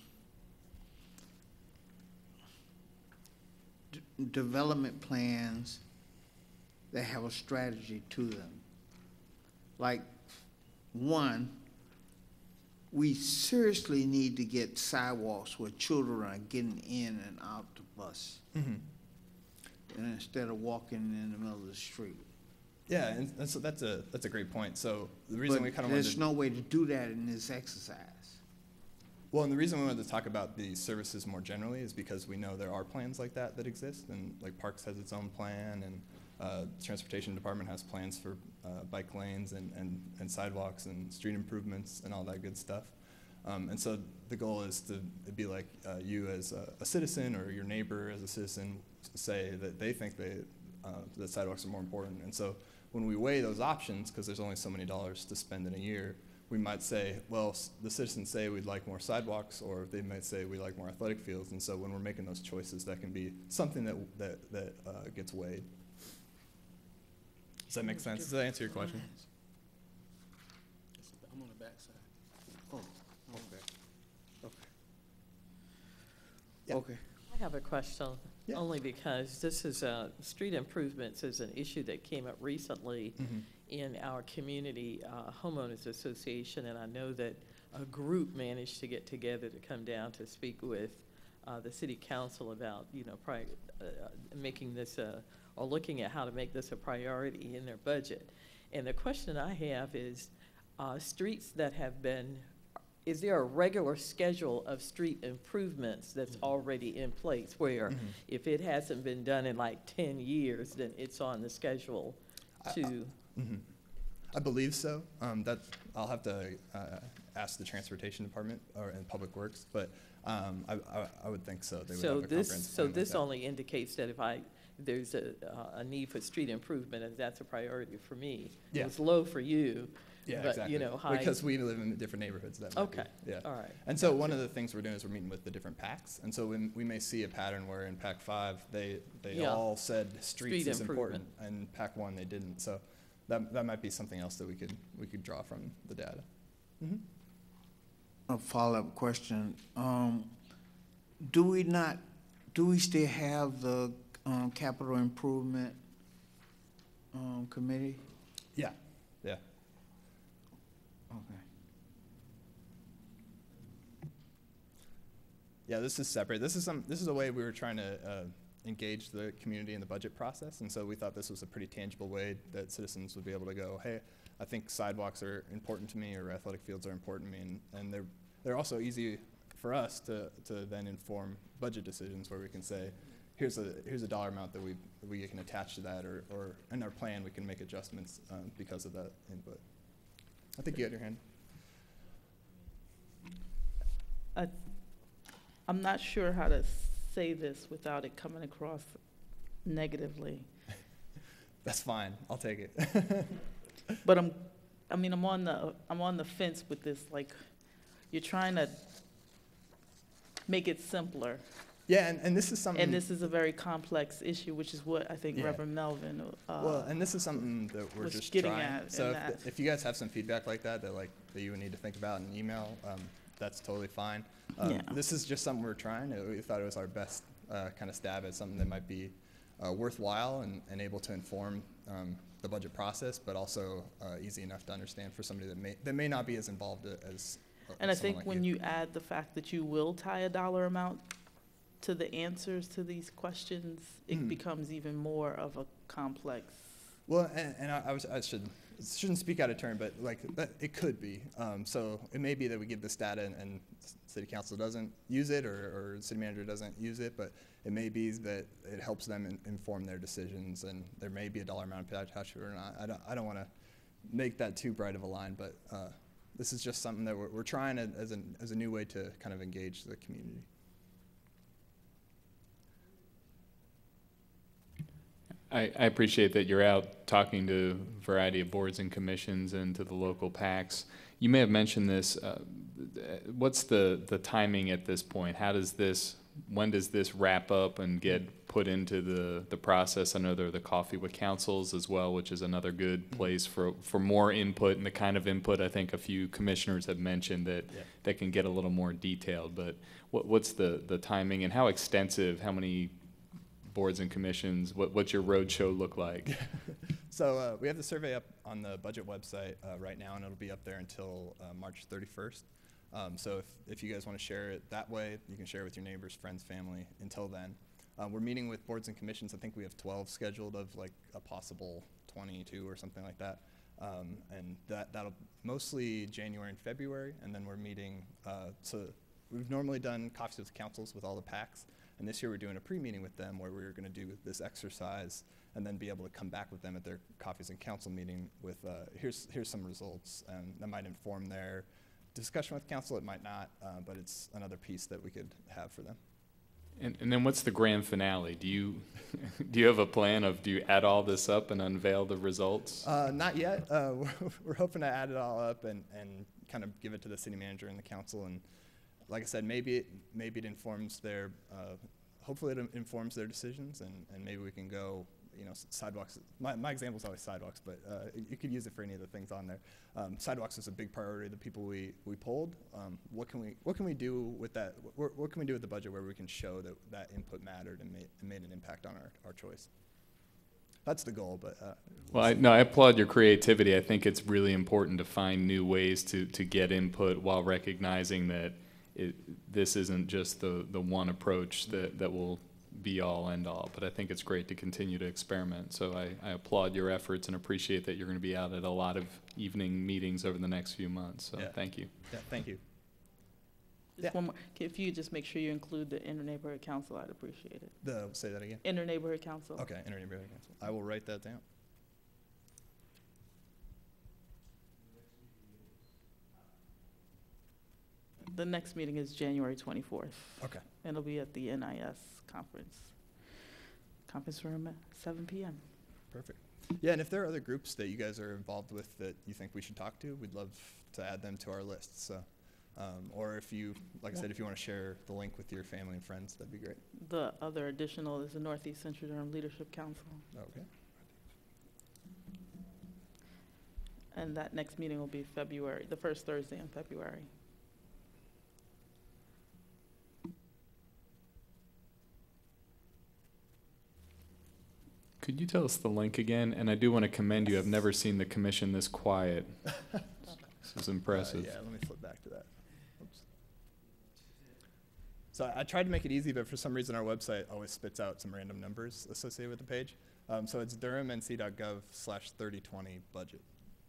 d development plans that have a strategy to them? Like, one, we seriously need to get sidewalks where children are getting in and out the bus, Mm-hmm. and instead of walking in the middle of the street. Yeah, and, and so that's a that's a great point. So the reason But we kind of wanted there's to, no way to do that in this exercise. well, and the reason we wanted to talk about the services more generally is because we know there are plans like that that exist, and like Parks has its own plan, and uh, Transportation Department has plans for uh, bike lanes and, and, and sidewalks and street improvements and all that good stuff. Um, and so the goal is to be like uh, you as a, a citizen or your neighbor as a citizen say that they think they, uh, that sidewalks are more important. And so when we weigh those options, because there's only so many dollars to spend in a year, we might say, well, s- the citizens say we'd like more sidewalks, or they might say we like more athletic fields. And so when we're making those choices, that can be something that, that, that uh, gets weighed. Does that make sense? Does that answer your question? I'm on the backside. Oh, okay. Okay. Yeah. Okay. I have a question, only because this is, uh, street improvements is an issue that came up recently Mhm. in our community uh, homeowners association, and I know that a group managed to get together to come down to speak with uh, the city council about, you know, pri- uh, making this a, or looking at how to make this a priority in their budget. And the question I have is, uh, streets that have been, is there a regular schedule of street improvements that's already in place where Mhm. if it hasn't been done in like ten years, then it's on the schedule to? Mhm. I believe so. Um, that I'll have to uh, ask the transportation department or in Public Works, but um, I, I, I would think so. They would So have a this, comprehensive so plan like this that. only indicates that if I, there's a, uh, a need for street improvement, and that's a priority for me. Yeah. It's low for you, Yeah, but, exactly. you know, high. Because we live in different neighborhoods. That might Okay. Be, yeah. All right. And so one of the things we're doing is we're meeting with the different PACs, and so we, we may see a pattern where in PAC five they they Yeah. all said streets Street is important, improvement. and PAC one they didn't. So that that might be something else that we could we could draw from the data. Mm-hmm. A follow-up question. Um, do we not, do we still have the um, capital improvement um, committee? Yeah. Yeah. Okay. Yeah, this is separate. This is some. This is a way we were trying to uh, engage the community in the budget process, and so we thought this was a pretty tangible way that citizens would be able to go, hey, I think sidewalks are important to me, or athletic fields are important to me, and, and they're they're also easy for us to to then inform budget decisions where we can say, here's a here's a dollar amount that we we can attach to that, or or in our plan we can make adjustments um, because of that input. I think you had your hand. I, I'm not sure how to say this without it coming across negatively. That's fine. I'll take it. But I'm, I mean, I'm on the, I'm on the fence with this, like, you're trying to make it simpler. Yeah, and, and this is something. And this is a very complex issue, which is what I think Yeah. Reverend Melvin, uh, Well, and this is something that we're was just getting trying. at So in if, that. if you guys have some feedback like that, that like that you would need to think about in an email, um, that's totally fine. Um, Yeah. This is just something we're trying. Uh, We thought it was our best uh, kind of stab at something that might be uh, worthwhile and, and able to inform um, the budget process, but also uh, easy enough to understand for somebody that may that may not be as involved as. Uh, And I someone think like when you add the fact that you will tie a dollar amount to the answers to these questions, it Mhm. becomes even more of a complex. Well, and, and I, I, was, I should shouldn't speak out of turn, but like that, it could be. Um, so it may be that we give this data and, and city council doesn't use it, or, or city manager doesn't use it, but it may be that it helps them in, inform their decisions, and there may be a dollar amount attached to it or not. I don't, I don't want to make that too bright of a line, but uh, this is just something that we're, we're trying to, as, an, as a new way to kind of engage the community. I, I appreciate that you're out talking to a variety of boards and commissions and to the local PACs. You may have mentioned this. Uh, what's the, the timing at this point? How does this, when does this wrap up and get put into the, the process? I know there are the Coffee with Councils as well, which is another good place for, for more input and the kind of input I think a few commissioners have mentioned that, Yeah. that can get a little more detailed. But what, what's the, the timing and how extensive, how many boards and commissions, what, what's your roadshow look like? So uh, we have the survey up on the budget website uh, right now, and it'll be up there until uh, March thirty-first. Um, so if, if you guys want to share it that way, you can share it with your neighbors, friends, family until then. Uh, we're meeting with boards and commissions. I think we have twelve scheduled of like a possible twenty-two or something like that. Um, and that, that'll mostly January and February, and then we're meeting, uh, so we've normally done coffees with councils with all the PACs. And this year we're doing a pre-meeting with them where we're going to do this exercise and then be able to come back with them at their coffees and council meeting with uh, here's here's some results, and that might inform their discussion with council. It might not, uh, but it's another piece that we could have for them. And, and then what's the grand finale? Do you do you have a plan of do you add all this up and unveil the results? Uh, not yet. Uh, we're, we're hoping to add it all up and, and kind of give it to the city manager and the council. And like I said, maybe it, maybe it informs their, uh, hopefully it informs their decisions, and, and maybe we can go, you know, sidewalks. My, my example is always sidewalks, but uh, you could use it for any of the things on there. Um, sidewalks is a big priority of the people we, we polled. Um, what can we what can we do with that? What, what can we do with the budget where we can show that that input mattered and made, and made an impact on our, our choice? That's the goal, but. Uh, Well, I, no, I applaud your creativity. I think it's really important to find new ways to, to get input while recognizing that it, this isn't just the, the one approach that, that will be all end all. But I think it's great to continue to experiment. So I, I applaud your efforts and appreciate that you're going to be out at a lot of evening meetings over the next few months. So Yeah. thank you. Yeah, thank you. Just Yeah. one more, if you just make sure you include the inter-neighborhood council, I'd appreciate it. The, say that again? Inter-neighborhood council. Okay, inter-neighborhood council. I will write that down. The next meeting is January twenty-fourth. Okay. And it'll be at the N I S conference, conference room at seven P M Perfect. Yeah, and if there are other groups that you guys are involved with that you think we should talk to, we'd love to add them to our list. So, um, or if you, like I said, if you want to share the link with your family and friends, that'd be great. The other additional is the Northeast Central Durham Leadership Council. Okay. And that next meeting will be February, the first Thursday in February. Could you tell us the link again? And I do want to commend you. I've never seen the commission this quiet. This is impressive. Uh, yeah, let me flip back to that. Oops. So I, I tried to make it easy, but for some reason our website always spits out some random numbers associated with the page. Um, so it's durhamnc.gov slash thirty twenty budget.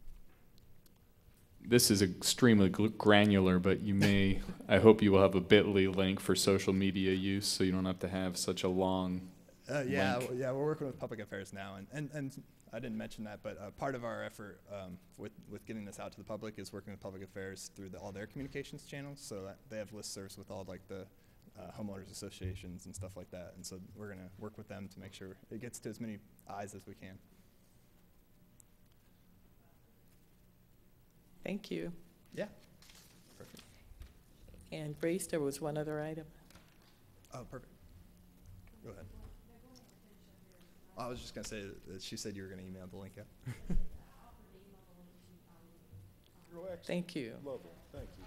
This is extremely gl- granular, but you may, I hope you will have a bit dot L Y link for social media use so you don't have to have such a long Uh, yeah, link. w- yeah, we're working with public affairs now, and, and, and I didn't mention that, but uh, part of our effort um, with, with getting this out to the public is working with public affairs through the, all their communications channels, so that they have listservs with all like the uh, homeowners associations and stuff like that, and so we're gonna work with them to make sure it gets to as many eyes as we can. Thank you. Yeah. Perfect. And Grace, there was one other item. Oh, perfect. Go ahead. I was just gonna say that she said you were gonna email the link out. Thank you. Lovely, thank you.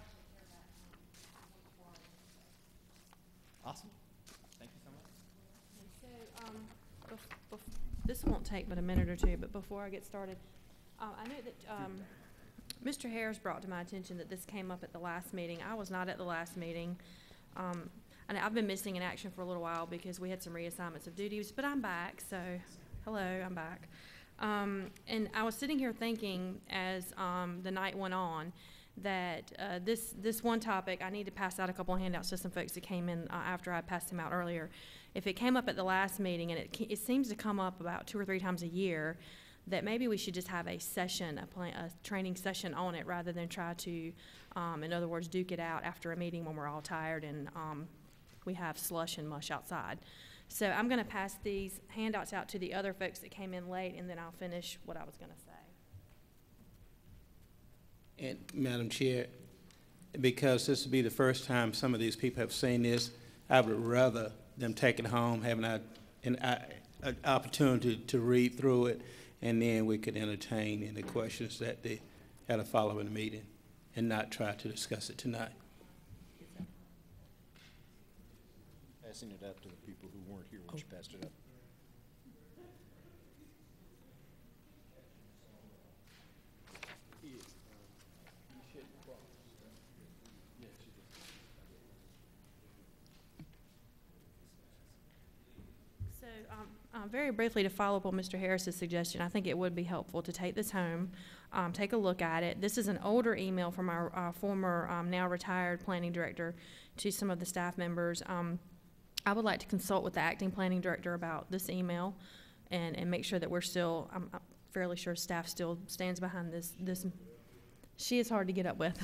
Awesome. Thank you so much. So, um, bef- bef- this won't take but a minute or two, but before I get started, uh, I know that, um, Mister Harris brought to my attention that this came up at the last meeting. I was not at the last meeting. Um, and I've been missing in action for a little while because we had some reassignments of duties, but I'm back, so hello, I'm back. Um, and I was sitting here thinking as, um, the night went on that, uh, this, this one topic, I need to pass out a couple of handouts to some folks that came in, uh, after I passed them out earlier. If it came up at the last meeting, and it, it seems to come up about two or three times a year, that maybe we should just have a session, a, plan, a training session on it rather than try to, um, in other words, duke it out after a meeting when we're all tired and um, we have slush and mush outside. So I'm going to pass these handouts out to the other folks that came in late, and then I'll finish what I was going to say. And Madam Chair, because this will be the first time some of these people have seen this, I would rather them take it home, having a, an, a, an opportunity to read through it, and then we could entertain any questions that they had to follow in the meeting, and not try to discuss it tonight. Passing it out to the people who weren't here when you passed it up. So, um, uh, very briefly, to follow up on Mister Harris's suggestion, I think it would be helpful to take this home, um, take a look at it. This is an older email from our uh, former, um, now retired planning director to some of the staff members. Um, I would like to consult with the acting planning director about this email and, and make sure that we're still, I'm, I'm fairly sure staff still stands behind this. This She is hard to get up with.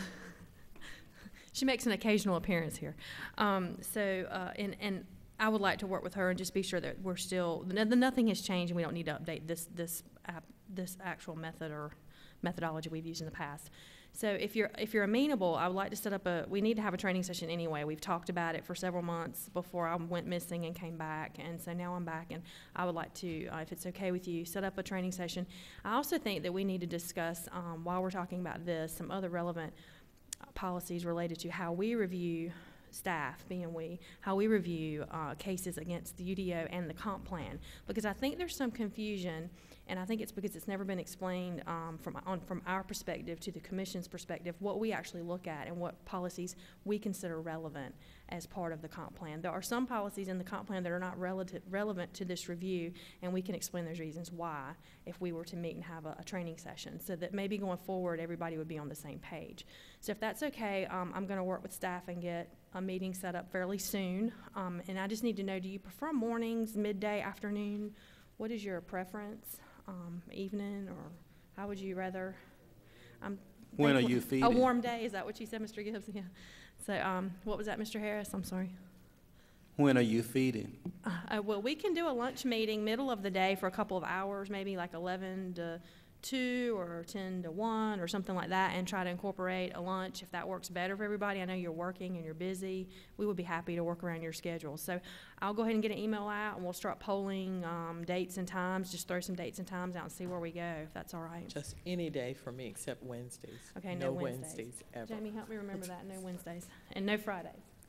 She makes an occasional appearance here. Um, so, uh, and, and I would like to work with her and just be sure that we're still, no, nothing has changed and we don't need to update this, this, app, this actual method or methodology we've used in the past. So if you're, if you're amenable, I would like to set up a, we need to have a training session anyway. We've talked about it for several months before I went missing and came back, and so now I'm back, and I would like to, uh, if it's okay with you, set up a training session. I also think that we need to discuss, um, while we're talking about this, some other relevant uh, policies related to how we review staff, being we, how we review uh, cases against the U D O and the comp plan, because I think there's some confusion, and I think it's because it's never been explained um, from, on, from our perspective to the commission's perspective, what we actually look at and what policies we consider relevant as part of the comp plan. There are some policies in the comp plan that are not relative, relevant to this review, and we can explain those reasons why if we were to meet and have a, a training session, so that maybe going forward everybody would be on the same page. So if that's okay, um, I'm going to work with staff and get a meeting set up fairly soon, um, and I just need to know, do you prefer mornings, midday, afternoon? What is your preference? Um, evening, or how would you rather? Um, When are you A feeding? warm day, is that what you said, Mister Gibbs? Yeah. So um, what was that, Mister Harris? I'm sorry. When are you feeding? Uh, uh, well, we can do a lunch meeting middle of the day for a couple of hours, maybe like eleven to two or ten to one or something like that, and try to incorporate a lunch if that works better for everybody. I know you're working and you're busy. We would be happy to work around your schedule. So I'll go ahead and get an email out, and we'll start polling um, dates and times. Just throw some dates and times out and see where we go, if that's all right. Just any day for me except Wednesdays. Okay, no, no Wednesdays. Wednesdays ever. Jamie, help me remember that. No Wednesdays and no Fridays.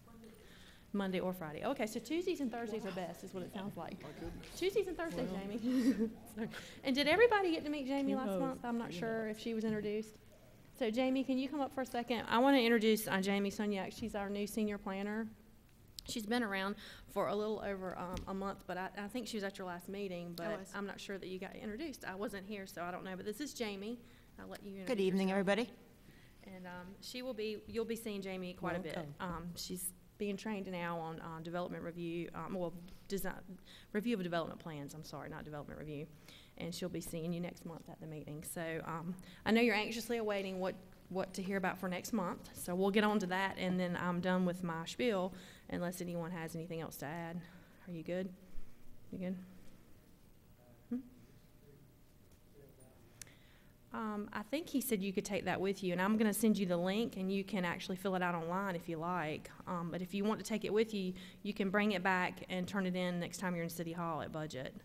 Monday or Friday. Okay, so Tuesdays and Thursdays are best, is what it sounds like. Tuesdays and Thursdays, Well. Jamie. So, and did everybody get to meet Jamie Who last knows? month? I'm not Who sure if she was introduced. So Jamie, can you come up for a second? I want to introduce uh, Jamie Sunyak. She's our new senior planner. She's been around for a little over um, a month, but I, I think she was at your last meeting, but was. I'm not sure that you got introduced. I wasn't here, so I don't know, but this is Jamie. I'll let you introduce Good evening, yourself. everybody. And um, she will be, you'll be seeing Jamie quite a bit. Welcome. Um, she's being trained now on uh, development review, um, well, design, review of development plans, I'm sorry, not development review. And she'll be seeing you next month at the meeting. So um, I know you're anxiously awaiting what, what to hear about for next month. So we'll get on to that, and then I'm done with my spiel unless anyone has anything else to add. Are you good? You good? Hmm? Um, I think he said you could take that with you, and I'm going to send you the link, and you can actually fill it out online if you like. Um, but if you want to take it with you, you can bring it back and turn it in next time you're in City Hall at budget.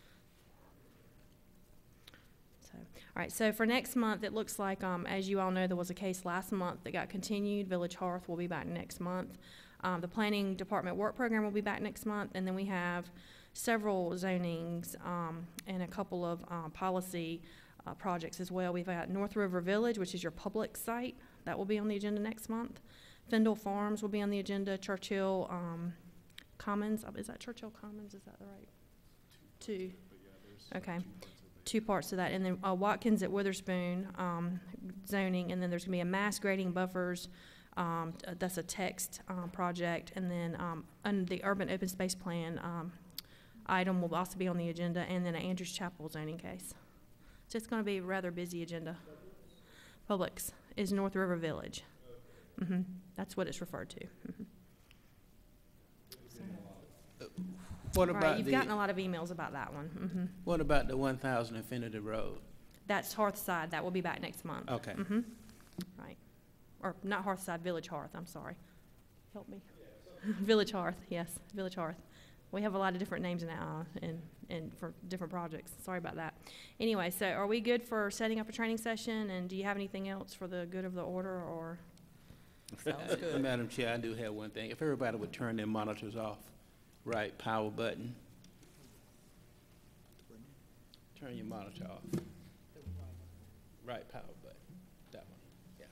So, all right, so for next month, it looks like, um, as you all know, there was a case last month that got continued. Village Hearth will be back next month. Um, the Planning Department Work Program will be back next month, and then we have several zonings um, and a couple of uh, policy Uh, projects as well. We've got North River Village, which is your public site. That will be on the agenda next month. Fendel Farms will be on the agenda. Churchill um, Commons, uh, is that Churchill Commons? Is that the right? Two. Okay. Two parts of that. And then uh, Watkins at Witherspoon um, zoning, and then there's going to be a mass grading buffers. Um, uh, that's a text um, project. And then um, under the urban open space plan um, item will also be on the agenda, and then an Andrews Chapel zoning case. So it's going to be a rather busy agenda. Publix is North River Village. Mm-hmm. That's what it's referred to. Mm-hmm. So. What Right, about you've the, gotten a lot of emails about that one. hmm what about the one thousand Infinity Road? That's Hearthside. That will be back next month. Okay. hmm Right. Or not Hearthside, Village Hearth, I'm sorry. Help me. Village Hearth, yes, Village Hearth. We have a lot of different names now and, and for different projects. Sorry about that. Anyway, so are we good for setting up a training session? And do you have anything else for the good of the order, or? Sounds good. Madam Chair, I do have one thing. If everybody would turn their monitors off, right power button. Turn your monitor off. Right power button, that one, yeah.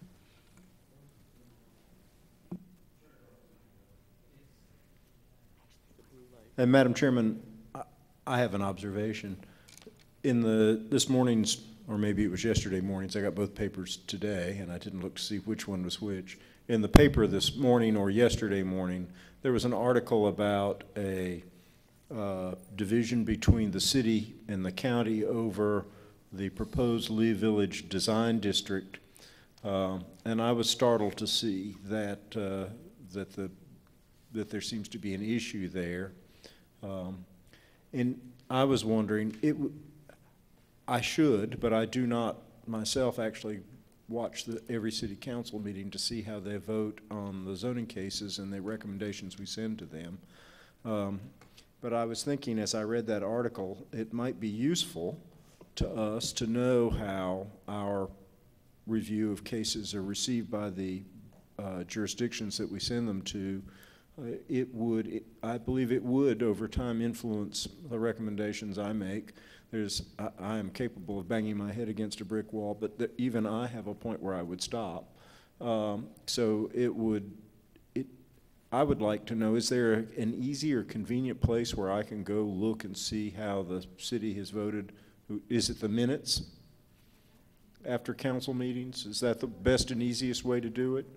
And Madam Chairman, I- I have an observation. In the, this morning's, or maybe it was yesterday morning's, I got both papers today, and I didn't look to see which one was which. In the paper this morning or yesterday morning, there was an article about a uh, division between the city and the county over the proposed Lee Village Design District. Um, and I was startled to see that, uh, that, the, that there seems to be an issue there. Um, and I was wondering, it w I should, but I do not myself actually watch the, every city council meeting to see how they vote on the zoning cases and the recommendations we send to them. Um, but I was thinking as I read that article, it might be useful to us to know how our review of cases are received by the uh, jurisdictions that we send them to. Uh, it would, it, I believe it would over time influence the recommendations I make. There's, I, I am capable of banging my head against a brick wall, but the, even I have a point where I would stop. Um, so it would, it, I would like to know, is there a, an easy or convenient place where I can go look and see how the city has voted? Is it the minutes after council meetings? Is that the best and easiest way to do it?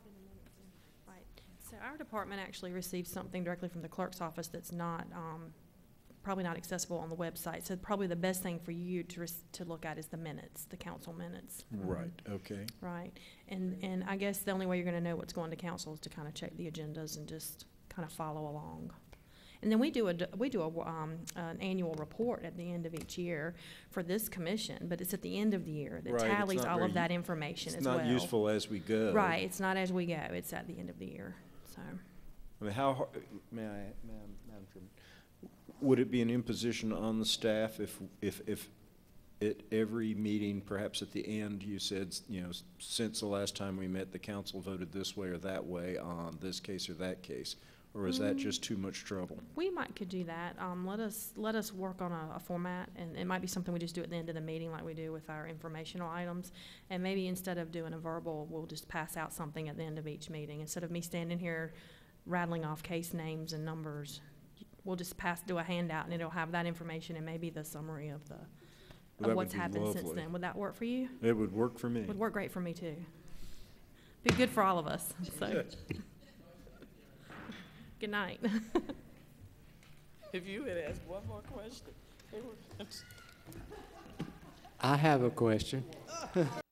So our department actually receives something directly from the clerk's office that's not, um, probably not accessible on the website. So probably the best thing for you to, res to look at is the minutes, the council minutes. Right, okay. Right. And, and I guess the only way you're going to know what's going to council is to kind of check the agendas and just kind of follow along. And then we do a, we do a, um, an annual report at the end of each year for this commission, but it's at the end of the year that Right, it's tallies not all very of that u- information it's as not well. useful as we go. Right, it's not as we go, it's at the end of the year, so. I mean, how, har- may I, Madam Madam Chairman, would it be an imposition on the staff if, if, if at every meeting, perhaps at the end, you said, you know, since the last time we met, the council voted this way or that way on this case or that case? Or is that Mm. just too much trouble? We might could do that. Um, let us, let us work on a, a format, and it might be something we just do at the end of the meeting like we do with our informational items. And maybe instead of doing a verbal, we'll just pass out something at the end of each meeting. Instead of me standing here rattling off case names and numbers, we'll just pass, do a handout, and it'll have that information and maybe the summary of the, That of would what's be happened since lovely. then. Would that work for you? It would work for me. Would work great for me too. Be good for all of us, so. Good night. If you had asked one more question, they were. I have a question.